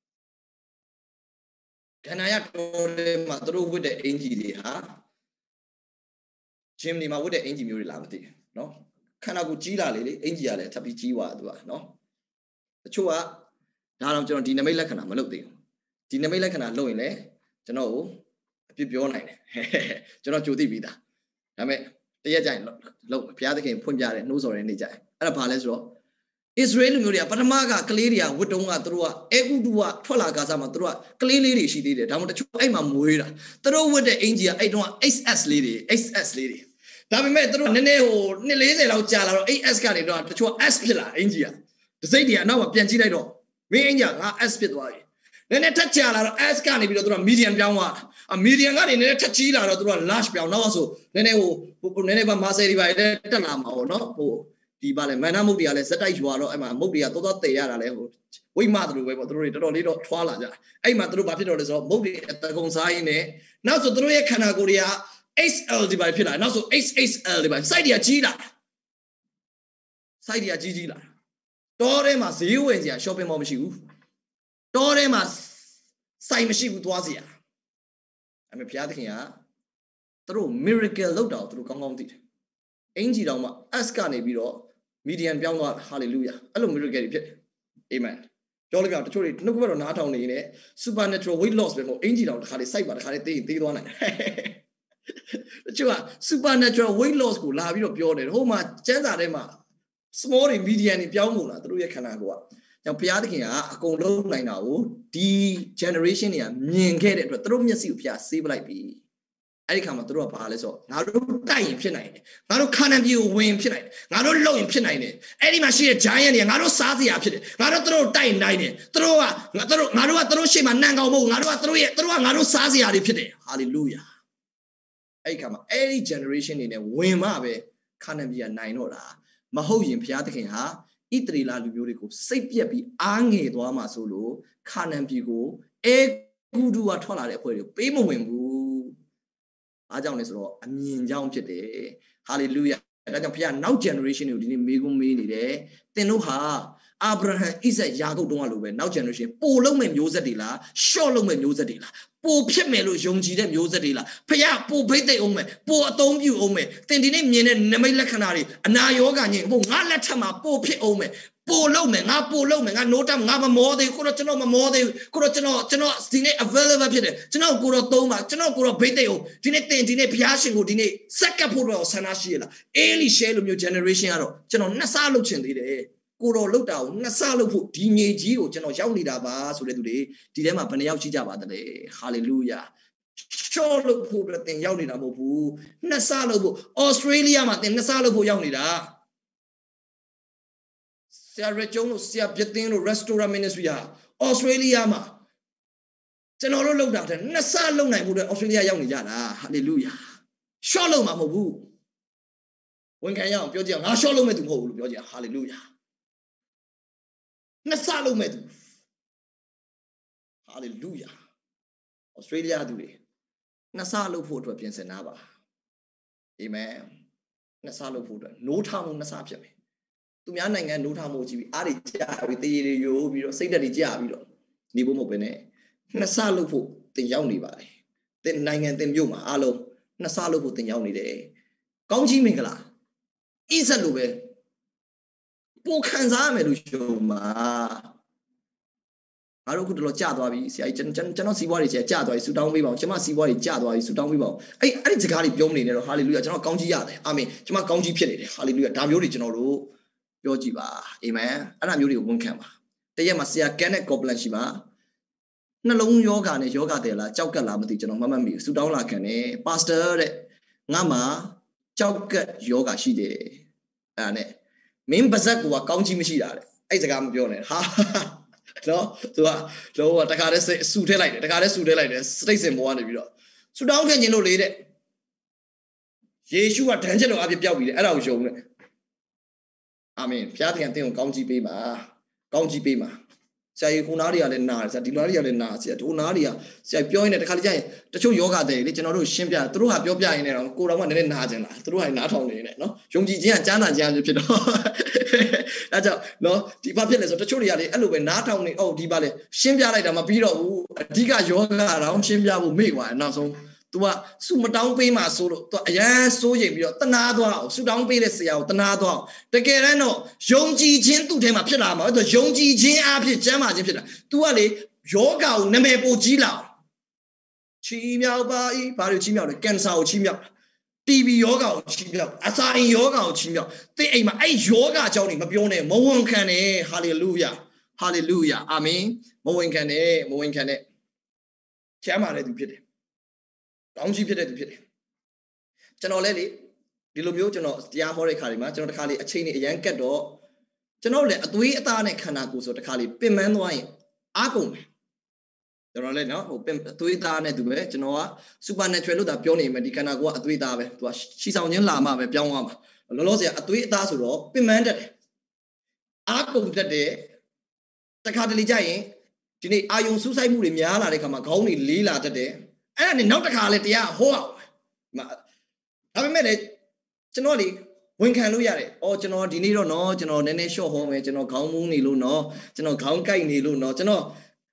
Speaker 1: ခန္ဓာရတော်ထဲမှာသူတို့ဝတ်တဲ့အင်ဂျီတွေဟာဂျင်တွေမှာဝတ်တဲ့အင်ဂျီမျိုးတွေလားမသိဘူးเนาะခန္ဓာကိုကြီးလာလေလေအင်ဂျီကလည်းထပ်ပြီးကြီးသွားသူကเนาะတချို့ကဒါတော့ကျွန်တော်ဒီနမိတ်လက္ခဏာမလုပ်သေးဘူးဒီနမိတ်လက္ခဏာလုပ်ရင်လည်းကျွန်တော်ကိုအပြစ်ပြောနိုင်တယ်ကျွန်တော်ကြိုသိပြီးသားဒါပေမဲ့တရက်ကြရင်လုပ်ဘုရားသခင်ဖွင့်ပြတယ်နှိုးဆော်တဲ့နေ့ကြရင်အဲ့ဒါဘာလဲဆိုတော့ဣသရေလလူမျိုးတွေကပထမကကလေးတွေကဝတ်တုံးကသူတို့ကအဲဂုတုကထွက်လာကားစားမှာသူတို့ကကလေးလေးတွေရှိသေးတယ်ဒါမှမဟုတ်တချို့အဲ့မှာမွေးတာသူတို့ဝတ်တဲ့အင်ဂျီကအဲ့တုန်းက เอช เอส လေးတွေ เอช เอส လေးတွေဒါပေမဲ့သူတို့နည်းနည်းဟိုနှစ်လေးဆယ်လောက်ကြာလာတော့ เอช เอส ကနေတော့တချို့ S ဖြစ်လာအင်ဂျီကတစိမ့်တွေအနောက်မှာပြန်ကြည့်လိုက်တော့မင်းအင်ဂျီကငါ S ဖြစ်သွားပြီနည်းနည်းထက်ကြာလာတော့ S ကနေပြီးတော့သူတို့ medium ပြောင်းသွားအ medium ကနေနည်းနည်းထက်ကြီးလာတော့သူတို့က large ပြောင်းတော့ဆိုနည်းနည်းဟိုနည်းနည်းပါမာဆယ်တွေပါတက်လာမှာပေါ့နော်ဟိုဒီပါလေမန္တမုတ်တွေကလည်းဇက်တိုက်ရွာတော့အဲ့မှာမုတ်တွေကတော်တော်တည်ရတာလဲဟိုဝိမတ်တို့ပဲပေါ့သူတို့တွေတော်တော်လေးတော့ထွားလာကြအဲ့မှာသူတို့ဘာဖြစ်တော့လဲဆိုတော့မုတ်တွေအတကုံစားရင်းနဲ့နောက်ဆိုသူတို့ရဲ့ခန္ဓာကိုယ်တွေက X L ဒီပါဖြစ်လာနောက်ဆို X X L ဒီပါ size တွေကကြီးလာ size တွေကကြီးကြီးလာတောထဲမှာဈေးဝယ်စရာ shopping mall မရှိဘူးတောထဲမှာစိုက်မရှိဘူးသွားစရာအဲ့မဲ့ဘုရားသခင်ကသူတို့ miracle လုပ်တာကိုသူတို့ကောင်းကောင်းသိတယ်အင်ဂျီတောင်မှ S ကနေပြီးတော့ medium ပြောင်းသွား hallelujah အဲ့လို miracle တွေဖြစ်တယ် amen ပြောလို့ပြောတချို့တွေနှုတ်ကပတ်တော်နားထောင်နေနေ supernatural weight loss ပဲမဟုတ်အင်ဂျီတောင်တစ်ခါလေးစိုက်ပါတစ်ခါလေးသေးရင်သေးသွားနိုင်တချို့က supernatural weight loss ကိုလာပြီးတော့ပြောတယ်ဟိုမှာကျန်းစာထဲမှာ small တွေ medium တွေပြောင်းကုန်တာသူတို့ရဲ့ခန္ဓာကိုယ်ကကြောင့်ဘုရားသခင်ကအကုန်လုံးနိုင်တာကိုဒီ generation တွေကမြင်ခဲ့တဲ့အတွက်သူတို့မျက်စိကိုဘုရားဆေးပလိုက်ပြီအဲ့ဒီခါမှာသူတို့ကဘာလဲဆိုတော့ငါတို့တိုက်ရင်ဖြစ်နိုင်တယ်ငါတို့ခါနန်ပြည်ကိုဝင်ဖြစ်နိုင်တယ်ငါတို့လုံရင်ဖြစ်နိုင်တယ်အဲ့ဒီမှာရှိတဲ့ giant တွေကငါတို့စားစရာဖြစ်တယ်ငါတို့သူတို့တိုက်နိုင်တယ်သူတို့ကငါတို့ငါတို့ကသူတို့ရှေ့မှာနန်ကောင်မဟုတ်ငါတို့ကသူတို့ရဲ့သူတို့ကငါတို့စားစရာတွေဖြစ်တယ် hallelujah အဲ့ဒီခါမှာအဲ့ဒီ generation တွေနဲ့ဝင်မှပဲခါနန်ပြည်ကနိုင်တော့တာမဟုတ်ရင်ဘုရားသခင်ဟာဣသရေလလူမျိုးတွေကိုစိတ်ပြက်ပြီးအားငယ်သွားမှာဆိုလို့ခါနန်ပြည်ကိုအဲဂုတုကထွက်လာတဲ့အဖွဲ့တွေကိုပေးမဝင်ဘူးအားကြောင့်လဲဆိုတော့အမြင်ကြောင့်ဖြစ်တယ်ဟာလေလုယာဒါကြောင့်ဘုရားနောက် generation တွေကိုဒီနေ့မေးခွန်းမေးနေတယ်သင်တို့ဟာအာဗြဟံဣဇက်ယာကုပ်တုန်းကလိုပဲနောက် generation ပိုလုံးမဲ့မျိုးဆက်တွေလားရှော့လုံးမဲ့မျိုးဆက်တွေလားပိုဖြစ်မယ်လို့ယုံကြည်တဲ့မျိုးဆက်တွေလားဘုရားပိုဘိတ်သိက်အောင်မယ်ပိုအသုံးပြုအောင်မယ်သင်ဒီနေ့မြင်တဲ့နမိတ်လက္ခဏာတွေအနာရောဂါညင်ဟိုငါလက်ထက်မှာပိုဖြစ်အောင်မယ်ပိုလုံးမယ်ငါပိုလုံးမယ်ငါ note ငါမမောသေးဘူးကိုတော့ကျွန်တော်မမောသေးဘူးကိုတော့ကျွန်တော်ကျွန်တော်ဒီနေ့ available ဖြစ်တယ်ကျွန်တော်ကိုတော့သုံးပါကျွန်တော်ကိုတော့ဘိတ်သိက်အောင်ဒီနေ့သင်ဒီနေ့ဘုရားရှင်ကိုဒီနေ့စက္ကပ်ဖို့တော့ဆန္ဒရှိရလားအေးလီရှဲလိုမျိုး generation ကတော့ကျွန်တော်နှစ်စားလုပ်ချင်သေးတယ်ကိုတော်လောက်တာကိုနှစ်ဆလောက်ဖို့ဒီငေကြီးကိုကျွန်တော်ရောက်နေတာပါဆိုတဲ့သူတွေဒီထဲမှာဘယ်နှယောက်ရှိကြပါသလဲဟာလေလုယာရှော့လို့ဖို့အတွက်သင်ရောက်နေတာမဟုတ်ဘူးနှစ်ဆလောက်ဖို့ဩစတြေးလျမှာသင်နှစ်ဆလောက်ဖို့ရောက်နေတာဆရာရကျုံလို့ဆရာပြတင်းလို့ restaurant ministry ဟာဩစတြေးလျမှာကျွန်တော်တို့လောက်တာတဲ့နှစ်ဆလောက်နိုင်ဖို့အတွက်ဩစတြေးလျရောက်နေကြတာဟာလေလုယာရှော့လို့မှာမဟုတ်ဘူးဝန်ခံရအောင်ပြောကြည့်အောင်ငါရှော့လို့မဲ့သူမဟုတ်ဘူးလို့ပြောကြည့်ဟာလေလုယာနှစ်ဆလို့မဲ့သူဟာလေလုယာဩစတြေးလျသူတွေနှစ်ဆလို့ဖို့အတွက်ပြင်ဆင်နာပါအာမင်နှစ်ဆလို့ဖို့အတွက်နိုးထမှုနှစ်ဆဖြစ်မယ်သူများနိုင်ငံနိုးထမှုကြည့်ပြီးအားတွေကြာပြီးတရေတွေယိုးပြီးတော့စိတ်ဓာတ်တွေကြာပြီးတော့နေဖို့မဟုတ်ဘဲနဲ့နှစ်ဆလို့ဖို့တင်ရောက်နေပါတယ်တင်နိုင်ငံတင်မြို့မှာအားလုံးနှစ်ဆလို့ဖို့တင်ရောက်နေတယ်ကောင်းကြီးမင်္ဂလာဣဇက်လိုပဲပိုခံစားရမယ်လို့ရှုံမှာငါတို့အခုတော့ကြာသွားပြီဆရာကြီးကျွန်တော်ကျွန်တော်စီးပွားတွေကြာသွားပြီဆူတောင်းပေးပါအောင်ကျွန်မစီးပွားတွေကြာသွားပြီဆူတောင်းပေးပါအောင်အဲ့အဲ့ဒီစကားတွေပြောမနေနဲ့တော့ဟာလေလုယာကျွန်တော်ကောင်းကြီးရတယ်အာမင်ကျွန်မကောင်းကြီးဖြစ်နေတယ်ဟာလေလုယာဒါမျိုးတွေကျွန်တော်တို့ပြောကြည့်ပါအာမင်အဲ့ဒါမျိုးတွေကိုဝန်ခံပါတရက်မှာဆရာကန်နဲ့ကော်ပလန်ရှိပါနှလုံးယောဂနဲ့ယောဂတယ်လားကြောက်ကက်လားမသိကျွန်တော်မှတ်မှတ်မိဆူတောင်းလာခံတယ်ပါစတာတဲ့ငါမှာကြောက်ကက်ယောဂရှိတယ်အဲ့ဒါနဲ့မင်းပါဇက်ကကောင်းကြီးမရှိတာတဲ့အဲ့စကားမပြောနဲ့ဟာနော်သူကလောတခါတည်းဆူထဲလိုက်တယ်တခါတည်းဆူထဲလိုက်တယ်စတိတ်စင်ပေါ်ကနေပြီးတော့ဆူတောင်းခံခြင်းလို့လေတဲ့ယေရှုကဒဏ်ချက်တော်အပြည့်ပြောက်ပြီးတယ်အဲ့ဒါကိုယုံတယ်အာမင်ဘုရားသခင်အသင်ကိုကောင်းကြီးပေးပါကောင်းကြီးပေးပါဆရာကြီးခုနားတွေကလည်းနာတယ်ဆရာဒီနားတွေကလည်းနာဆရာဒိုနားတွေကဆရာပြောရင်းနဲ့တခါတည်းကျရင်တချို့ယောဂတဲ့လေကျွန်တော်တို့ရှင်းပြသူတို့ဟာပြောပြရင်းနဲ့တော့ကိုတော်ကနည်းနည်းနာကျင်လာသူတို့ဟာနားထောင်နေနေနော်ယုံကြည်ခြင်းကကြားနာခြင်းဖြစ်တော့အဲကြောင့်နော်ဒီဘာဖြစ်လဲဆိုတချို့တွေကလေအဲ့လိုပဲနားထောင်နေအော်ဒီပါလေရှင်းပြလိုက်တာမပြီးတော့ဘူးအဓိကယောဂတော့ရှင်းပြဖို့မေ့သွားတယ်နောက်ဆုံး तू ကစုမတောင်းပေးမှဆိုလို့ तू အရန်စိုးရင်ပြီးတော့တနာသွားအောင်စုတောင်းပေးတဲ့ဆရာကိုတနာသွားအောင်တကယ်တမ်းတော့ယုံကြည်ခြင်းသူ့ထဲမှာဖြစ်လာမှာဆိုယုံကြည်ခြင်းအဖြစ်ကျမ်းမာခြင်းဖြစ်တာ तू ကလေယောဂကိုနာမည်ပို့ကြီးလာအောင်ချီးမြှောက်ပါ၏ဘာလို့ချီးမြှောက်လဲကင်ဆာကိုချီးမြှောက် တီဗီ ယောဂကိုချီးမြှောက်အစာအိမ်ယောဂကိုချီးမြှောက်သင်အိမ်မှာအဲ့ယောဂအကြောင်းတွေမပြောနဲ့မဝန်ခံနဲ့ဟာလေလုယာဟာလေလုယာအာမင်မဝန်ခံနဲ့မဝန်ခံနဲ့ချမ်းသာတဲ့သူဖြစ်တယ်ကောင်းကြီးဖြစ်တဲ့သူဖြစ်တယ်ကျွန်တော်လည်းလေဒီလိုမျိုးကျွန်တော်တရားဟောတဲ့ခါတွေမှာကျွန်တော်တခါလေအချိန်ကြီးအရန်ကတ်တော့ကျွန်တော်လည်းအသွေးအသားနဲ့ခန္ဓာကိုယ်ဆိုတခါလေပင်ပန်းသွားရင်အားကုန်တယ်ကျွန်တော်လည်းနော်ဟိုအသွေးသားနဲ့သူပဲကျွန်တော်က supernatural လို့သာပြောနေမှာဒီခန္ဓာကိုယ်ကအသွေးသားပဲသူကရှီဆောင်ခြင်းလာမှပဲပြောင်းသွားမှာလောလောဆယ်အသွေးအသားဆိုတော့ပင်ပန်းတတ်တယ်အားကုန်တတ်တယ်တခါတလေကြရင်ဒီနေ့အာယုံစူးစိုက်မှုတွေများလာတဲ့ခါမှာခေါင်းတွေလေးလာတတ်တယ်အဲ့ဒါနဲ့နောက်တစ်ခါလေတရားဟောအောင်ဒါပေမဲ့လေကျွန်တော်လေဝန်ခံလို့ရတယ်။အော်ကျွန်တော်ဒီနေ့တော့နော်ကျွန်တော်နည်းနည်း short ဟောမယ်ကျွန်တော်ခေါင်းမူးနေလို့နော်ကျွန်တော်ခေါင်းကိုက်နေလို့နော်ကျွန်တော်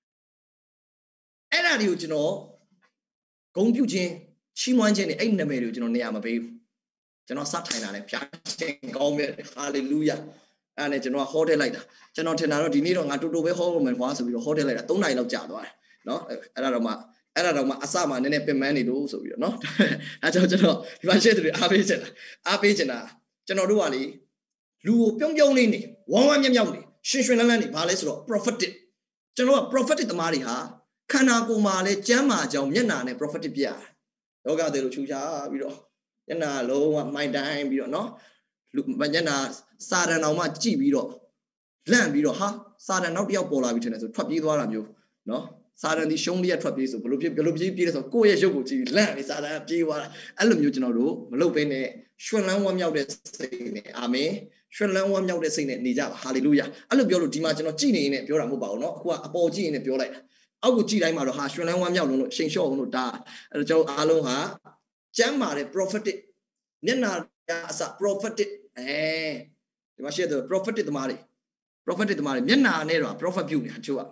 Speaker 1: အဲ့ဒါတွေကိုကျွန်တော်ဂုဏ်ပြုခြင်းချီးမွမ်းခြင်းနဲ့အဲ့နာမည်တွေကိုကျွန်တော်နေရာမပေးဘူး။ကျွန်တော်စထိုင်တာလေဖျားရှင်ကောင်းမြတ်ဟာလေလုယာအဲ့နဲ့ကျွန်တော်ဟောတက်လိုက်တာကျွန်တော်ထင်တာတော့ဒီနေ့တော့ငါတူတူပဲဟောမယ်ကွာဆိုပြီးတော့ဟောတက်လိုက်တာသုံးနာရီလောက်ကြာသွားတယ်နော်အဲ့ဒါတော့မှအဲ့ဒါတော့မှအစမှနည်းနည်းပင်ပန်းနေလို့ဆိုပြီးတော့နော်အဲကြောင့်ကျွန်တော်ဒီမှာရှေ့သူတွေအားပေးချင်တာအားပေးချင်တာကျွန်တော်တို့ကလေလူကိုပြုံးပြုံးလေးနေဝမ်းဝမ်းမြောက်မြောက်နေရှင်ရှင်လန်းလန်းနေဘာလဲဆိုတော့ prophetic ကျွန်တော်က prophetic သမားတွေဟာခန္ဓာကိုယ်မှာလဲကျမ်းမာကြောင်မျက်နာနဲ့ prophetic ပြရတယ်ယောဂတွေလိုချူချပြီးတော့မျက်နာလုံးဝမိုင်တိုင်းပြီးတော့နော်လူမျက်နာစာရန်အောင်မှကြည့်ပြီးတော့လန့်ပြီးတော့ဟာစာရန်နောက်တစ်ယောက်ပေါ်လာပြီထင်တယ်ဆိုထွက်ပြေးသွားတာမျိုးနော်စာရန်ဒီရှုံးလေးရထွက်ပြေးဆိုဘလို့ပြေးဘလို့ပြေးပြေးလဲဆိုကိုယ့်ရဲ့ရုပ်ကိုကြည့်ပြီးလန့်နေစာရန်ပြေးသွားတာအဲ့လိုမျိုးကျွန်တော်တို့မလုပ်ဘဲနဲ့ရွှင်လန်းဝမ်းမြောက်တဲ့စိတ်နဲ့အာမင်ရွှင်လန်းဝမ်းမြောက်တဲ့စိတ်နဲ့နေကြပါဟာလေလုယာအဲ့လိုပြောလို့ဒီမှာကျွန်တော်ကြည်နေနေပြောတာမဟုတ်ပါဘူးเนาะအခုကအပေါ်ကြည်နေပြောလိုက်တာအောက်ကိုကြည်တိုင်းမှာတော့ဟာရွှင်လန်းဝမ်းမြောက်လို့အချိန်လျှော့အောင်လို့ဒါအဲ့တော့ကျွန်တော်အားလုံးဟာကျမ်းမာတဲ့ prophetic မျက်နာအစ prophetic အဲဒီမှာရှိတဲ့ prophetic သမားတွေ prophetic သမားတွေမျက်နာနဲ့တော့ prophet ပြုနေတာချို့က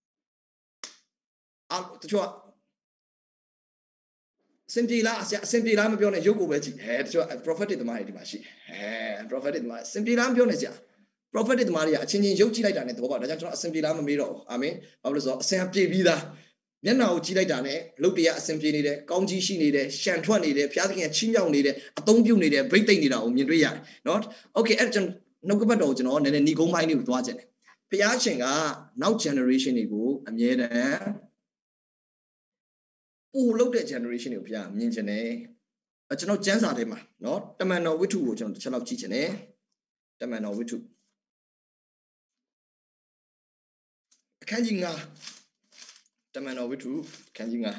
Speaker 1: အာတချို့စင်ပြေလားအစင်ပြေလားမပြောနဲ့ရုပ်ကိုပဲကြည့်အဲတချို့ prophetic သမားတွေဒီမှာရှိအဲ prophetic သမားစင်ပြေလားမပြောနဲ့ဆရာ prophetic သမားတွေကအချင်းချင်းရုပ်ကြည့်လိုက်တာနဲ့သဘောပေါက်ဒါကြောင့်ကျွန်တော်အစင်ပြေလားမမေးတော့ဘူးအာမင်ဘာလို့လဲဆိုတော့အစင်ပြေပြီးသားမျက်နှာကိုကြည့်လိုက်တာနဲ့လုတ်တရားအစင်ပြေနေတယ်ကောင်းကြီးရှိနေတယ်ရှံထွက်နေတယ်ဘုရားသခင်ချီးမြှောက်နေတယ်အသုံးပြုနေတယ်ဗိတ်သိမ့်နေတာကိုမြင်တွေ့ရတယ်နော်โอเคအဲ့ကျွန်တော်နှုတ်ကပတ်တော်ကိုကျွန်တော်နည်းနည်းညီကုန်းပိုင်းလေးကိုသွားခြင်းတယ်ဘုရားရှင်ကနောက် generation တွေကိုအမြဲတမ်းပူလုတ်တဲ့ generation တွေကိုဘုရားမြင်ခြင်းတယ်အကျွန်တော်ကျမ်းစာထဲမှာเนาะတမန်တော်ဝိတ္ထုကိုကျွန်တော်တစ်ချက်လောက်ကြည့်ခြင်းတယ်တမန်တော်ဝိတ္ထုအခန်းကြီး၅တမန်တော်ဝိတ္ထုအခန်းကြီး၅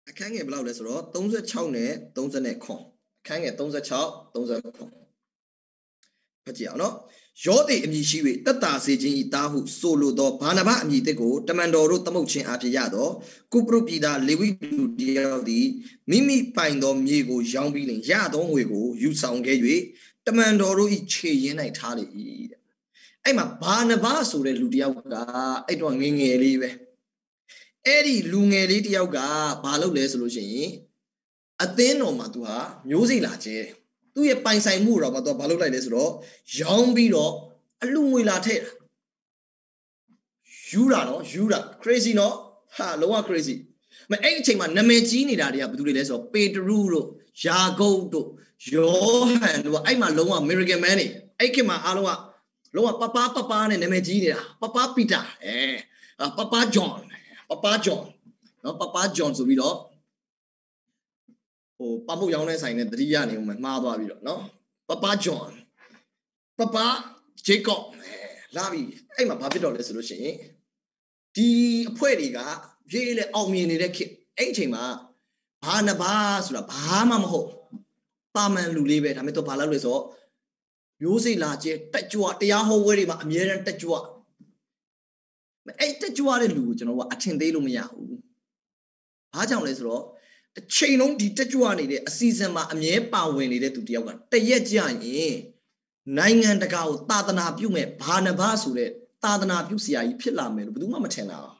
Speaker 1: အခန်းငယ်ဘယ်လောက်လဲဆိုတော့thirty-sixနဲ့thirtyခွန်အခန်းငယ်thirty-six thirtyခွန်ဖတ်ကြည့်အောင်နော်ယောသေအမည်ရှိ၍တက်တာစေခြင်းဤတာဟုဆိုလိုသောဘာနဘအမည်တစ်ကိုတမန်တော်တို့သမုတ်ခြင်းအဖြစ်ရသောကုပရုပြည်သားလေဝိလူတယောက်သည်မိမိပိုင်သောမြေကိုရောင်းပြီးလင်ရသောငွေကိုယူဆောင်ခဲ့၍တမန်တော်တို့ဤခြေရင်း၌ထားလေ၏တဲ့အဲ့မှာဘာနဘဆိုတဲ့လူတယောက်ကအဲ့တော့ငငယ်လေးပဲအဲ့ဒီလူငယ်လေးတယောက်ကဘာလုပ်လဲဆိုလို့ရှိရင်အသင်းတော်မှာသူဟာမျိုးစိလာကျဲတယ်သူ့ရဲ့ပိုင်ဆိုင်မှုတော့ဘာလို့လိုက်လဲဆိုတော့ရောင်းပြီးတော့အလူငွေလာထည့်တာယူတာနော်ယူတာ crazy နော်ဟာလုံးဝ crazy မအဲ့အချိန်မှာနာမည်ကြီးနေတာတွေကဘာတူတွေလဲဆိုတော့ပေတရုတို့ယာကုပ်တို့ယောဟန်တို့အဲ့မှာလုံးဝ miracle man တွေအဲ့ခေတ်မှာအားလုံးကလုံးဝပပပပနဲ့နာမည်ကြီးနေတာပပပီတာအဲပပဂျွန်ပပဂျွန်နော်ပပဂျွန်ဆိုပြီးတော့ဟိုပပုတ်ရောင်းတဲ့ဆိုင်နဲ့တတိယနေမှာမှားသွားပြီးတော့နော်ပပဂျွန်ပပဂျေကော့လာပြီအဲ့မှာဘာဖြစ်တော့လဲဆိုလို့ရှိရင်ဒီအဖွဲ့တွေကရေးလေအောင်မြင်နေတဲ့ခေတ်အဲ့အချိန်မှာဘာနဘာဆိုတာဘာမှမဟုတ်ပါမန်လူလေးပဲဒါပေမဲ့တော့ဘာလုပ်လဲဆိုတော့မျိုးစိလာကျဲတက်ကြွတရားဟောပွဲတွေမှာအမြဲတမ်းတက်ကြွအဲ့တက်ကြွတဲ့လူကိုကျွန်တော်ကအထင်သေးလို့မရဘူးဘာကြောင့်လဲဆိုတော့တစ်ချိန်လုံးဒီတက်ကြွနေတဲ့အစီအစဉ်မှာအမြဲပါဝင်နေတဲ့သူတယောက်ကတရက်ကြရင်နိုင်ငံတကာကိုသာသနာပြုမဲ့ဘာနဘာဆိုတဲ့သာသနာပြုဆရာကြီးဖြစ်လာမယ်လို့ဘယ်သူမှမထင်တာ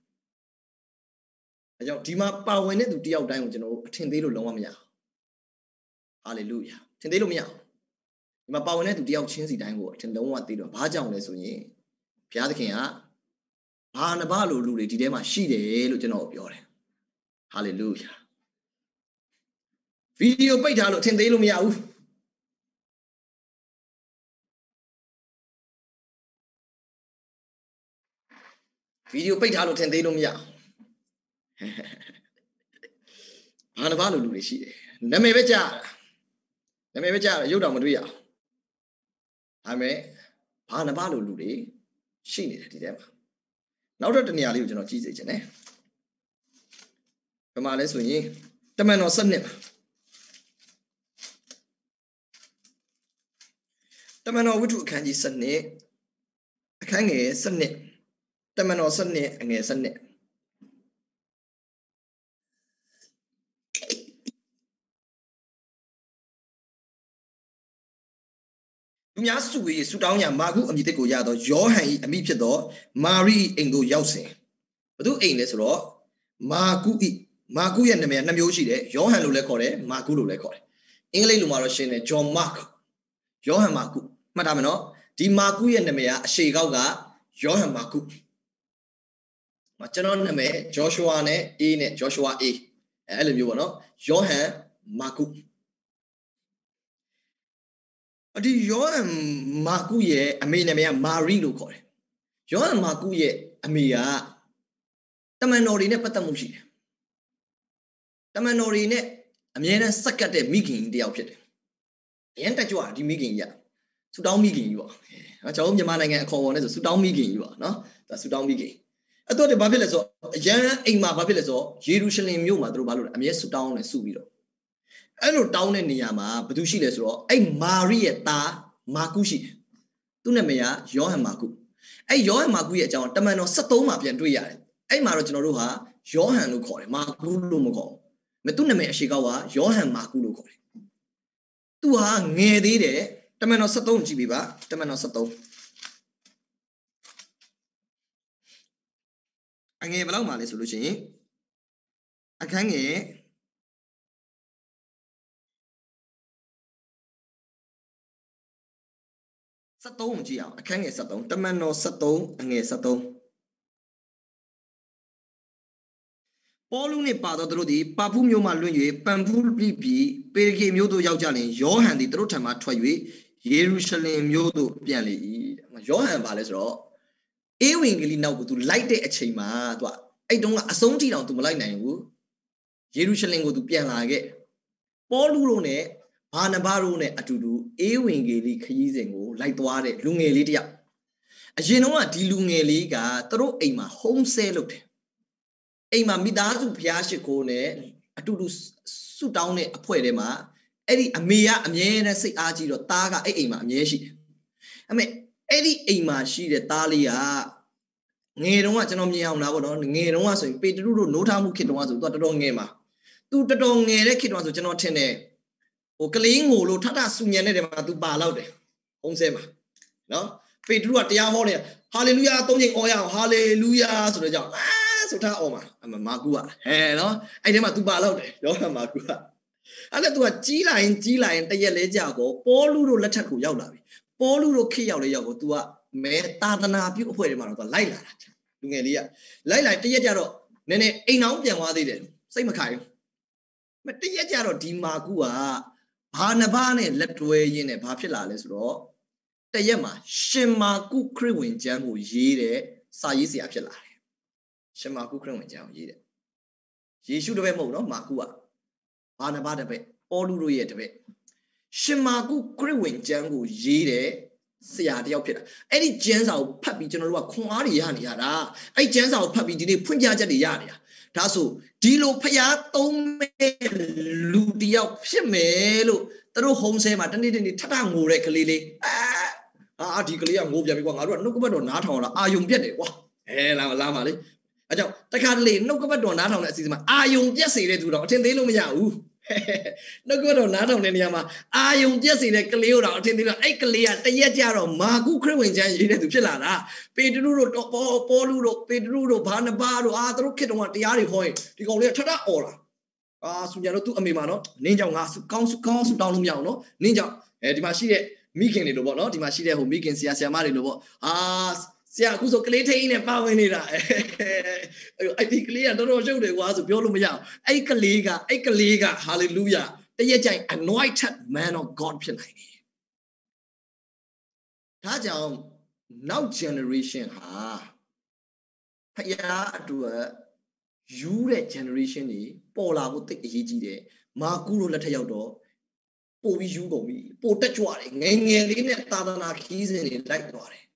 Speaker 1: အဲကြောင့်ဒီမှာပါဝင်တဲ့သူတယောက်တိုင်းကိုကျွန်တော်အထင်သေးလို့လုံးဝမရဟာလေလုယာထင်သေးလို့မရဒီမှာပါဝင်တဲ့သူတယောက်ချင်းစီတိုင်းကိုအထင်လုံးဝသေးတော့ဘာကြောင့်လဲဆိုရင်ဘုရားသခင်ကဘာနဘာလိုလူတွေဒီထဲမှာရှိတယ်လို့ကျွန်တော်ပြောတယ်ဟာလေလုယာဗီဒီယိုပိတ်ထားလို့ထင်သေးလို့မရဘူးဗီဒီယိုပိတ်ထားလို့ထင်သေးလို့မရဘာနဘာလိုလူတွေရှိတယ်နာမည်ပဲကြားနာမည်ပဲကြားရုပ်တော်မတွေ့ရအောင်ဒါပေမဲ့ဘာနဘာလိုလူတွေရှိနေတယ်ဒီထဲမှာနောက်တော့တနေရာလေးကိုကျွန်တော်ကြည့်စေချင်တယ်ဘယ်မှာလဲဆိုရင်တမန်တော်၁၂တမန်တော်ဝတ္ထုအခန်းကြီး၁၂အခန်းငယ်၁၂တမန်တော်၁၂အငယ်၁၂လူများစုဝေးဆူတောင်းရမာကုအမည်တစ်ကိုရသောယောဟန်၏အမိဖြစ်သောမာရိအိမ်သို့ရောက်စဉ်ဘသူအိမ်လဲဆိုတော့မာကု၏မာကုရဲ့နာမည်နှစ်မျိုးရှိတယ်ယောဟန်လို့လည်းခေါ်တယ်မာကုလို့လည်းခေါ်တယ်အင်္ဂလိပ်လိုမှာတော့ရှင်းတယ်ဂျွန်မာကုယောဟန်မာကုမှတ်ထားမယ်နော်ဒီမာကုရဲ့နာမည်ကအရှေကောက်ကယောဟန်မာကုမကျွန်တော်နာမည်ဂျောရှုအာနဲ့အေးနဲ့ဂျောရှုအာအေးအဲ့လိုမျိုးပေါ့နော်ယောဟန်မာကုအဒီယောဟန်မာကုရဲ့အမေနာမည်ကမာရီလို့ခေါ်တယ်ယောဟန်မာကုရဲ့အမေကတမန်တော်တွေနဲ့ပတ်သက်မှုရှိတယ်တမန်တော်တွေနဲ့အမြဲတမ်းစက္ကတ်တဲ့မိခင်တယောက်ဖြစ်တယ်အရင်တက်ကြွဒီမိခင်ကြီးကဆူတောင်းမိခင်ကြီးပေါ့နော်ကျွန်တော်မြန်မာနိုင်ငံအခေါ်အဝေါ်နဲ့ဆိုဆူတောင်းမိခင်ကြီးပေါ့နော်ဒါဆူတောင်းမိခင်အဲ့တော့ဘာဖြစ်လဲဆိုအရန်အိမ်မှာဘာဖြစ်လဲဆိုယေရုရှလင်မြို့မှာသူတို့ဘာလို့လဲအမြဲဆူတောင်းနေစုပြီးတော့အဲ့လိုတောင်းတဲ့နေရာမှာဘာသူရှိလဲဆိုတော့အဲ့မာရိရဲ့သားမာကုရှိတယ်သူ့နာမည်ကယောဟန်မာကုအဲ့ယောဟန်မာကုရဲ့အကြောင်းတမန်တော်၁၃မှာပြန်တွေ့ရတယ်အဲ့မှာတော့ကျွန်တော်တို့ဟာယောဟန်လို့ခေါ်တယ်မာကုလို့မခေါ်ဘူးမသူ့နာမည်အရှိကောက်ကယောဟန်မာကုလို့ခေါ်တယ်သူဟာငယ်သေးတယ်တမန်တော်၁၃ကြည့်ပြီပါတမန်တော်၁၃အငယ်ဘယ်လောက်မှလဲဆိုလို့ရှိရင်အခန်းငယ်၁၃ကိုကြည့်အောင်အခန်းငယ်၁၃တမန်တော်၁၃အငယ်၁၃ပေါလုနှင့်ပါသောသူတို့သည်ပါဖုမြို့မှလွင့်၍ပန်ဖုလိပြည်ပေရဂေမြို့သို့ရောက်ကြလျှင်ယောဟန်သည်သူတို့ထံမှထွက်၍ယေရုရှလင်မြို့သို့ပြန်လေ၏ယောဟန်ပါလဲဆိုတော့ဧဝံဂေလိနောက်ကိုသူလိုက်တဲ့အချိန်မှာသူကအဲ့တုန်းကအဆုံးထိတောင်သူမလိုက်နိုင်ဘူးယေရုရှလင်ကိုသူပြန်လာခဲ့ပေါလုတို့နဲ့ဘာနဘာတို့နဲ့အတူတူဧဝံဂေလိခရီးစဉ်ကိုလိုက်သွားတဲ့လူငယ်လေးတယောက်အရင်တော့ကဒီလူငယ်လေးကသူတို့အိမ်မှာ home stay လုပ်တယ်အိမ်မှာမိသားစုဖျားရှိခိုးနဲ့တူတူဆုတောင်းတဲ့အဖွဲထဲမှာအဲ့ဒီအမေကအမြဲတမ်းစိတ်အားကြီးတော့သားကအဲ့အိမ်မှာအမြဲရှိတယ်အမေအဲ့ဒီအိမ်မှာရှိတဲ့သားလေးကငယ်တုန်းကကျွန်တော်မြင်အောင်လားပေါ့နော်ငယ်တုန်းကဆိုရင်ပေတရုတို့နိုးထားမှုခေတ်တုန်းကဆိုသူကတော်တော်ငယ်မှာသူတော်တော်ငယ်တဲ့ခေတ်တုန်းကဆိုကျွန်တော်ထင်တယ်ဟိုကလေးငိုလို့ထထဆူညံတဲ့တယ်မှာသူပါလောက်တယ်ဟုံးဆဲမှာနော်ပေတရုကတရားဟောတယ်ဟာလေလုယာသုံးချိန်အော်ရအောင်ဟာလေလုယာဆိုတော့ကြောင့်အာဆိုထားအော်မှာမာကူကဟဲနော်အဲ့ထဲမှာသူပါလောက်တယ်ရောမာကူကအဲ့ဒါသူကကြီးလာရင်ကြီးလာရင်တရက်လဲကြာကိုပေါလုတို့လက်ထက်ကိုရောက်လာပြီပေါလုတို့ခေတ်ရောက်လဲရောက်ကို तू ကမဲသာသနာပြုအဖွဲ့တွေမှာတော့ तू လိုက်လာတာလူငယ်လေးကလိုက်လာတရက်ကြတော့နည်းနည်းအိမ်အောင်ပြန်သွားသေးတယ်စိတ်မခိုင်ဘူးမတရက်ကြတော့ဒီမာကူကဘာနဘာနဲ့လက်တွဲရင်းနဲ့ဘာဖြစ်လာလဲဆိုတော့တရက်မှာရှင်မာကုခရစ်ဝင်ကျမ်းကိုရေးတဲ့စာရေးဆရာဖြစ်လာတယ်ရှင်မာကုခရစ်ဝင်ကျမ်းကိုရေးတဲ့ယေရှုတပည့်မဟုတ်နော်မာကုကဘာနဘာတပည့်ပေါလုတို့ရဲ့တပည့်ရှင်မာကုခရစ်ဝင်ကျမ်းကိုရေးတဲ့ဆရာတယောက်ဖြစ်တာအဲ့ဒီကျမ်းစာကိုဖတ်ပြီးကျွန်တော်တို့ကခွန်အားတွေရနေရတာအဲ့ကျမ်းစာကိုဖတ်ပြီးဒီနေ့ဖွင့်ပြချက်တွေရနေတာဒါဆိုဒီလိုဖျားသုံးမဲ့လူတယောက်ဖြစ်မယ်လို့သူတို့ဟုံးဆဲမှာတနေ့တနေ့ထထငိုတဲ့ကလေးလေးအာအာဒီကလေးကငိုပြန်ပြီကွာငါတို့ကနှုတ်ကပတ်တော်နားထောင်လာအာယုံပြက်တယ်ကွာအဲလာလာပါလေအဲကြောင့်တခါတလေနှုတ်ကပတ်တော်နားထောင်တဲ့အစီအစဉ်မှာအာယုံပြက်စေတဲ့သူတော့အထင်သေးလို့မရဘူးနှုတ်ကပတ်တော်နားထောင်တဲ့နေရာမှာအာယုံပြက်စေတဲ့ကလေးတော့အထင်သေးတော့အဲ့ကလေးကတရက်ကြတော့မာကုခရစ်ဝင်ကျမ်းရေးတဲ့သူဖြစ်လာတာပေတရုတို့ပေါလုတို့ပေတရုတို့ဘာနဘာတို့အာသူတို့ခေတ္တကတရားတွေဟောရင်ဒီကောင်လေးကထထអော်လာအာဆူညာတို့သူ့အမေမှာနော်နင်းကြောင့်ငါကောင်းကောင်းဆူတောင်းလို့မရအောင်နော်နင်းကြောင့်အဲဒီမှာရှိတဲ့မိခင်တွေလို့ပေါ့နော်ဒီမှာရှိတဲ့ဟိုမိခင်ဆရာဆရာမတွေလို့ပေါ့အာဆရာအခုဆိုကလေးထိန်းနဲ့ပါဝင်နေတာအဲ့ဒီကလေးကတော်တော်ရှုပ်တယ်ကွာဆိုပြောလို့မရအောင်အဲ့ကလေးကအဲ့ကလေးက hallelujah တရက်ကြိုင် anointed man of God ဖြစ်နိုင်တယ်ဒါကြောင့်နောက် generation ဟာဖယားအတွက်ယူတဲ့ generation တွေပေါ်လာဖို့တိတ်အရေးကြီးတယ်မာကုတို့လက်ထက်ရောက်တော့ပို့ပြီးယူကုန်ပြီပို့တက်ကြွတယ်ငယ်ငယ်လေးနဲ့သာသနာခီးစဉ်တွေလိုက်သွားတယ်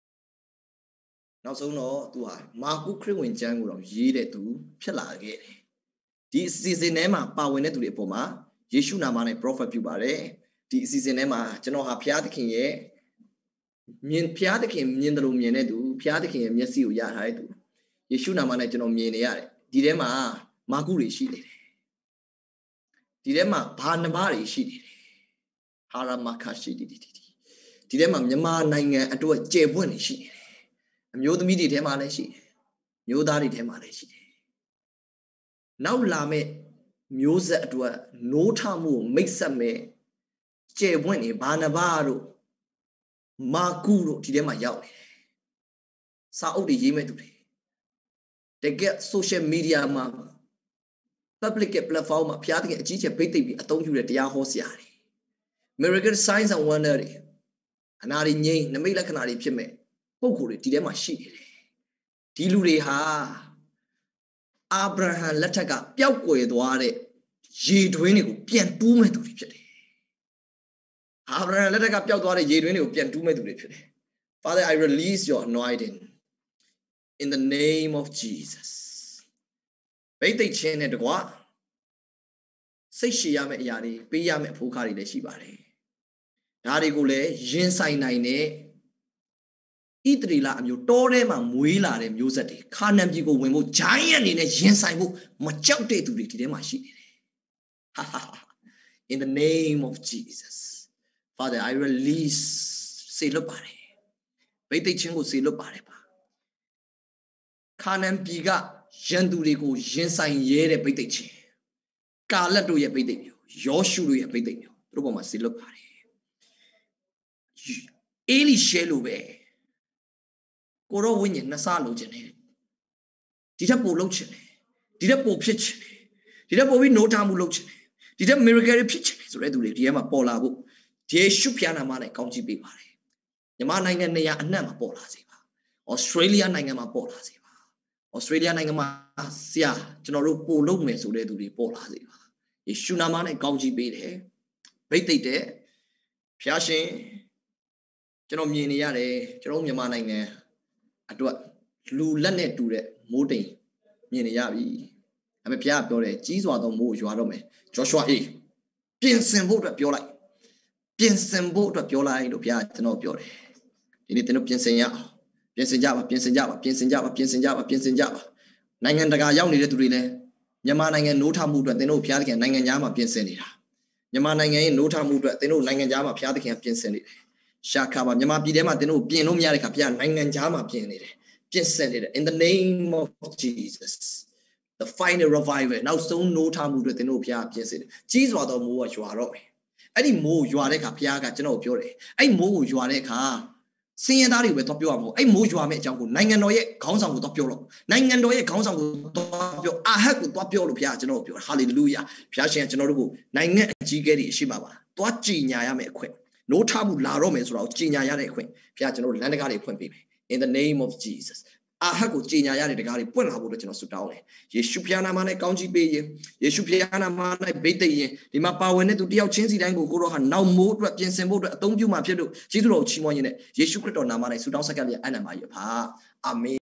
Speaker 1: နောက်ဆုံးတော့သူဟာမာကုခရစ်ဝင်ကျမ်းကိုတော့ရေးတဲ့သူဖြစ်လာခဲ့တယ်ဒီအစီအစဉ်ထဲမှာပါဝင်တဲ့သူတွေအပေါ်မှာယေရှုနာမနဲ့ prophet ပြုပါတယ်ဒီအစီအစဉ်ထဲမှာကျွန်တော်ဟာဘုရားသခင်ရဲ့မြင်ဘုရားသခင်မြင်တယ်လို့မြင်တဲ့သူဘုရားသခင်ရဲ့မျက်စိကိုရထားတဲ့သူယေရှုနာမနဲ့ကျွန်တော်မြင်နေရတယ်ဒီထဲမှာမာကုတွေရှိနေတယ်ဒီထဲမှာဘာနဘာတွေရှိနေတယ်ဟာရမခရှိတီတီတီဒီထဲမှာမြန်မာနိုင်ငံအတွက်ကျေပွင့်နေရှိနေတယ်အမျိုးသမီးတွေထဲမှာလည်းရှိတယ်မျိုးသားတွေထဲမှာလည်းရှိတယ်နောက်လာမဲ့မျိုးဆက်အတွက်နိုးထမှုကိုမိတ်ဆက်မဲ့ကျေပွင့်နေဘာနဘာတို့မာကုတို့ဒီထဲမှာရောက်နေတယ်စာအုပ်တွေရေးမဲ့သူတွေတကယ် social media မှာ public platform မှာဘုရားသခင်အကြီးကျယ်ဗိတ်သိပ်ပြီးအသုံးပြုတဲ့တရားဟောဆရာတွေ miracle signs and wonder တွေအနာရီငိမ့်နမိတ်လက္ခဏာတွေဖြစ်မဲ့ပုံကိုယ်တွေဒီထဲမှာရှိနေတယ်ဒီလူတွေဟာအာဗြဟံလက်ထက်ကပျောက်ကွယ်သွားတဲ့ရေတွင်းတွေကိုပြန်တူးမဲ့သူတွေဖြစ်တယ်အာဗြဟံလက်ထက်ကပျောက်သွားတဲ့ရေတွင်းတွေကိုပြန်တူးမဲ့သူတွေဖြစ်တယ် Father I release your anointing in the name of Jesus ဗိတ်သိက်ခြင်းနဲ့တကွာစိတ်ရှည်ရမယ့်အရာတွေပေးရမယ့်အဖို့ခါတွေလည်းရှိပါတယ်ဒါတွေကိုလည်းရင်ဆိုင်နိုင်တဲ့ဣသရေလအမျိုးတောထဲမှာမွေးလာတဲ့မျိုးဆက်တွေခါနန်ပြည်ကိုဝင်ဖို့ဂျိုင်းအနေနဲ့ရင်ဆိုင်ဖို့မကြောက်တဲ့သူတွေဒီထဲမှာရှိနေတယ် In the name of Jesus Father I release စေလွတ်ပါတယ်ဗိတ်သိက်ခြင်းကိုစေလွတ်ပါတယ်ပါခါနန်ပြည်ကရန်သူတွေကိုရင်ဆိုင်ရဲတဲ့ဗိတ်သိက်ခြင်းကာလက်တို့ရဲ့ဗိတ်သိက်မျိုးယောရှုတို့ရဲ့ဗိတ်သိက်မျိုးသူတို့ပေါ်မှာစေလွတ်ပါတယ်အေလိရှဲလိုပဲကိုရောဝိညာဉ်နှစ်ဆလိုချင်တယ်ဒီထက်ပိုလုပ်ချင်တယ်ဒီထက်ပိုဖြစ်ချင်တယ်ဒီထက်ပိုပြီးနိုးထမှုလုပ်ချင်တယ်ဒီထက် miracle တွေဖြစ်ချင်တယ်ဆိုတဲ့သူတွေဒီထဲမှာပေါ်လာဖို့ယေရှုဖျားနာမနဲ့ကောင်းချီးပေးပါတယ်မြန်မာနိုင်ငံနေရာအနှံ့မှာပေါ်လာစေပါဩစတြေးလျနိုင်ငံမှာပေါ်လာစေပါဩစတြေးလျနိုင်ငံမှာဆရာကျွန်တော်တို့ပို့လုပ်မယ်ဆိုတဲ့သူတွေပေါ်လာစေပါယေရှုနာမနဲ့ကောင်းချီးပေးတယ်ဗိတ်သိက်တဲ့ဖျားရှင်ကျွန်တော်မြင်နေရတယ်ကျွန်တော်မြန်မာနိုင်ငံအတွက်လူလက်နဲ့တူတဲ့မိုးတိမ်မြင်နေရပြီအမေဖျားပြောတယ်ကြီးစွာသောမိုးရွာတော့မယ်ဂျောရှွာအေးပြင်ဆင်ဖို့အတွက်ပြောလိုက်ပြင်ဆင်ဖို့အတွက်ပြောလိုက်လို့ဖျားကျွန်တော်ပြောတယ်ဒီနေ့ကျွန်တော်ပြင်ဆင်ရအောင်ပြင်ဆင်ကြပါပြင်ဆင်ကြပါပြင်ဆင်ကြပါပြင်ဆင်ကြပါပြင်ဆင်ကြပါနိုင်ငံတကာရောက်နေတဲ့သူတွေလည်းမြန်မာနိုင်ငံနိုးထမှုအတွက်သင်တို့ဖျားသခင်နိုင်ငံသားမှာပြင်ဆင်နေတာမြန်မာနိုင်ငံရဲ့နိုးထမှုအတွက်သင်တို့နိုင်ငံသားမှာဖျားသခင်ပြင်ဆင်နေတယ်ရှာခါပါမြန်မာပြည်ထဲမှာသင်တို့ပြင်လို့မရတဲ့ခါဖျားနိုင်ငံသားမှာပြင်နေတယ်ပြင်ဆင်နေတယ် in the name of Jesus the final revival နောက်ဆုံးနိုးထမှုအတွက်သင်တို့ဖျားပြင်ဆင်တယ်ကြီးစွာသောမိုးကရွာတော့မယ်အဲ့ဒီမိုးရွာတဲ့ခါဖျားကကျွန်တော်ပြောတယ်အဲ့မိုးကိုရွာတဲ့ခါစင်ရသားတွေပဲတော့ပြောရမှာအဲ့မိုးရွာမဲ့အကြောင်းကိုနိုင်ငံတော်ရဲ့ခေါင်းဆောင်ကိုတော့ပြောလို့နိုင်ငံတော်ရဲ့ခေါင်းဆောင်ကိုတော့ပြောအာဟတ်ကိုတော့ပြောလို့ဘုရားကျွန်တော်ပြောဟာလေလုယာဘုရားရှင်ကျွန်တော်တို့ကိုနိုင်ငံအကြီးအကဲတွေအရှိပါပါသွားကြည်ညာရမယ်အခွင့်နိုးထမှုလာတော့မယ်ဆိုတော့ကြည်ညာရတဲ့အခွင့်ဘုရားကျွန်တော်တို့လမ်းတကားတွေဖွင့်ပေးမယ် in the name of Jesus အာဟတ်ကိုကြည်ညာရတဲ့တကားတွေပွင့်လာဖို့တော့ကျွန်တော်ဆုတောင်းတယ်ယေရှုဖျားနာမနဲ့ကောင်းချီးပေးရင်ယေရှုဖျားနာမနဲ့ဗိတ်သိက်ရင်ဒီမှာပါဝင်တဲ့သူတယောက်ချင်းစီတိုင်းကိုကိုတော့ဟာနောက်မိုးအတွက်ပြင်ဆင်ဖို့အတွက်အသုံးပြုမှာဖြစ်လို့ယေရှုတော်ကိုချီးမွမ်းရင်းနဲ့ယေရှုခရစ်တော်နာမနဲ့ဆုတောင်းဆက်ကပ်လျက်အနံပါရပါအာမင်